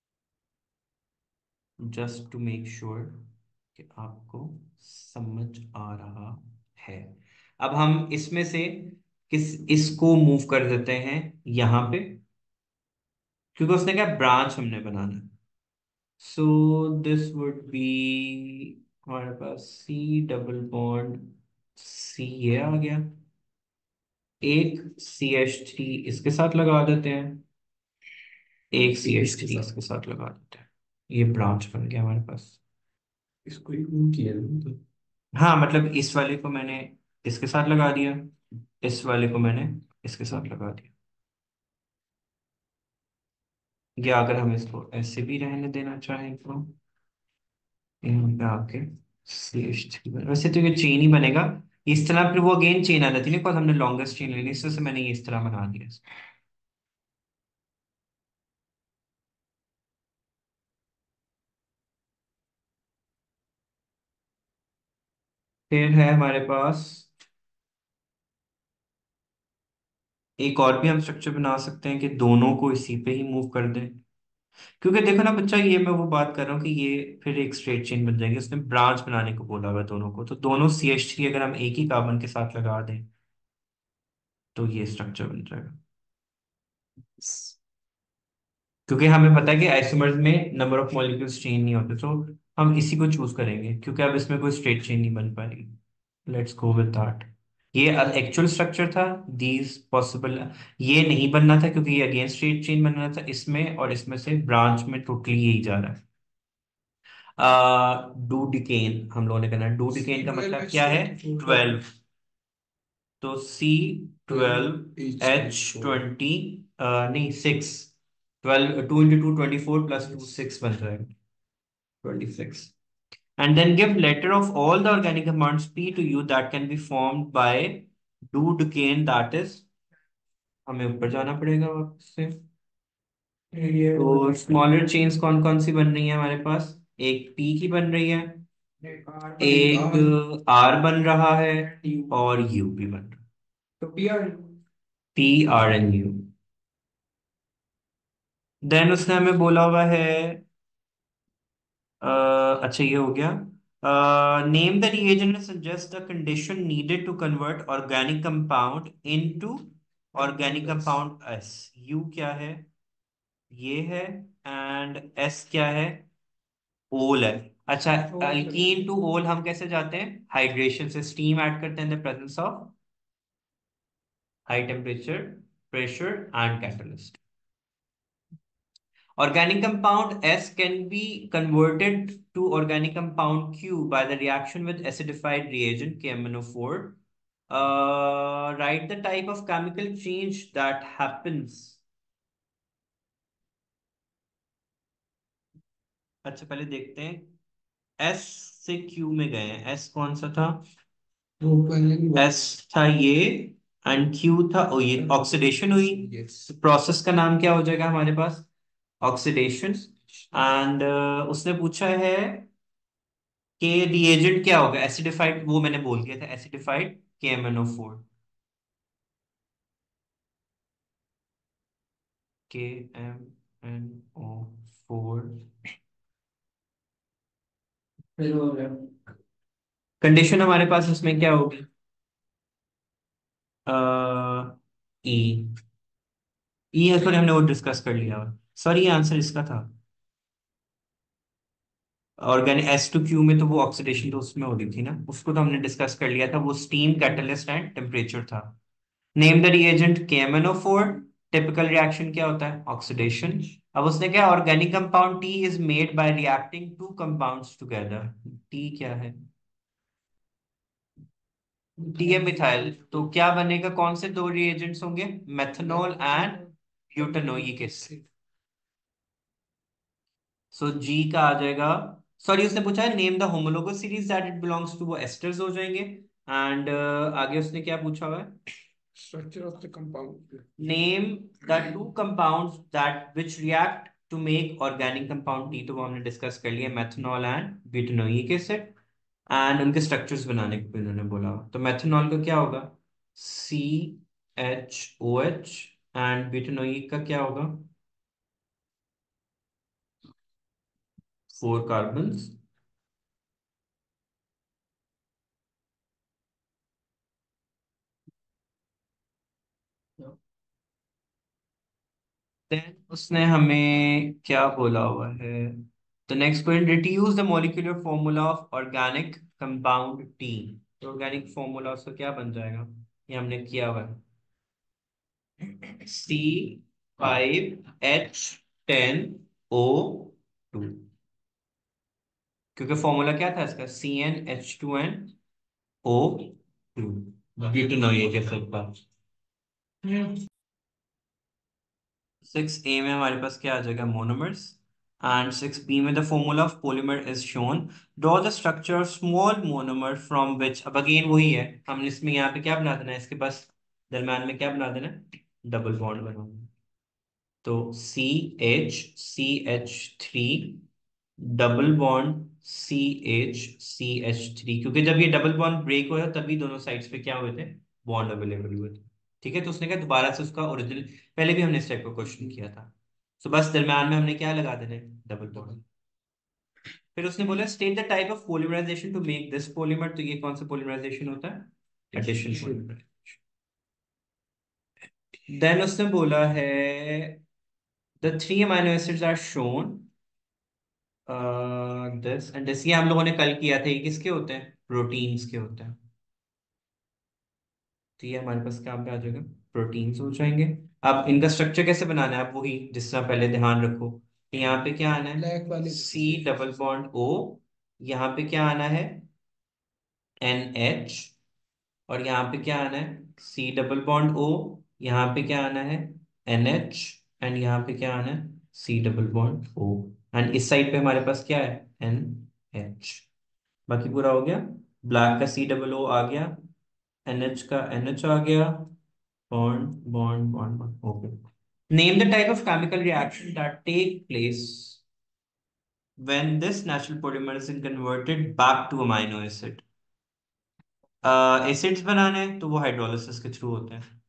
जस्ट टू मेक श्योर कि आपको समझ आ रहा है। अब हम इसमें से इसको मूव कर देते हैं यहां पे, क्योंकि उसने कहा ब्रांच हमने बनाना है। सो दिस वुड बी हमारे पास सी डबल बॉन्ड सी, ये आ गया। एक CH3 इसके साथ लगा देते हैं, एक CH3 इसके साथ लगा देते हैं, ये ब्रांच बन गया हमारे पास। इसको एक मूव किया तो, हाँ मतलब इस वाले को मैंने इसके साथ लगा दिया, इस वाले को मैंने इसके साथ लगा दिया, या अगर हम इसको ऐसे भी रहने देना चाहें तो यहाँ पे आके CH3 वैसे तो ये चेन ही बनेगा इस तरह, फिर वो अगेन चेन आ जाती है, बिकॉज हमने लॉन्गेस्ट चेन लेनी, इस वजह से मैंने ये इस तरह बना दिया। फिर है हमारे पास एक और भी हम स्ट्रक्चर बना सकते हैं कि दोनों को इसी पे ही मूव कर दें, क्योंकि देखो ना बच्चा, ये मैं वो बात कर रहा हूँ कि ये फिर एक स्ट्रेट चेन बन जाएगी, उसने ब्रांच बनाने को बोला हुआ है दोनों को, तो दोनों CH3 अगर हम एक ही कार्बन के साथ लगा दें तो ये स्ट्रक्चर बन जाएगा। क्योंकि हमें पता है कि आइसोमर्स में नंबर ऑफ मॉलिक्यूल्स चेन नहीं होते, तो हम इसी को चूज करेंगे, क्योंकि अब इसमें कोई स्ट्रेट चेन नहीं बन पाएगी। Let's go with that. ये एक्चुअल स्ट्रक्चर था, दीज पॉसिबल, ये नहीं बनना था क्योंकि ये अगेन स्ट्रेट चेन बनना था इसमें, और इसमें से ब्रांच में टोटली यही जा रहा है। डूडिकेन हम लोगों ने करना है, डूडिकेन का मतलब क्या है, 12। तो C12H20, नहीं 6, 12 2 into 2 24 plus 2 6 बन जाएगा 26। And then give letter of all the organic compounds P to U that can be formed by डूडिकेन, that is हमें ऊपर जाना पड़ेगा वापस से। तो स्मॉलर चेन्स कौन कौन सी बन रही है हमारे पास, एक P की बन रही है, एक R बन रहा है, और U भी बन रहा है। तो PRNU। देन उसने हमें बोला हुआ है, अच्छा ये हो गया। Name the reagent and suggest the condition needed to convert organic compound into organic compound S. U क्या है, ये है, एंड एस क्या है, ओल है। अच्छा, अल्कीन टू ओल हम कैसे जाते हैं, हाइड्रेशन से, स्टीम ऐड करते हैं in the presence of high temperature, pressure and catalyst. Organic compound S can be converted to organic compound Q by the reaction with acidified reagent KMnO4. Write the type of chemical change that happens. अच्छा पहले देखते हैं, S से Q में गए हैं, S कौन सा था, S था ये, एंड Q था, ओ ये ऑक्सीडेशन हुई, प्रोसेस का नाम क्या हो जाएगा हमारे पास, ऑक्सीडेशन। एंड उसने पूछा है कि रिएजेंट क्या होगा, एसिडिफाइड, वो मैंने बोल दिया था, एसिडिफाइड KMnO4, KMnO4। कंडीशन हमारे पास इसमें क्या होगी, ई, ई है, सॉरी हमने वो डिस्कस कर लिया, सॉरी ये आंसर इसका था। ऑर्गेनिक S2Q में तो वो ऑक्सीडेशन तो उसमें हो रही थी ना, उसको तो हमने डिस्कस कर लिया था, वो स्टीम, कैटलिस्ट एंड टेम्परेचर था। Name the reagent KMnO4, typical reaction क्या होता है? ऑक्सीडेशन। अब उसने क्या, organic compound T is made by reacting two compounds together. T क्या है? टी है मिथाइल। तो क्या बनेगा, कौन से दो रिएजेंट्स होंगे? Methanol and butanoic acid. So G का आ जाएगा, सॉरी उसने पूछा है name the homologous series that it belongs to, वो एस्टर्स हो जाएंगे। एंड आगे उसने क्या पूछा हुआ है? Structure of the compound. Name the two compounds that which react to make organic compound T, तो वो हमने डिस्कस कर लिया, methanol and butanoic acid. And उनके स्ट्रक्चर्स बनाने को भी उन्होंने बोला। तो मेथनॉल का क्या होगा? CHOH। एंड ब्यूटानोइक का क्या होगा? 4 कार्बन्स। देन उसने हमें क्या बोला हुआ है? The next point, reduce the molecular formula of organic compound T. तो ऑर्गेनिक फॉर्मूला उसका क्या बन जाएगा? ये हमने किया हुआ है, C5H10O2। क्योंकि फॉर्मूला क्या था इसका? CnH2nO2। ब्यूटेनोइक एसिड का। 6A में हमारे पास क्या आ जाएगा? मोनोमर्स। एंड 6B में the formula of polymer is shown. Draw the structure of small monomer from which, अब अगेन वही है, हमने इसमें यहाँ पे क्या बना देना है, इसके पास दरम्यान में क्या बना देना है? डबल बॉन्ड बनाना। तो CH CH3 double bond CH CH3, क्योंकि जब ये डबल बॉन्ड ब्रेक हुआ तभी दोनों साइड्स पे क्या हुए थे? बॉन्ड अवेलेबल हुए थे। ठीक है, तो उसने कहा दोबारा से उसका ओरिजिनल, पहले भी हमने इस टाइप का क्वेश्चन किया था। तो बस दरम्यान में हमने क्या लगा देना है? Double bond. फिर उसने बोला state the type of polymerisation to make this polymer. तो ये कौन सा पॉलीमराइजेशन होता है? Addition polymerisation. देन उसने बोला है the 3 amino acids are shown this and this, ये हम लोगों ने कल किया था। ये किसके होते हैं? प्रोटीन्स के होते हैं। तो ये हमारे पास क्या पे आ जाएगा? प्रोटीन्स हो जाएंगे। अब इनका स्ट्रक्चर कैसे बनाना है? आप वही जिस तरह पहले ध्यान रखो, यहाँ पे क्या आना है? ब्लैक वाले C डबल बॉन्ड O। यहाँ पे क्या आना है? NH। और यहाँ पे क्या आना है? C double bond O। यहाँ पे क्या आना है? NH। एंड यहाँ पे क्या आना है? C double bond O। एंड इस साइड पे हमारे पास क्या है? NH। बाकी पूरा हो गया। ब्लैक का C डबल O आ गया, NH का NH आ गया, bond bond bond bond. Okay, name the type of chemical reaction that take place when this natural polymer is converted back to amino acid। Acids बनाने हैं तो वो hydrolysis के through होते हैं।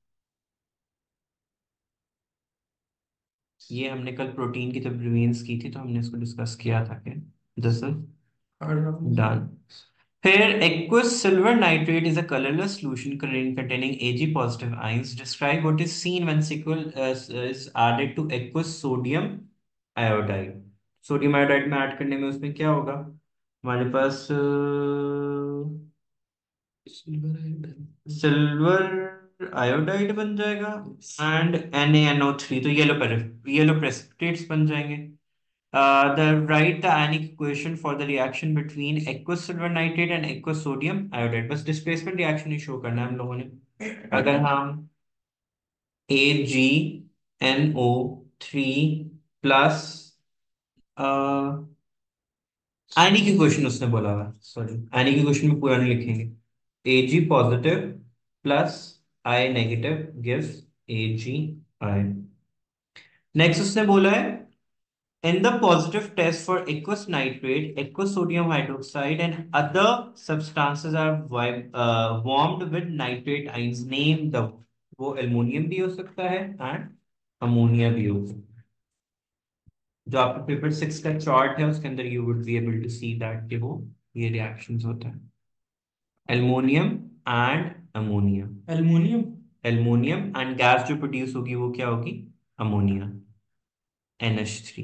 ये हमने कल प्रोटीन की जब रिवीन्स की थी तो हमने इसको डिस्कस किया था कि दिस इज डन। फिर aqueous silver nitrate is a colorless solution containing Ag positive ions. Describe what is seen when sequel is added to aqueous sodium iodide। Sodium iodide में ऐड करने में उसमें क्या होगा? हमारे पास सिल्वर आयोडाइड बन जाएगा एंड NaNO3, तो येलो प्रेसिपिटेट्स बन जाएंगे। The write the ionic equation for the reaction between aqueous silver nitrate and aqueous sodium iodide। बस डिस्प्लेसमेंट रिएक्शन ही शो करना है हम लोगों ने। अगर हम AgNO3 प्लस आयनिक इक्वेशन उसने बोला हुआ, सॉरी आयनिक इक्वेशन में पूरा नहीं लिखेंगे। Ag positive plus I negative gives AgI। Next उसने बोला है in the positive test for aqueous nitrate, aqueous sodium hydroxide and other substances are warmed with nitrate ions। Name the, वो एल्युमिनियम भी हो सकता है एंड अमोनिया भी हो सकता है। जो आपका पेपर 6 का चार्ट है उसके अंदर you would be able to see that कि वो ये रिएक्शंस होता है। Aluminium and ammonia, aluminium and gas जो प्रोड्यूस होगी वो क्या होगी? Ammonia, NH3।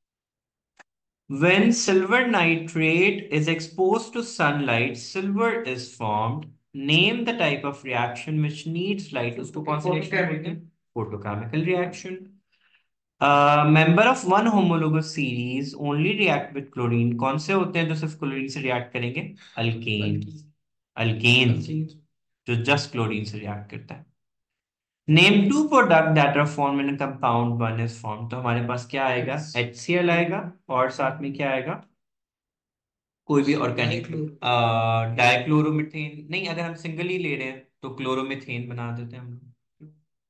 When silver nitrate is exposed to sunlight, silver is formed। Name the type of reaction which needs light। उसको कौन सा रिएक्शन बोलते हैं? photochemical reaction. Member of one homologous series only react with chlorine, कौन से होते हैं जो सिर्फ क्लोरीन से रिएक्ट करेंगे? अल्केन, अल्केन जो जस्ट क्लोरीन से रिएक्ट करता है। Name two product that are form in compound one is form, तो हमारे पास क्या आएगा? HCl आएगा, और साथ में क्या आएगा? कोई भी ऑर्गेनिक डाइक्लोरोमीथेन नहीं, अगर हम सिंगल ही ले रहे हैं तो क्लोरोमीथेन बना देते हैं हम लोग,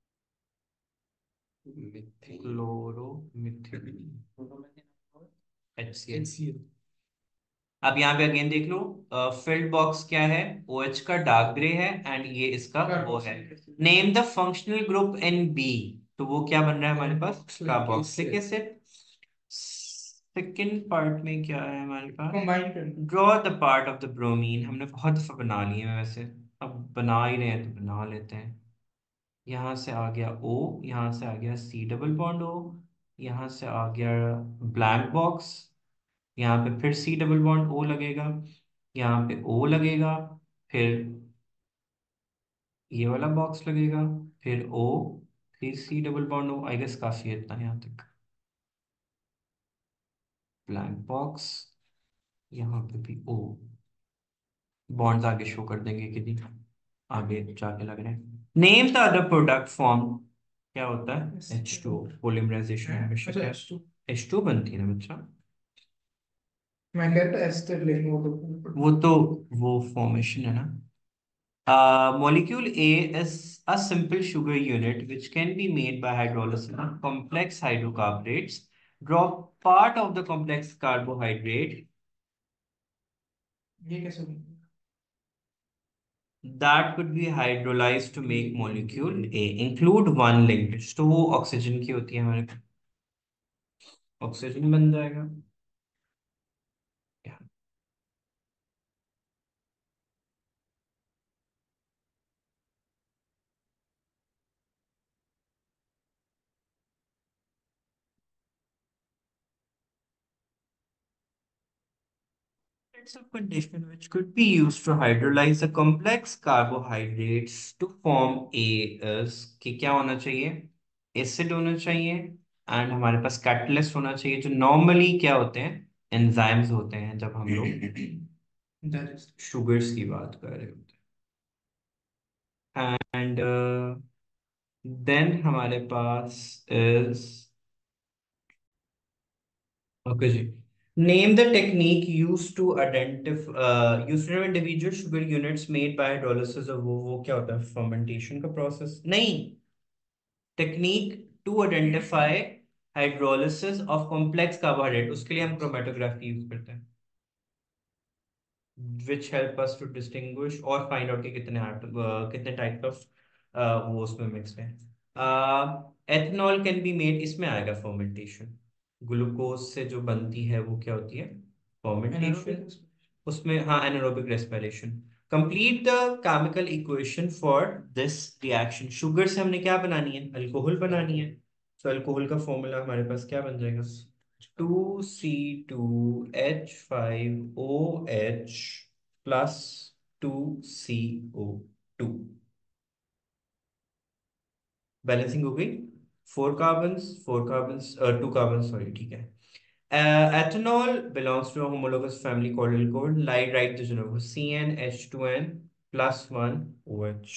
क्लोरोमीथेन HCl। अब यहाँ पे अगेन देख लो, फिल्ड बॉक्स क्या है? OH का डार्क ग्रे है, एंड ये इसका वो है। Name the functional group in B, तो वो क्या बन रहा है हमारे पास? Carboxylic acid. सेकेंड पार्ट में क्या है हमारे पास? Draw the part of the bromine, हमने बहुत दफा बना लिए हैं वैसे, अब बना ही रहे हैं तो बना लेते हैं। यहाँ से आ गया O, यहाँ से आ गया C डबल बॉन्ड O, यहाँ से आ गया ब्लैक बॉक्स, यहाँ पे फिर C डबल बॉन्ड O लगेगा, यहाँ पे O लगेगा, फिर ये वाला बॉक्स लगेगा, फिर O, फिर C double bond O। I guess काफी है इतना यहाँ तक। ब्लैक बॉक्स, यहाँ पे भी O, बॉन्ड्स आगे शो कर देंगे कि आगे जाके लग रहे हैं। Name the other product form, क्या होता है? H2O, पोलिमराइजेशन हमेशा क्या H2 बनती है ना बच्चा। मैं कहता एस्टर, लेकिन वो तो वो फॉर्मेशन है ना। Molecule A is a simple sugar unit which can be made by hydrolysis of complex hydrocarbonates. Draw part of the complex carbohydrate ये कैसे that could be hydrolyzed to make molecule A. Include one linkage, तो वो oxygen की होती है हमारे, oxygen बन जाएगा। It's a condition which could be used to hydrolyze a complex carbohydrates to form A is कि क्या होना चाहिए? एसिड होना चाहिए, एंड हमारे पास कैटलिस्ट होना चाहिए, जो नॉर्मली क्या होते हैं? एंजाइम्स होते हैं जब हम लोग शुगर्स की बात कर रहे होते हैं। एंड देन हमारे पास इज, ओके जी, name the technique used to identify used to individual sugar units made by hydrolysis of, वो क्या होता है? फर्मेंटेशन का प्रोसेस नहीं, technique to identify hydrolysis of complex carbohydrate, उसके लिए हम क्रोमेटोग्राफी यूज करते हैं, which help us to distinguish और find out कि कितने कितने टाइप ऑफ वो उसमें मिक्स है। एथेनॉल कैन बी मेड, इसमें आएगा फर्मेंटेशन, ग्लूकोज से जो बनती है वो क्या होती है? फर्मेंटेशन। उसमें हाँ, anaerobic respiration. Complete the chemical equation for this reaction, sugar से हमने क्या बनानी है? अल्कोहल बनानी है, तो अल्कोहल का फॉर्मूला हमारे पास क्या बन जाएगा? 2C2H5OH plus 2CO2। बैलेंसिंग हो गई, फोर कार्बन्स 2 कार्बन, सॉरी ठीक है। Ethanol belongs to a homologous family called alcohol. Write the general CnH2n plus 1 OH.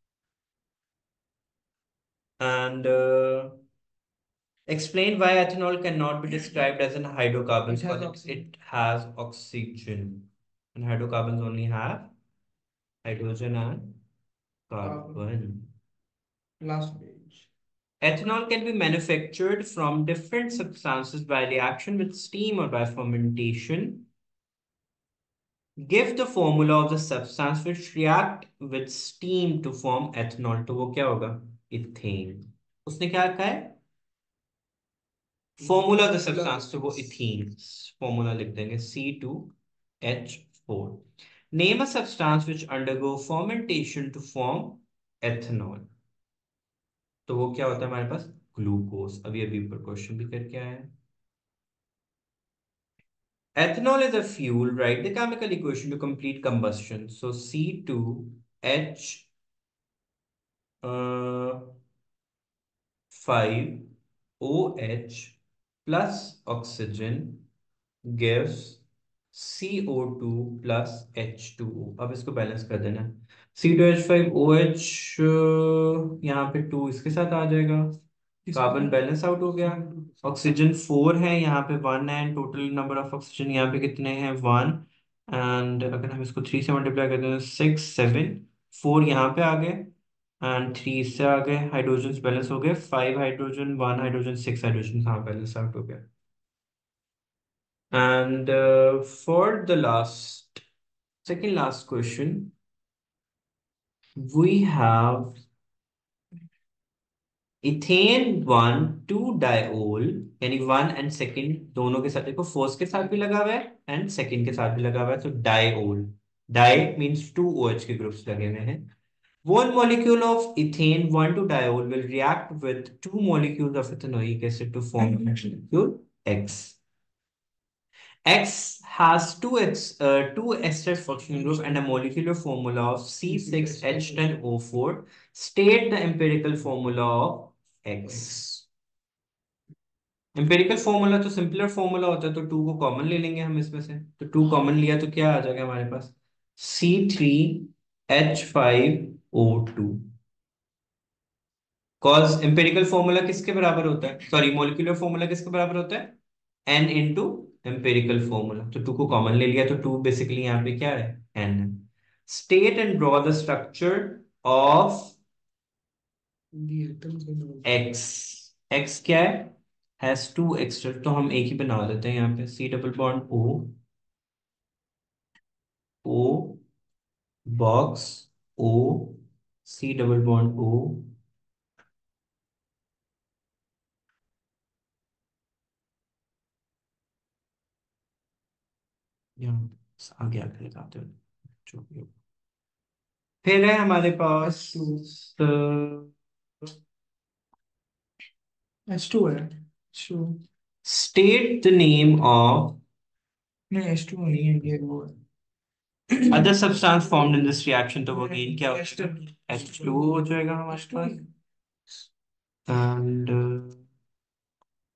And explain why ethanol cannot be described as an hydrocarbon, because it has oxygen. And hydrocarbons only have hydrogen and carbon. Last page. Ethanol can be manufactured from different substances by reaction with steam or by fermentation. Give the formula of the substance which react with steam to form ethanol. तो वो क्या होगा? Ethane. उसने क्या कहा है? Formula of the substance, तो वो इथीन, फॉर्मूला लिख देंगे C2H4। Name a substance which undergo fermentation to form ethanol, तो वो क्या होता है हमारे पास? ग्लूकोज। अभी अभी ऊपर क्वेश्चन भी करके आया है। Ethanol is a fuel, write the chemical equation to complete combustion. So C2H H5OH plus oxygen gives CO2 plus H2O। अब इसको बैलेंस कर देना। C2H5OH यहाँ पे 2 इसके साथ आ जाएगा, कार्बन बैलेंस आउट हो गया। ऑक्सीजन 4 है, यहाँ पे 1 है, टोटल नंबर ऑफ ऑक्सीजन यहाँ पे कितने हैं 1। एंड अगर हम इसको 3 से मल्टीप्लाई करते हैं 6 7, 4 यहाँ पे आ गए एंड 3 इससे आ गए, हाइड्रोजन बैलेंस हो गए 5 हाइड्रोजन 1 हाइड्रोजन 6 हाइड्रोजन, हाँ बैलेंस आउट हो गया। And for the second last question, we have ethane one two diol, यानी 1 और 2 दोनों के साथ, देखो फर्स्ट के साथ भी लगा हुआ है एंड सेकंड के साथ भी लगा हुआ है, तो डायोल, डाई मीन्स 2 OH के ग्रुप्स लगे हुए हैं। One molecule of ethane 1,2-diol will react with 2 molecules of ethanoic acid to form molecule X. X has two ester functional group and a molecular formula of C6H10O4. State the empirical formula of X. Empirical formula तो simpler formula होता है, तो 2 को common ले लेंगे हम इसमें से, तो 2 कॉमन लिया तो क्या आ जाएगा हमारे पास C3H5O2। कॉज एम्पेरिकल फॉर्मूला किसके बराबर होता है, सॉरी मोलिकुलर फॉर्मूला किसके बराबर होता है n इंटू एम्पेरिकल फॉर्मूला, तो 2 को कॉमन ले लिया तो 2 बेसिकली यहाँ पे क्या है n है। State and draw the structure of x। x क्या है, हैज 2 एक्स्ट्रा, तो हम एक ही बना देते हैं यहाँ पे, C double bond O, O box O, C double bond O, यहाँ आगे आगे लगाते हैं जो भी हो। फिर है हमारे पास H2 है, H2 state the name of नहीं, H2 नहीं है, ये वो है other substance formed in this reaction, तो वो अगेन क्या हो जाएगा H2 हो जाएगा हमारे पास। एंड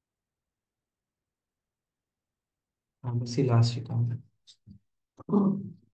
हाँ बस ये लास्ट ही काम है।